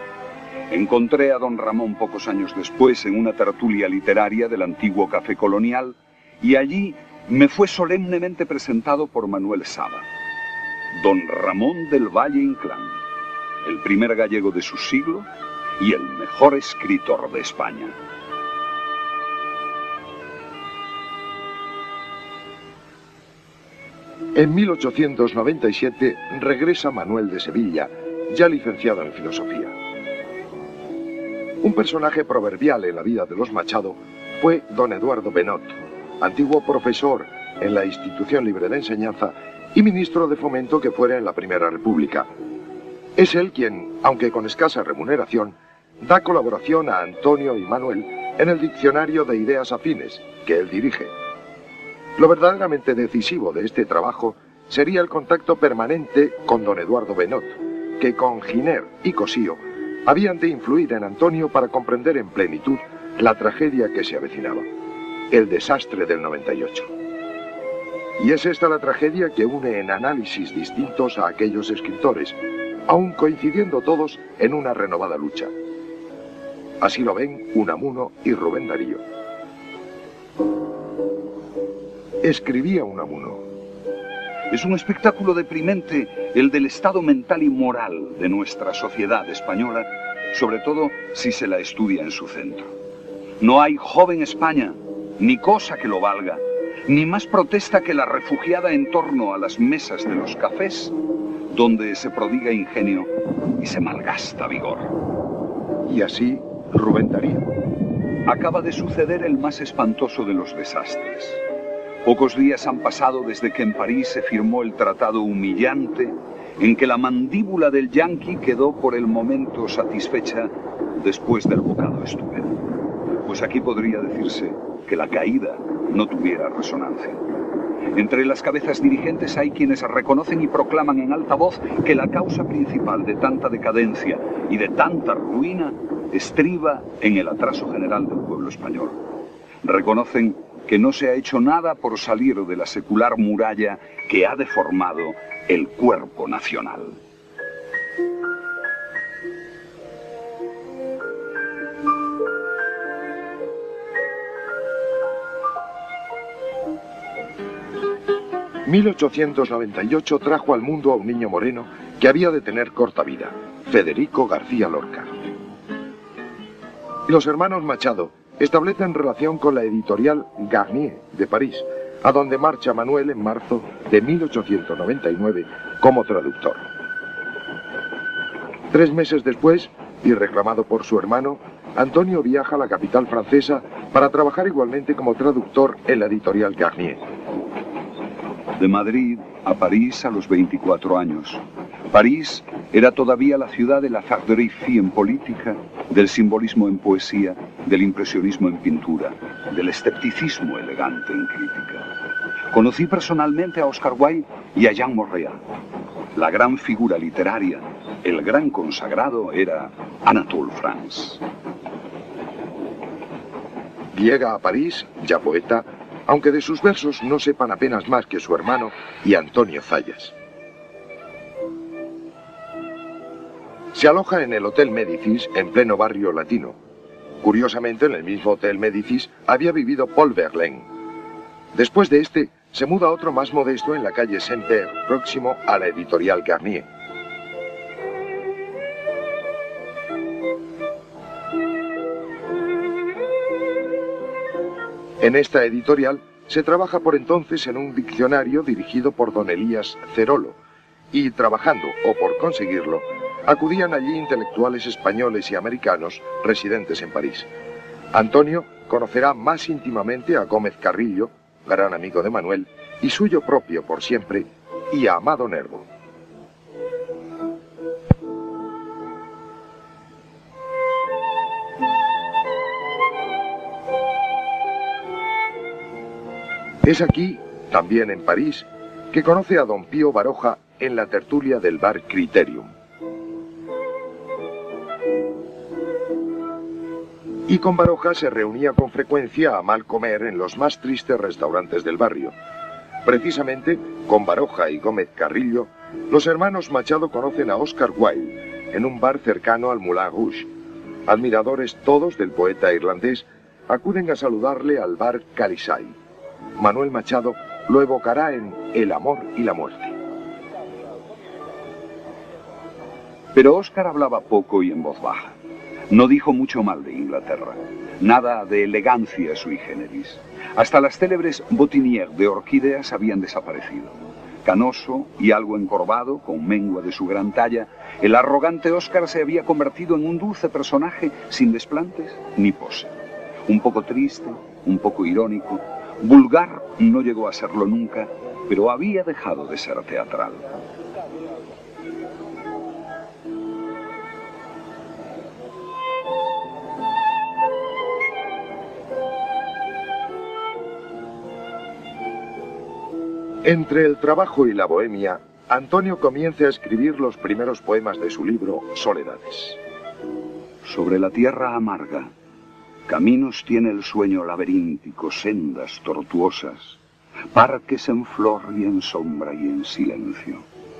Encontré a don Ramón pocos años después en una tertulia literaria del antiguo Café Colonial y allí me fue solemnemente presentado por Manuel Saba. Don Ramón del Valle Inclán, el primer gallego de su siglo y el mejor escritor de España. En mil ochocientos noventa y siete regresa Manuel de Sevilla, ya licenciado en filosofía. Un personaje proverbial en la vida de los Machado fue don Eduardo Benot, antiguo profesor en la Institución Libre de Enseñanza y ministro de Fomento que fuera en la Primera República. Es él quien, aunque con escasa remuneración, da colaboración a Antonio y Manuel en el Diccionario de Ideas Afines, que él dirige. Lo verdaderamente decisivo de este trabajo sería el contacto permanente con don Eduardo Benot, que con Giner y Cosío habían de influir en Antonio para comprender en plenitud la tragedia que se avecinaba, el desastre del noventa y ocho. Y es esta la tragedia que une en análisis distintos a aquellos escritores, aun coincidiendo todos en una renovada lucha. Así lo ven Unamuno y Rubén Darío. Escribía Unamuno: es un espectáculo deprimente el del estado mental y moral de nuestra sociedad española, sobre todo si se la estudia en su centro. No hay joven España, ni cosa que lo valga, ni más protesta que la refugiada en torno a las mesas de los cafés, donde se prodiga ingenio y se malgasta vigor. Y así Rubén Darío. Acaba de suceder el más espantoso de los desastres. Pocos días han pasado desde que en París se firmó el tratado humillante en que la mandíbula del yanqui quedó por el momento satisfecha después del bocado estúpido. Pues aquí podría decirse que la caída no tuviera resonancia. Entre las cabezas dirigentes hay quienes reconocen y proclaman en alta voz que la causa principal de tanta decadencia y de tanta ruina estriba en el atraso general del pueblo español. Reconocen que no se ha hecho nada por salir de la secular muralla que ha deformado el cuerpo nacional. mil ochocientos noventa y ocho trajo al mundo a un niño moreno que había de tener corta vida, Federico García Lorca. Y los hermanos Machado establecen relación con la editorial Garnier de París, a donde marcha Manuel en marzo de mil ochocientos noventa y nueve como traductor. Tres meses después, y reclamado por su hermano, Antonio viaja a la capital francesa para trabajar igualmente como traductor en la editorial Garnier. De Madrid a París a los veinticuatro años. París era todavía la ciudad de la Farderie en política, del simbolismo en poesía, del impresionismo en pintura, del escepticismo elegante en crítica. Conocí personalmente a Oscar Wilde y a Jean Montréal. La gran figura literaria, el gran consagrado, era Anatole France. Llega a París, ya poeta, aunque de sus versos no sepan apenas más que su hermano y Antonio Zayas. Se aloja en el Hotel Médicis en pleno barrio latino. Curiosamente, en el mismo Hotel Médicis había vivido Paul Verlaine. Después de este, se muda a otro más modesto en la calle Saint-Père, próximo a la editorial Garnier. En esta editorial se trabaja por entonces en un diccionario dirigido por don Elías Cerolo, y trabajando, o por conseguirlo, acudían allí intelectuales españoles y americanos residentes en París. Antonio conocerá más íntimamente a Gómez Carrillo, gran amigo de Manuel, y suyo propio por siempre, y a Amado Nervo. Es aquí, también en París, que conoce a don Pío Baroja en la tertulia del bar Criterium. Y con Baroja se reunía con frecuencia a mal comer en los más tristes restaurantes del barrio. Precisamente, con Baroja y Gómez Carrillo, los hermanos Machado conocen a Oscar Wilde en un bar cercano al Moulin Rouge, Admiradores todos del poeta irlandés acuden a saludarle al bar Calisay. Manuel Machado lo evocará en El amor y la muerte. Pero Óscar hablaba poco y en voz baja. No dijo mucho mal de Inglaterra. Nada de elegancia sui generis. Hasta las célebres botinières de orquídeas habían desaparecido. Canoso y algo encorvado, con mengua de su gran talla, el arrogante Óscar se había convertido en un dulce personaje sin desplantes ni pose. Un poco triste, un poco irónico, vulgar no llegó a serlo nunca, pero había dejado de ser teatral. Entre el trabajo y la bohemia, Antonio comienza a escribir los primeros poemas de su libro Soledades. Sobre la tierra amarga, caminos tiene el sueño laberíntico, sendas tortuosas, parques en flor y en sombra y en silencio.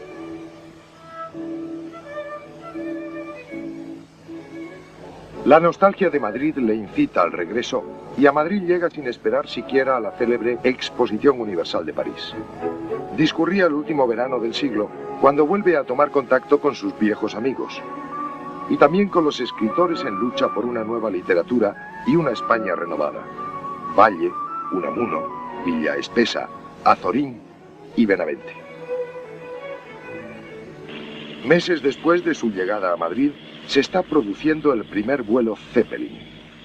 La nostalgia de Madrid le incita al regreso y a Madrid llega sin esperar siquiera a la célebre Exposición Universal de París. Discurría el último verano del siglo cuando vuelve a tomar contacto con sus viejos amigos y también con los escritores en lucha por una nueva literatura y una España renovada. Valle, Unamuno, Villa Espesa, Azorín y Benavente. Meses después de su llegada a Madrid, se está produciendo el primer vuelo Zeppelin.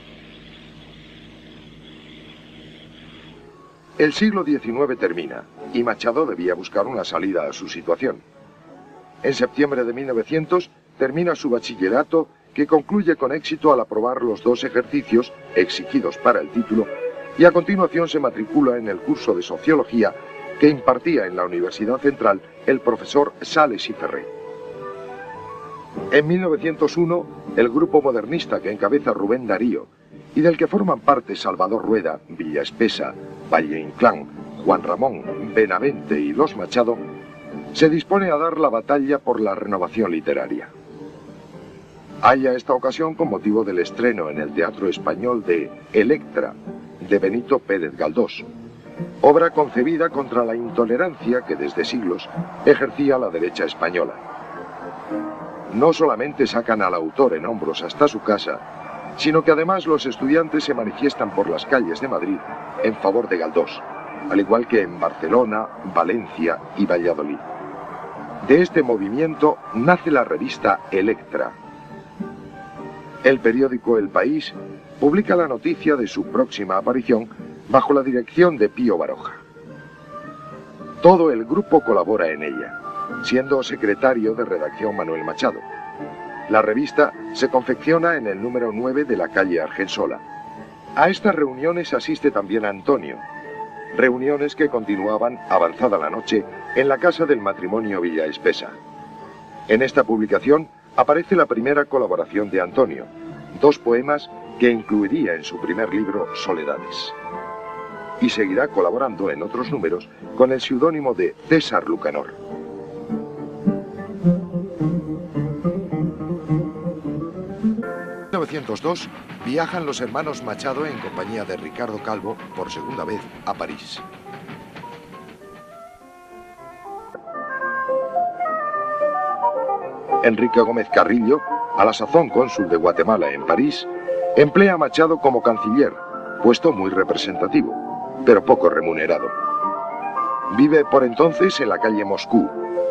El siglo diecinueve termina y Machado debía buscar una salida a su situación. En septiembre de mil novecientos termina su bachillerato, que concluye con éxito al aprobar los dos ejercicios exigidos para el título, y a continuación se matricula en el curso de Sociología que impartía en la Universidad Central el profesor Sales y Ferré. En mil novecientos uno, el grupo modernista que encabeza Rubén Darío y del que forman parte Salvador Rueda, Villa Espesa, Valle Inclán, Juan Ramón, Benavente y Los Machado, se dispone a dar la batalla por la renovación literaria. Haya esta ocasión con motivo del estreno en el Teatro Español de Electra, de Benito Pérez Galdós, obra concebida contra la intolerancia que desde siglos ejercía la derecha española. No solamente sacan al autor en hombros hasta su casa, sino que además los estudiantes se manifiestan por las calles de Madrid en favor de Galdós, al igual que en Barcelona, Valencia y Valladolid. De este movimiento nace la revista Electra. El periódico El País publica la noticia de su próxima aparición bajo la dirección de Pío Baroja. Todo el grupo colabora en ella, siendo secretario de redacción Manuel Machado. La revista se confecciona en el número nueve de la calle Argensola. A estas reuniones asiste también Antonio, reuniones que continuaban avanzada la noche en la casa del matrimonio Villa Espesa. En esta publicación aparece la primera colaboración de Antonio, dos poemas que incluiría en su primer libro Soledades. Y seguirá colaborando en otros números con el seudónimo de César Lucanor. En mil novecientos dos viajan los hermanos Machado en compañía de Ricardo Calvo por segunda vez a París. Enrique Gómez Carrillo, a la sazón cónsul de Guatemala en París, emplea a Machado como canciller, puesto muy representativo, pero poco remunerado. Vive por entonces en la calle Moscú.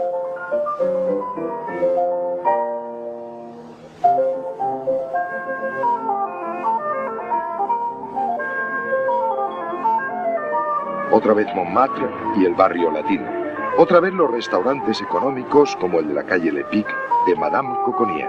Otra vez Montmartre y el barrio latino. Otra vez los restaurantes económicos como el de la calle Lepic de Madame Coconnier.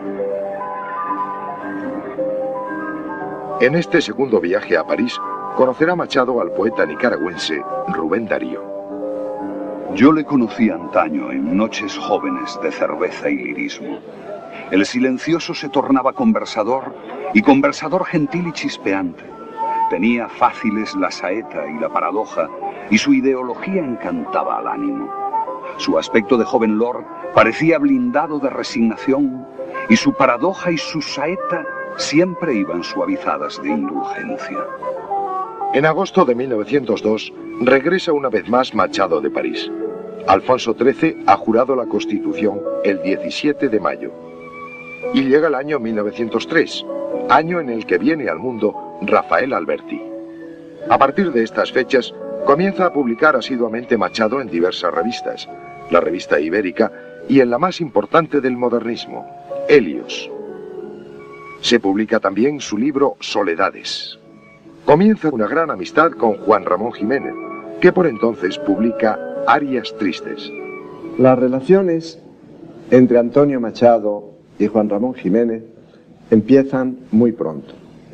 En este segundo viaje a París, conocerá Machado al poeta nicaragüense Rubén Darío. Yo le conocí antaño en noches jóvenes de cerveza y lirismo. El silencioso se tornaba conversador, y conversador gentil y chispeante. Tenía fáciles la saeta y la paradoja, y su ideología encantaba al ánimo. Su aspecto de joven lord parecía blindado de resignación, y su paradoja y su saeta siempre iban suavizadas de indulgencia. En agosto de mil novecientos dos regresa una vez más Machado de París. Alfonso trece ha jurado la Constitución el diecisiete de mayo. Y llega el año mil novecientos tres, año en el que viene al mundo Rafael Alberti. A partir de estas fechas comienza a publicar asiduamente Machado en diversas revistas, la Revista Ibérica y en la más importante del modernismo, Helios. Se publica también su libro Soledades. Comienza una gran amistad con Juan Ramón Jiménez, que por entonces publica Arias Tristes. Las relaciones entre Antonio Machado y Juan Ramón Jiménez empiezan muy pronto.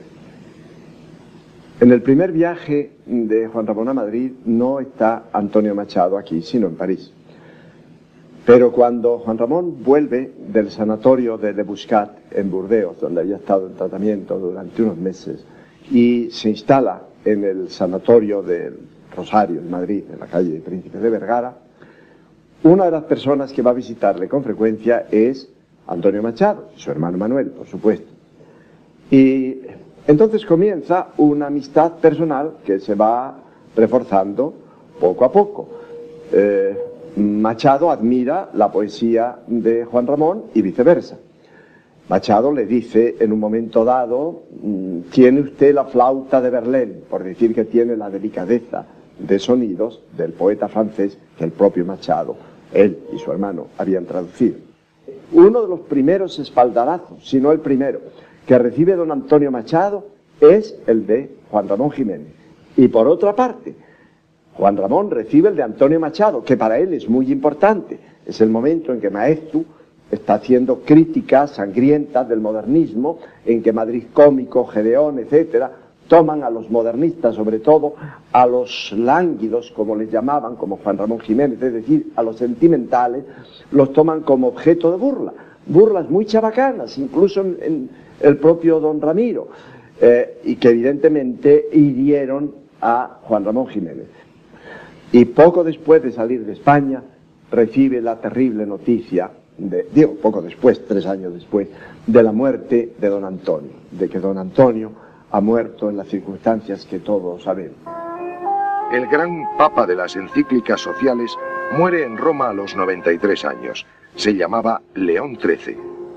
En el primer viaje de Juan Ramón a Madrid no está Antonio Machado aquí, sino en París. Pero cuando Juan Ramón vuelve del sanatorio de Le Buscat en Burdeos, donde había estado en tratamiento durante unos meses, y se instala en el sanatorio del Rosario, en Madrid, en la calle Príncipe de Vergara, una de las personas que va a visitarle con frecuencia es Antonio Machado, su hermano Manuel, por supuesto. Y entonces comienza una amistad personal que se va reforzando poco a poco. Eh, Machado admira la poesía de Juan Ramón y viceversa. Machado le dice en un momento dado, tiene usted la flauta de Verlaine, por decir que tiene la delicadeza de sonidos del poeta francés que el propio Machado, él y su hermano, habían traducido. Uno de los primeros espaldarazos, si no el primero, que recibe don Antonio Machado es el de Juan Ramón Jiménez. Y por otra parte, Juan Ramón recibe el de Antonio Machado, que para él es muy importante. Es el momento en que Maeztu está haciendo críticas sangrientas del modernismo, en que Madrid Cómico, Gedeón, etcétera, toman a los modernistas, sobre todo a los lánguidos, como les llamaban, como Juan Ramón Jiménez, es decir, a los sentimentales, los toman como objeto de burla. Burlas muy chabacanas, incluso en, en el propio don Ramiro, eh, y que evidentemente hirieron a Juan Ramón Jiménez. Y poco después de salir de España, recibe la terrible noticia, de, digo, poco después, tres años después, de la muerte de don Antonio, de que don Antonio ha muerto en las circunstancias que todos sabemos. El gran papa de las encíclicas sociales muere en Roma a los noventa y tres años. Se llamaba León trece.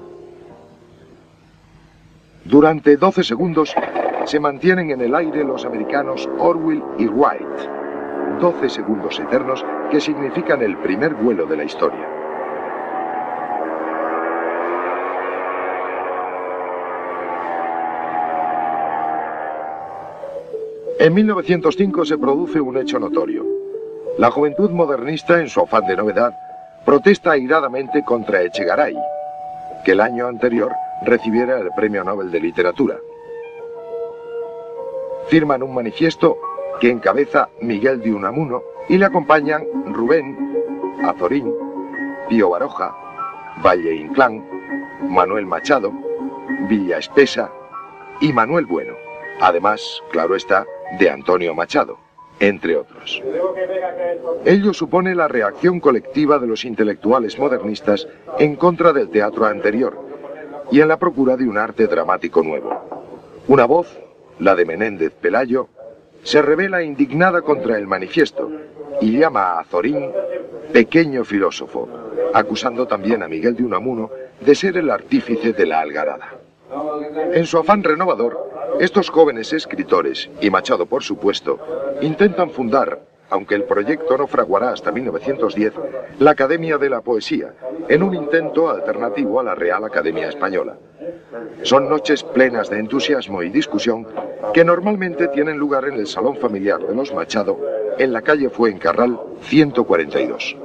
Durante doce segundos se mantienen en el aire los americanos Orville y Wright. doce segundos eternos que significan el primer vuelo de la historia. En mil novecientos cinco se produce un hecho notorio. La juventud modernista, en su afán de novedad, protesta airadamente contra Echegaray, que el año anterior recibiera el Premio Nobel de Literatura. Firman un manifiesto que encabeza Miguel de Unamuno y le acompañan Rubén, Azorín, Pío Baroja, Valle Inclán, Manuel Machado, Villa Espesa y Manuel Bueno. Además, claro está, de Antonio Machado, entre otros. Ello supone la reacción colectiva de los intelectuales modernistas en contra del teatro anterior y en la procura de un arte dramático nuevo. Una voz, la de Menéndez Pelayo, se revela indignada contra el manifiesto y llama a Azorín pequeño filósofo, acusando también a Miguel de Unamuno de ser el artífice de la algarada. En su afán renovador, estos jóvenes escritores, y Machado por supuesto, intentan fundar, aunque el proyecto no fraguará hasta mil novecientos diez, la Academia de la Poesía, en un intento alternativo a la Real Academia Española. Son noches plenas de entusiasmo y discusión que normalmente tienen lugar en el salón familiar de los Machado, en la calle Fuencarral ciento cuarenta y dos.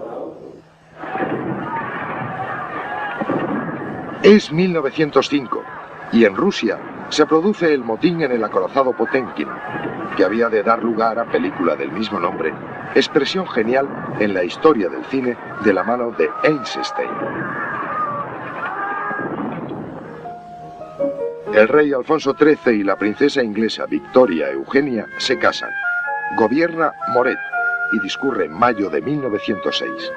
Es mil novecientos cinco. Y en Rusia se produce el motín en el acorazado Potemkin, que había de dar lugar a película del mismo nombre, expresión genial en la historia del cine de la mano de Eisenstein. El rey Alfonso trece y la princesa inglesa Victoria Eugenia se casan. Gobierna Moret y discurre en mayo de mil novecientos seis.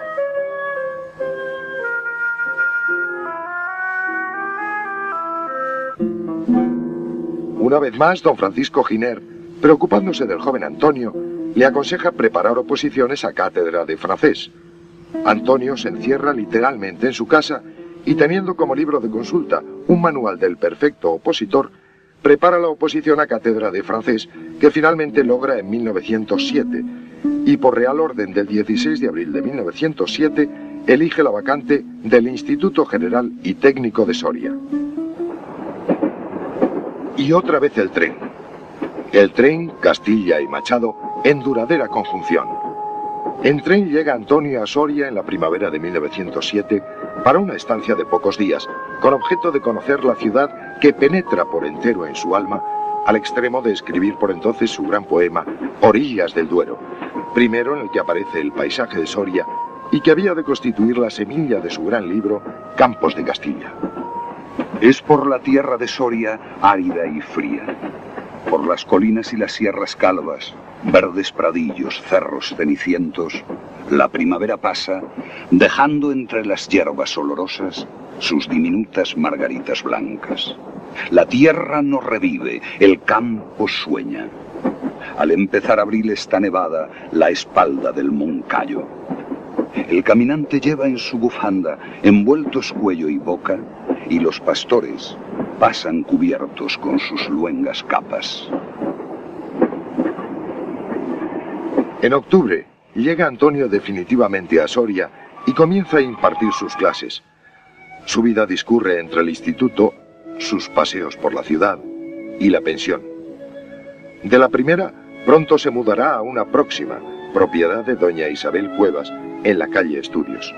Una vez más, don Francisco Giner, preocupándose del joven Antonio, le aconseja preparar oposiciones a cátedra de francés. Antonio se encierra literalmente en su casa y, teniendo como libro de consulta un manual del perfecto opositor, prepara la oposición a cátedra de francés, que finalmente logra en mil novecientos siete, y por real orden del dieciséis de abril de mil novecientos siete elige la vacante del Instituto General y Técnico de Soria. Y otra vez el tren. El tren, Castilla y Machado, en duradera conjunción. En tren llega Antonio a Soria en la primavera de mil novecientos siete para una estancia de pocos días, con objeto de conocer la ciudad que penetra por entero en su alma, al extremo de escribir por entonces su gran poema Orillas del Duero, primero en el que aparece el paisaje de Soria y que había de constituir la semilla de su gran libro Campos de Castilla. Es por la tierra de Soria árida y fría, por las colinas y las sierras calvas, verdes pradillos, cerros cenicientos, la primavera pasa, dejando entre las hierbas olorosas sus diminutas margaritas blancas. La tierra no revive, el campo sueña. Al empezar abril está nevada la espalda del Moncayo. El caminante lleva en su bufanda envueltos cuello y boca, y los pastores pasan cubiertos con sus luengas capas. En octubre llega Antonio definitivamente a Soria y comienza a impartir sus clases. Su vida discurre entre el instituto, sus paseos por la ciudad y la pensión. De la primera, pronto se mudará a una próxima, propiedad de doña Isabel Cuevas, en la calle Estudios.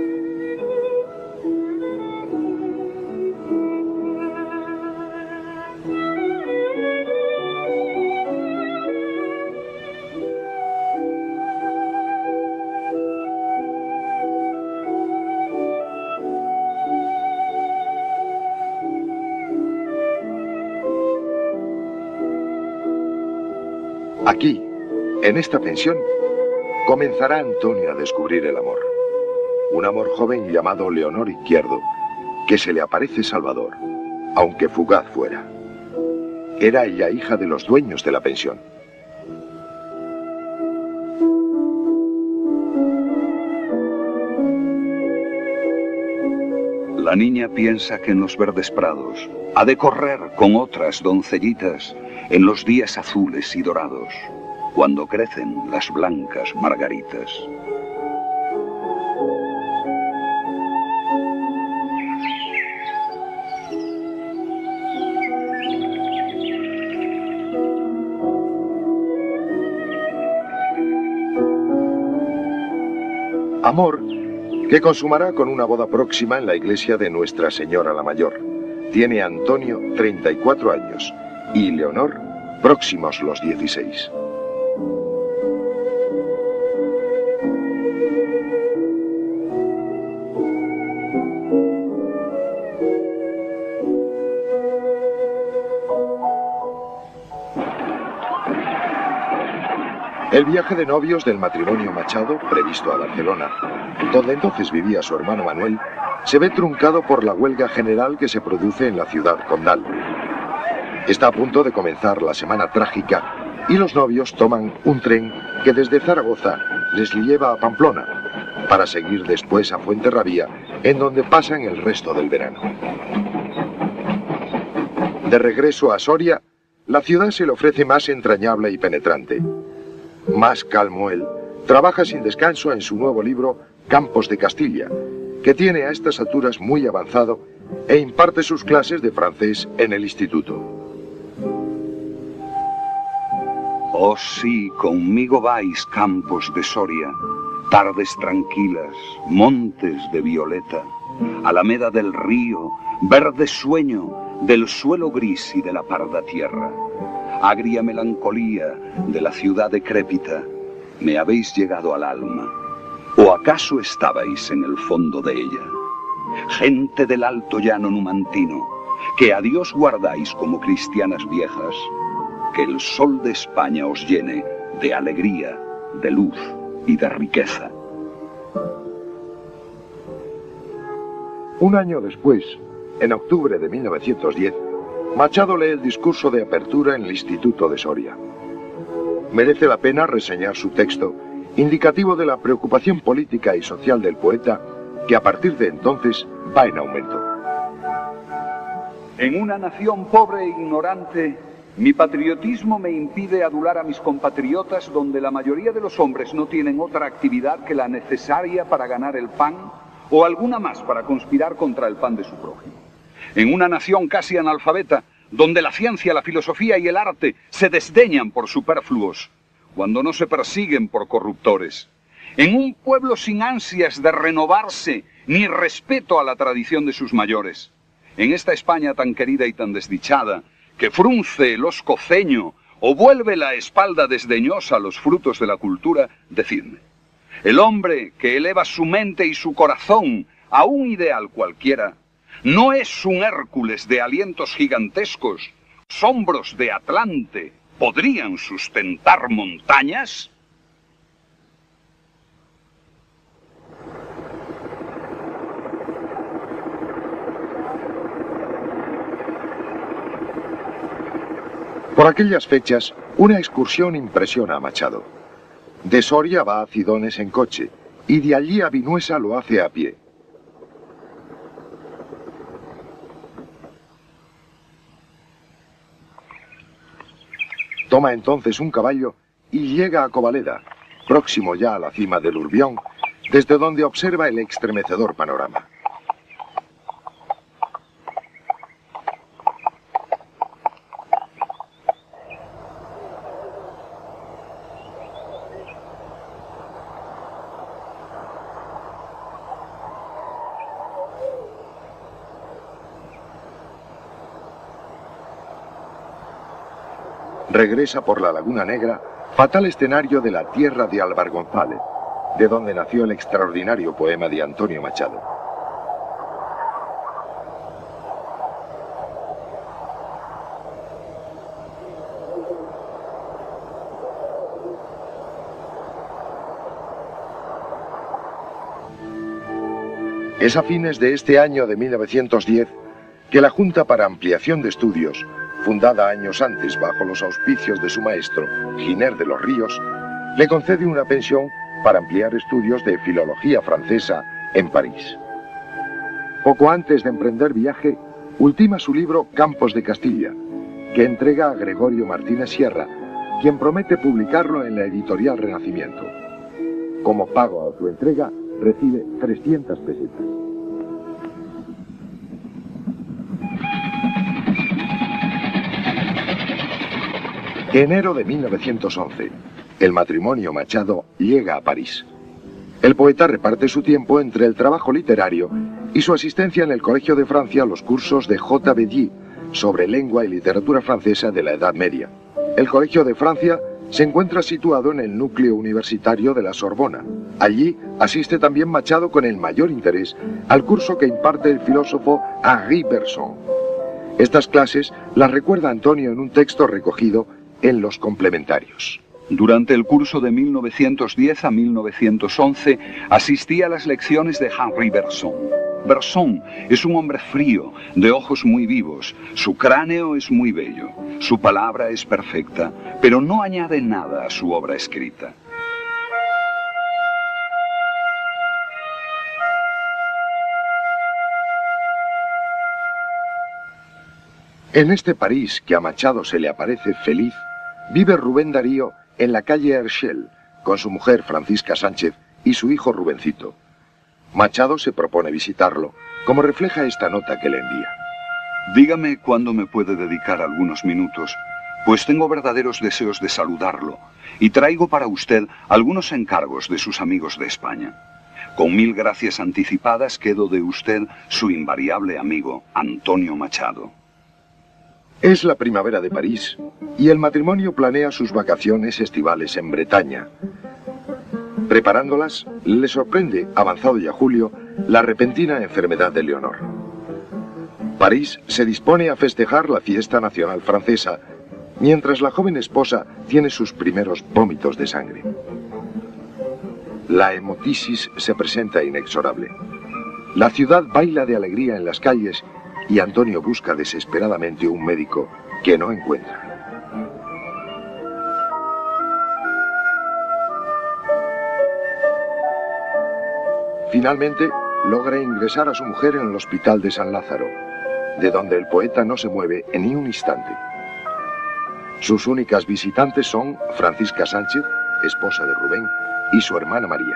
Aquí, en esta pensión, comenzará Antonio a descubrir el amor. Un amor joven llamado Leonor Izquierdo, que se le aparece salvador, aunque fugaz fuera. Era ella hija de los dueños de la pensión. La niña piensa que en los verdes prados ha de correr con otras doncellitas en los días azules y dorados, cuando crecen las blancas margaritas. Amor que consumará con una boda próxima en la iglesia de Nuestra Señora la Mayor. Tiene Antonio treinta y cuatro años y Leonor próximos los dieciséis. El viaje de novios del matrimonio Machado, previsto a Barcelona, donde entonces vivía su hermano Manuel, se ve truncado por la huelga general que se produce en la ciudad condal. Está a punto de comenzar la semana trágica y los novios toman un tren que desde Zaragoza les lleva a Pamplona, para seguir después a Fuenterrabía, en donde pasan el resto del verano. De regreso a Soria, la ciudad se le ofrece más entrañable y penetrante. Más calmo él, trabaja sin descanso en su nuevo libro Campos de Castilla, que tiene a estas alturas muy avanzado e imparte sus clases de francés en el instituto. Oh sí, conmigo vais, campos de Soria, tardes tranquilas, montes de violeta, alameda del río, verde sueño del suelo gris y de la parda tierra. Agria melancolía de la ciudad decrépita, me habéis llegado al alma, ¿o acaso estabais en el fondo de ella? Gente del alto llano numantino, que a Dios guardáis como cristianas viejas, que el sol de España os llene de alegría, de luz y de riqueza. Un año después, en octubre de mil novecientos diez, Machado lee el discurso de apertura en el Instituto de Soria. Merece la pena reseñar su texto, indicativo de la preocupación política y social del poeta, que a partir de entonces va en aumento. En una nación pobre e ignorante, mi patriotismo me impide adular a mis compatriotas donde la mayoría de los hombres no tienen otra actividad que la necesaria para ganar el pan o alguna más para conspirar contra el pan de su prójimo. En una nación casi analfabeta, donde la ciencia, la filosofía y el arte se desdeñan por superfluos, cuando no se persiguen por corruptores. En un pueblo sin ansias de renovarse ni respeto a la tradición de sus mayores. En esta España tan querida y tan desdichada, que frunce el hosco ceño o vuelve la espalda desdeñosa a los frutos de la cultura, decidme. El hombre que eleva su mente y su corazón a un ideal cualquiera, no es un Hércules de alientos gigantescos, hombros de Atlante, ¿podrían sustentar montañas? Por aquellas fechas, una excursión impresiona a Machado. De Soria va a Cidones en coche, y de allí a Vinuesa lo hace a pie. Toma entonces un caballo y llega a Covaleda, próximo ya a la cima del Urbión, desde donde observa el estremecedor panorama. Regresa por la Laguna Negra, fatal escenario de la tierra de Álvar González, de donde nació el extraordinario poema de Antonio Machado. Es a fines de este año de mil novecientos diez que la Junta para Ampliación de Estudios, fundada años antes bajo los auspicios de su maestro, Giner de los Ríos, le concede una pensión para ampliar estudios de filología francesa en París. Poco antes de emprender viaje, ultima su libro Campos de Castilla, que entrega a Gregorio Martínez Sierra, quien promete publicarlo en la editorial Renacimiento. Como pago a su entrega, recibe trescientas pesetas. Enero de mil novecientos once. El matrimonio Machado llega a París. El poeta reparte su tiempo entre el trabajo literario y su asistencia en el Colegio de Francia a los cursos de J. Belly sobre lengua y literatura francesa de la Edad Media. El Colegio de Francia se encuentra situado en el núcleo universitario de la Sorbona. Allí asiste también Machado con el mayor interés al curso que imparte el filósofo Henri Bergson. Estas clases las recuerda Antonio en un texto recogido en los complementarios. Durante el curso de mil novecientos diez a mil novecientos once asistí a las lecciones de Henri Bergson. Bergson es un hombre frío, de ojos muy vivos, su cráneo es muy bello, su palabra es perfecta, pero no añade nada a su obra escrita. En este París que a Machado se le aparece feliz, vive Rubén Darío en la calle Herschel, con su mujer Francisca Sánchez y su hijo Rubencito. Machado se propone visitarlo, como refleja esta nota que le envía. Dígame cuándo me puede dedicar algunos minutos, pues tengo verdaderos deseos de saludarlo, y traigo para usted algunos encargos de sus amigos de España. Con mil gracias anticipadas quedo de usted su invariable amigo, Antonio Machado. Es la primavera de París y el matrimonio planea sus vacaciones estivales en Bretaña. Preparándolas, le sorprende, avanzado ya julio, la repentina enfermedad de Leonor. París se dispone a festejar la fiesta nacional francesa, mientras la joven esposa tiene sus primeros vómitos de sangre. La hemotisis se presenta inexorable. La ciudad baila de alegría en las calles y Antonio busca desesperadamente un médico que no encuentra. Finalmente, logra ingresar a su mujer en el hospital de San Lázaro, de donde el poeta no se mueve en ni un instante. Sus únicas visitantes son Francisca Sánchez, esposa de Rubén, y su hermana María.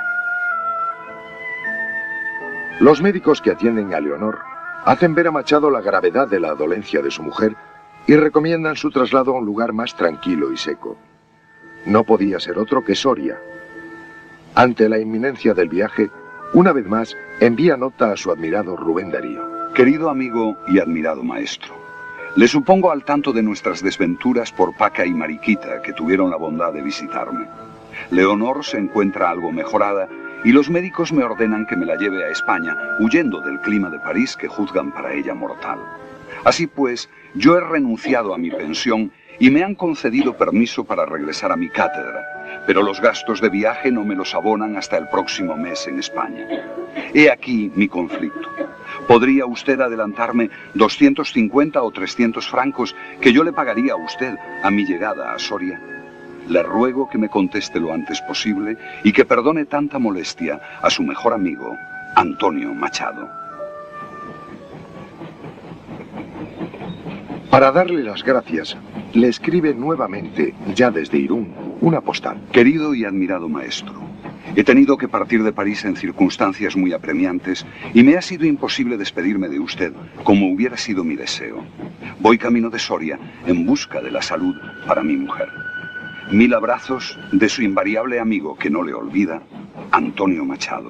Los médicos que atienden a Leonor hacen ver a Machado la gravedad de la dolencia de su mujer y recomiendan su traslado a un lugar más tranquilo y seco. No podía ser otro que Soria. Ante la inminencia del viaje, una vez más envía nota a su admirado Rubén Darío. Querido amigo y admirado maestro, le supongo al tanto de nuestras desventuras por Paca y Mariquita, que tuvieron la bondad de visitarme. Leonor se encuentra algo mejorada y los médicos me ordenan que me la lleve a España, huyendo del clima de París que juzgan para ella mortal. Así pues, yo he renunciado a mi pensión y me han concedido permiso para regresar a mi cátedra, pero los gastos de viaje no me los abonan hasta el próximo mes en España. He aquí mi conflicto. ¿Podría usted adelantarme doscientos cincuenta o trescientos francos que yo le pagaría a usted a mi llegada a Soria? Le ruego que me conteste lo antes posible y que perdone tanta molestia a su mejor amigo, Antonio Machado. Para darle las gracias, le escribe nuevamente, ya desde Irún, una postal. Querido y admirado maestro, he tenido que partir de París en circunstancias muy apremiantes y me ha sido imposible despedirme de usted, como hubiera sido mi deseo. Voy camino de Soria en busca de la salud para mi mujer. Mil abrazos de su invariable amigo que no le olvida, Antonio Machado.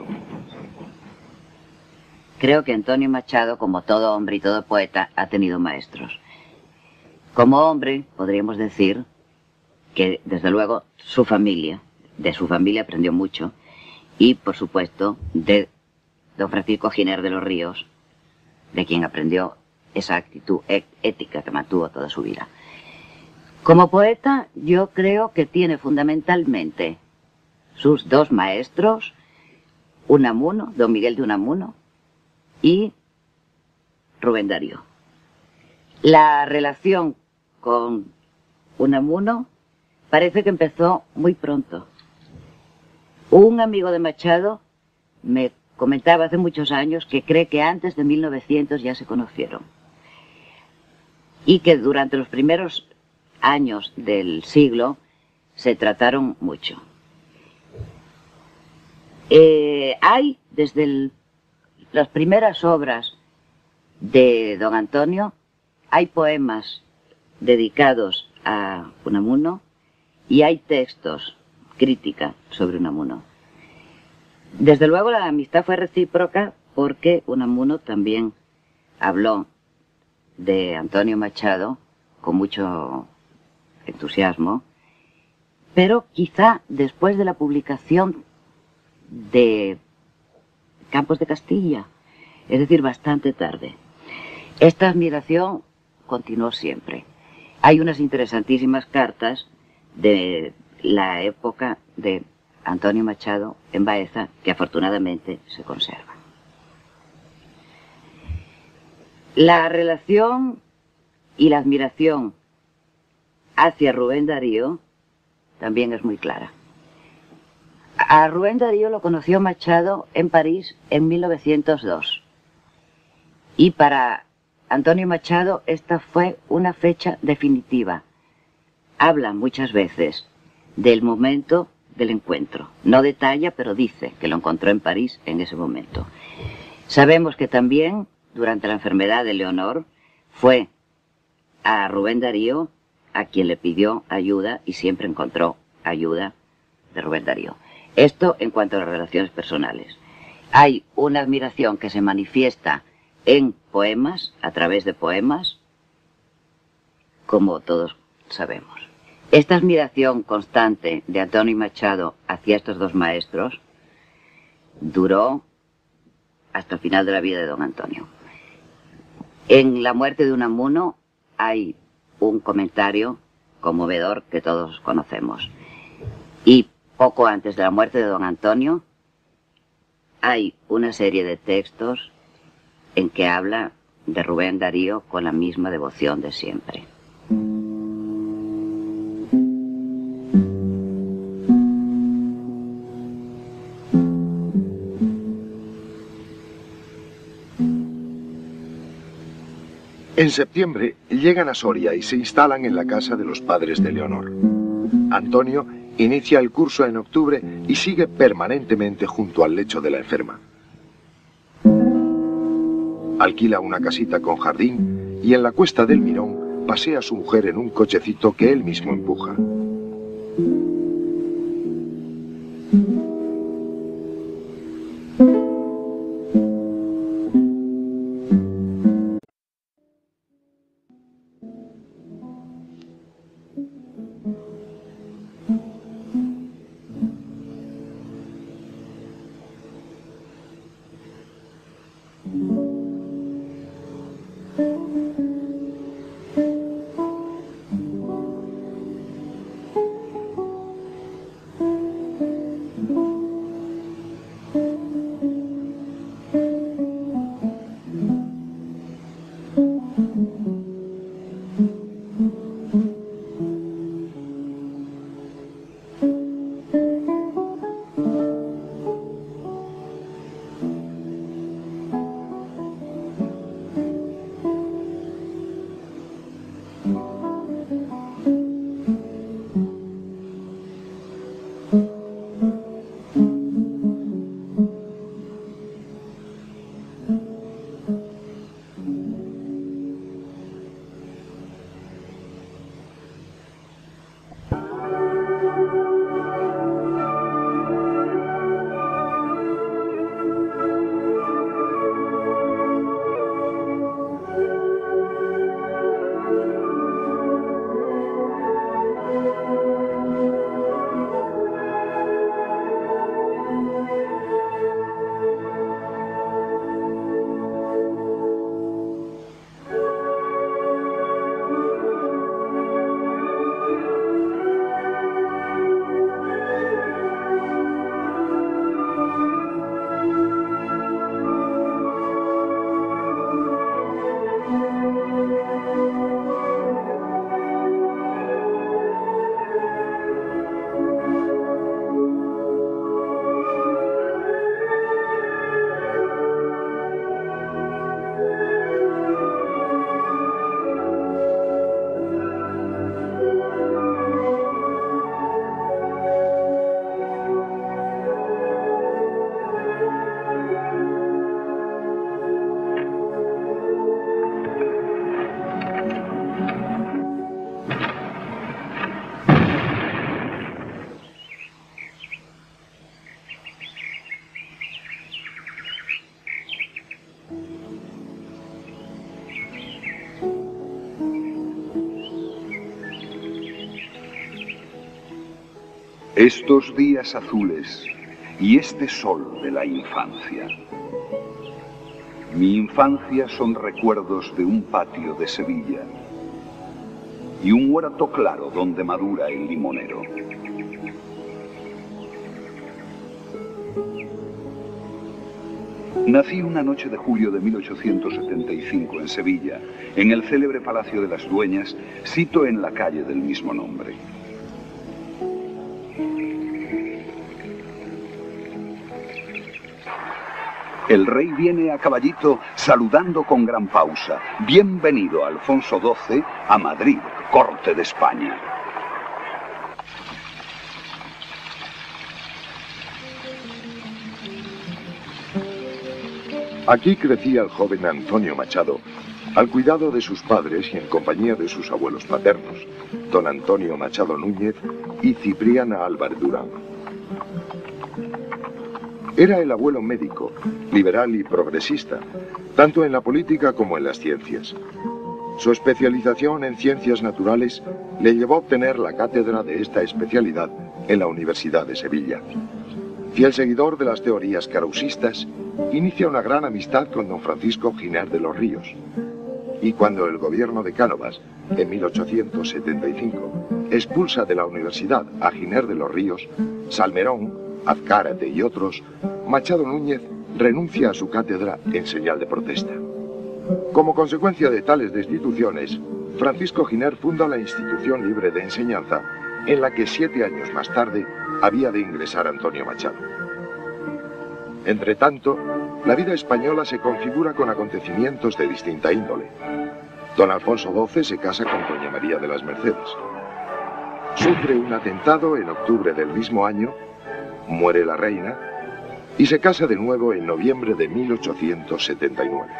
Creo que Antonio Machado, como todo hombre y todo poeta, ha tenido maestros. Como hombre, podríamos decir que, desde luego, su familia, de su familia aprendió mucho, y, por supuesto, de don Francisco Giner de los Ríos, de quien aprendió esa actitud ética que mantuvo toda su vida. Como poeta, yo creo que tiene fundamentalmente sus dos maestros, Unamuno, don Miguel de Unamuno, y Rubén Darío. La relación con Unamuno parece que empezó muy pronto. Un amigo de Machado me comentaba hace muchos años que cree que antes de mil novecientos ya se conocieron y que durante los primeros años del siglo se trataron mucho. Eh, hay desde el, las primeras obras de don Antonio, hay poemas dedicados a Unamuno y hay textos, crítica sobre Unamuno. Desde luego la amistad fue recíproca porque Unamuno también habló de Antonio Machado con mucho entusiasmo, pero quizá después de la publicación de Campos de Castilla, es decir, bastante tarde. Esta admiración continuó siempre. Hay unas interesantísimas cartas de la época de Antonio Machado en Baeza que afortunadamente se conservan. La relación y la admiración hacia Rubén Darío también es muy clara. A Rubén Darío lo conoció Machado en París en mil novecientos dos. Y para Antonio Machado esta fue una fecha definitiva. Habla muchas veces del momento del encuentro. No detalla, pero dice que lo encontró en París en ese momento. Sabemos que también, durante la enfermedad de Leonor, fue a Rubén Darío a quien le pidió ayuda y siempre encontró ayuda de Rubén Darío. Esto en cuanto a las relaciones personales. Hay una admiración que se manifiesta en poemas, a través de poemas, como todos sabemos. Esta admiración constante de Antonio Machado hacia estos dos maestros duró hasta el final de la vida de don Antonio. En la muerte de Unamuno hay un comentario conmovedor que todos conocemos. Y poco antes de la muerte de don Antonio hay una serie de textos en que habla de Rubén Darío con la misma devoción de siempre. En septiembre llegan a Soria y se instalan en la casa de los padres de Leonor. Antonio inicia el curso en octubre y sigue permanentemente junto al lecho de la enferma. Alquila una casita con jardín y en la Cuesta del Mirón pasea a su mujer en un cochecito que él mismo empuja. Estos días azules y este sol de la infancia. Mi infancia son recuerdos de un patio de Sevilla y un huerto claro donde madura el limonero. Nací una noche de julio de mil ochocientos setenta y cinco en Sevilla, en el célebre Palacio de las Dueñas, sito en la calle del mismo nombre. El rey viene a caballito saludando con gran pausa. Bienvenido, Alfonso doce, a Madrid, corte de España. Aquí crecía el joven Antonio Machado, al cuidado de sus padres y en compañía de sus abuelos paternos, don Antonio Machado Núñez y Cipriana Álvarez Durán. Era el abuelo médico, liberal y progresista, tanto en la política como en las ciencias. Su especialización en ciencias naturales le llevó a obtener la cátedra de esta especialidad en la Universidad de Sevilla. Fiel seguidor de las teorías karausistas, inicia una gran amistad con don Francisco Giner de los Ríos. Y cuando el gobierno de Cánovas, en mil ochocientos setenta y cinco, expulsa de la universidad a Giner de los Ríos, Salmerón, y otros, Machado Núñez renuncia a su cátedra en señal de protesta. Como consecuencia de tales destituciones, Francisco Giner funda la Institución Libre de Enseñanza, en la que siete años más tarde había de ingresar Antonio Machado. Entretanto, la vida española se configura con acontecimientos de distinta índole. Don Alfonso doce se casa con doña María de las Mercedes. Sufre un atentado en octubre del mismo año, muere la reina y se casa de nuevo en noviembre de mil ochocientos setenta y nueve.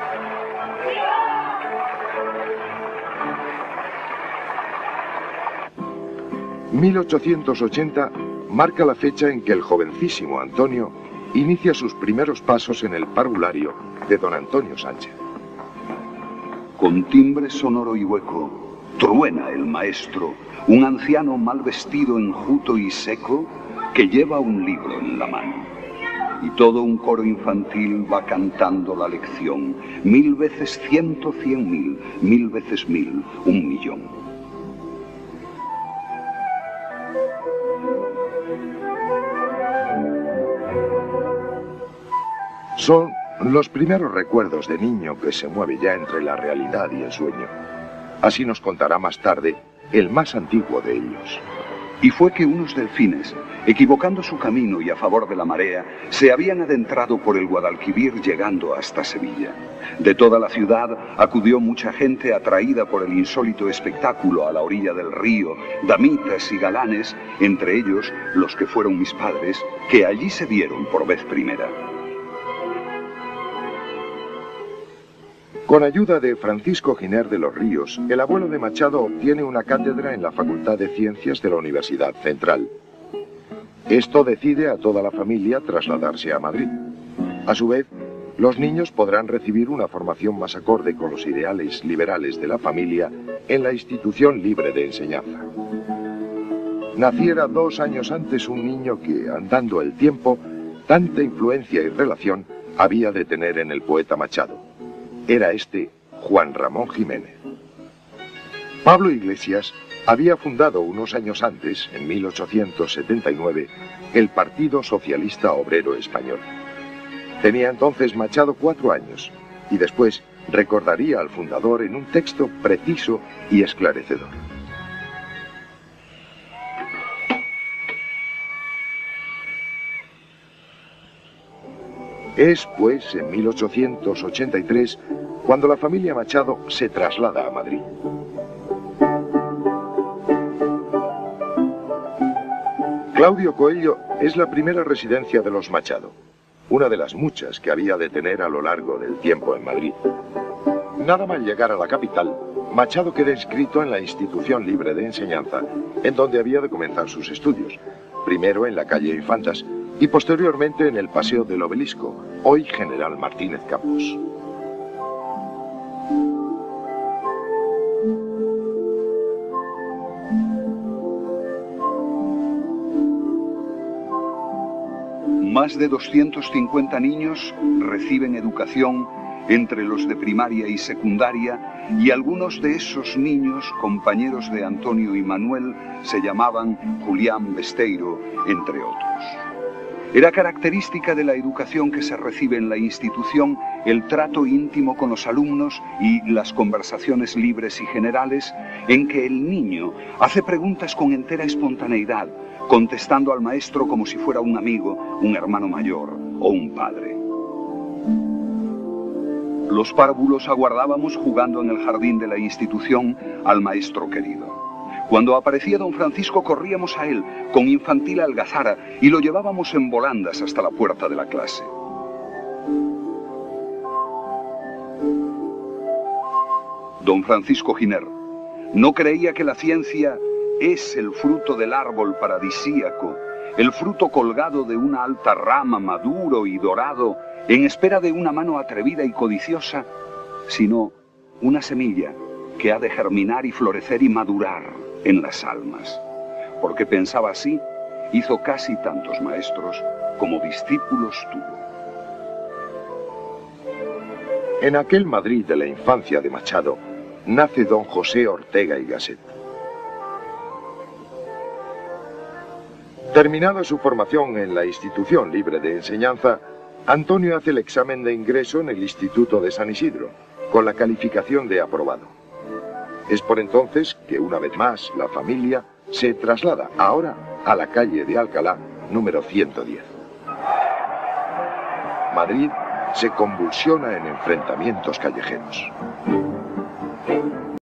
mil ochocientos ochenta marca la fecha en que el jovencísimo Antonio inicia sus primeros pasos en el parvulario de don Antonio Sánchez. Con timbre sonoro y hueco, truena el maestro, un anciano mal vestido, enjuto y seco, que lleva un libro en la mano. Y todo un coro infantil va cantando la lección, mil veces ciento, cien mil, mil veces mil, un millón. Son los primeros recuerdos de niño que se mueve ya entre la realidad y el sueño. Así nos contará más tarde el más antiguo de ellos. Y fue que unos delfines, equivocando su camino y a favor de la marea, se habían adentrado por el Guadalquivir llegando hasta Sevilla. De toda la ciudad acudió mucha gente atraída por el insólito espectáculo a la orilla del río, damitas y galanes, entre ellos los que fueron mis padres, que allí se vieron por vez primera. Con ayuda de Francisco Giner de los Ríos, el abuelo de Machado obtiene una cátedra en la Facultad de Ciencias de la Universidad Central. Esto decide a toda la familia trasladarse a Madrid. A su vez, los niños podrán recibir una formación más acorde con los ideales liberales de la familia en la Institución Libre de Enseñanza. Naciera dos años antes un niño que, andando el tiempo, tanta influencia y relación había de tener en el poeta Machado. Era este Juan Ramón Jiménez. Pablo Iglesias había fundado unos años antes, en mil ochocientos setenta y nueve, el Partido Socialista Obrero Español. Tenía entonces Machado cuatro años y después recordaría al fundador en un texto preciso y esclarecedor. Es, pues, en mil ochocientos ochenta y tres, cuando la familia Machado se traslada a Madrid. Claudio Coello es la primera residencia de los Machado, una de las muchas que había de tener a lo largo del tiempo en Madrid. Nada más llegar a la capital, Machado queda inscrito en la Institución Libre de Enseñanza, en donde había de comenzar sus estudios, primero en la calle Infantas, y posteriormente en el Paseo del Obelisco, hoy General Martínez Campos. Más de doscientos cincuenta niños reciben educación entre los de primaria y secundaria, y algunos de esos niños, compañeros de Antonio y Manuel, se llamaban Julián Besteiro, entre otros. Era característica de la educación que se recibe en la institución el trato íntimo con los alumnos y las conversaciones libres y generales, en que el niño hace preguntas con entera espontaneidad, contestando al maestro como si fuera un amigo, un hermano mayor o un padre. Los párvulos aguardábamos, jugando en el jardín de la institución, al maestro querido. Cuando aparecía don Francisco, corríamos a él con infantil algazara y lo llevábamos en volandas hasta la puerta de la clase. Don Francisco Giner no creía que la ciencia es el fruto del árbol paradisíaco, el fruto colgado de una alta rama, maduro y dorado, en espera de una mano atrevida y codiciosa, sino una semilla que ha de germinar y florecer y madurar en las almas. Porque pensaba así, hizo casi tantos maestros como discípulos tuvo. En aquel Madrid de la infancia de Machado, nace don José Ortega y Gasset. Terminada su formación en la Institución Libre de Enseñanza, Antonio hace el examen de ingreso en el Instituto de San Isidro con la calificación de aprobado. Es por entonces que una vez más la familia se traslada ahora a la calle de Alcalá, número ciento diez. Madrid se convulsiona en enfrentamientos callejeros.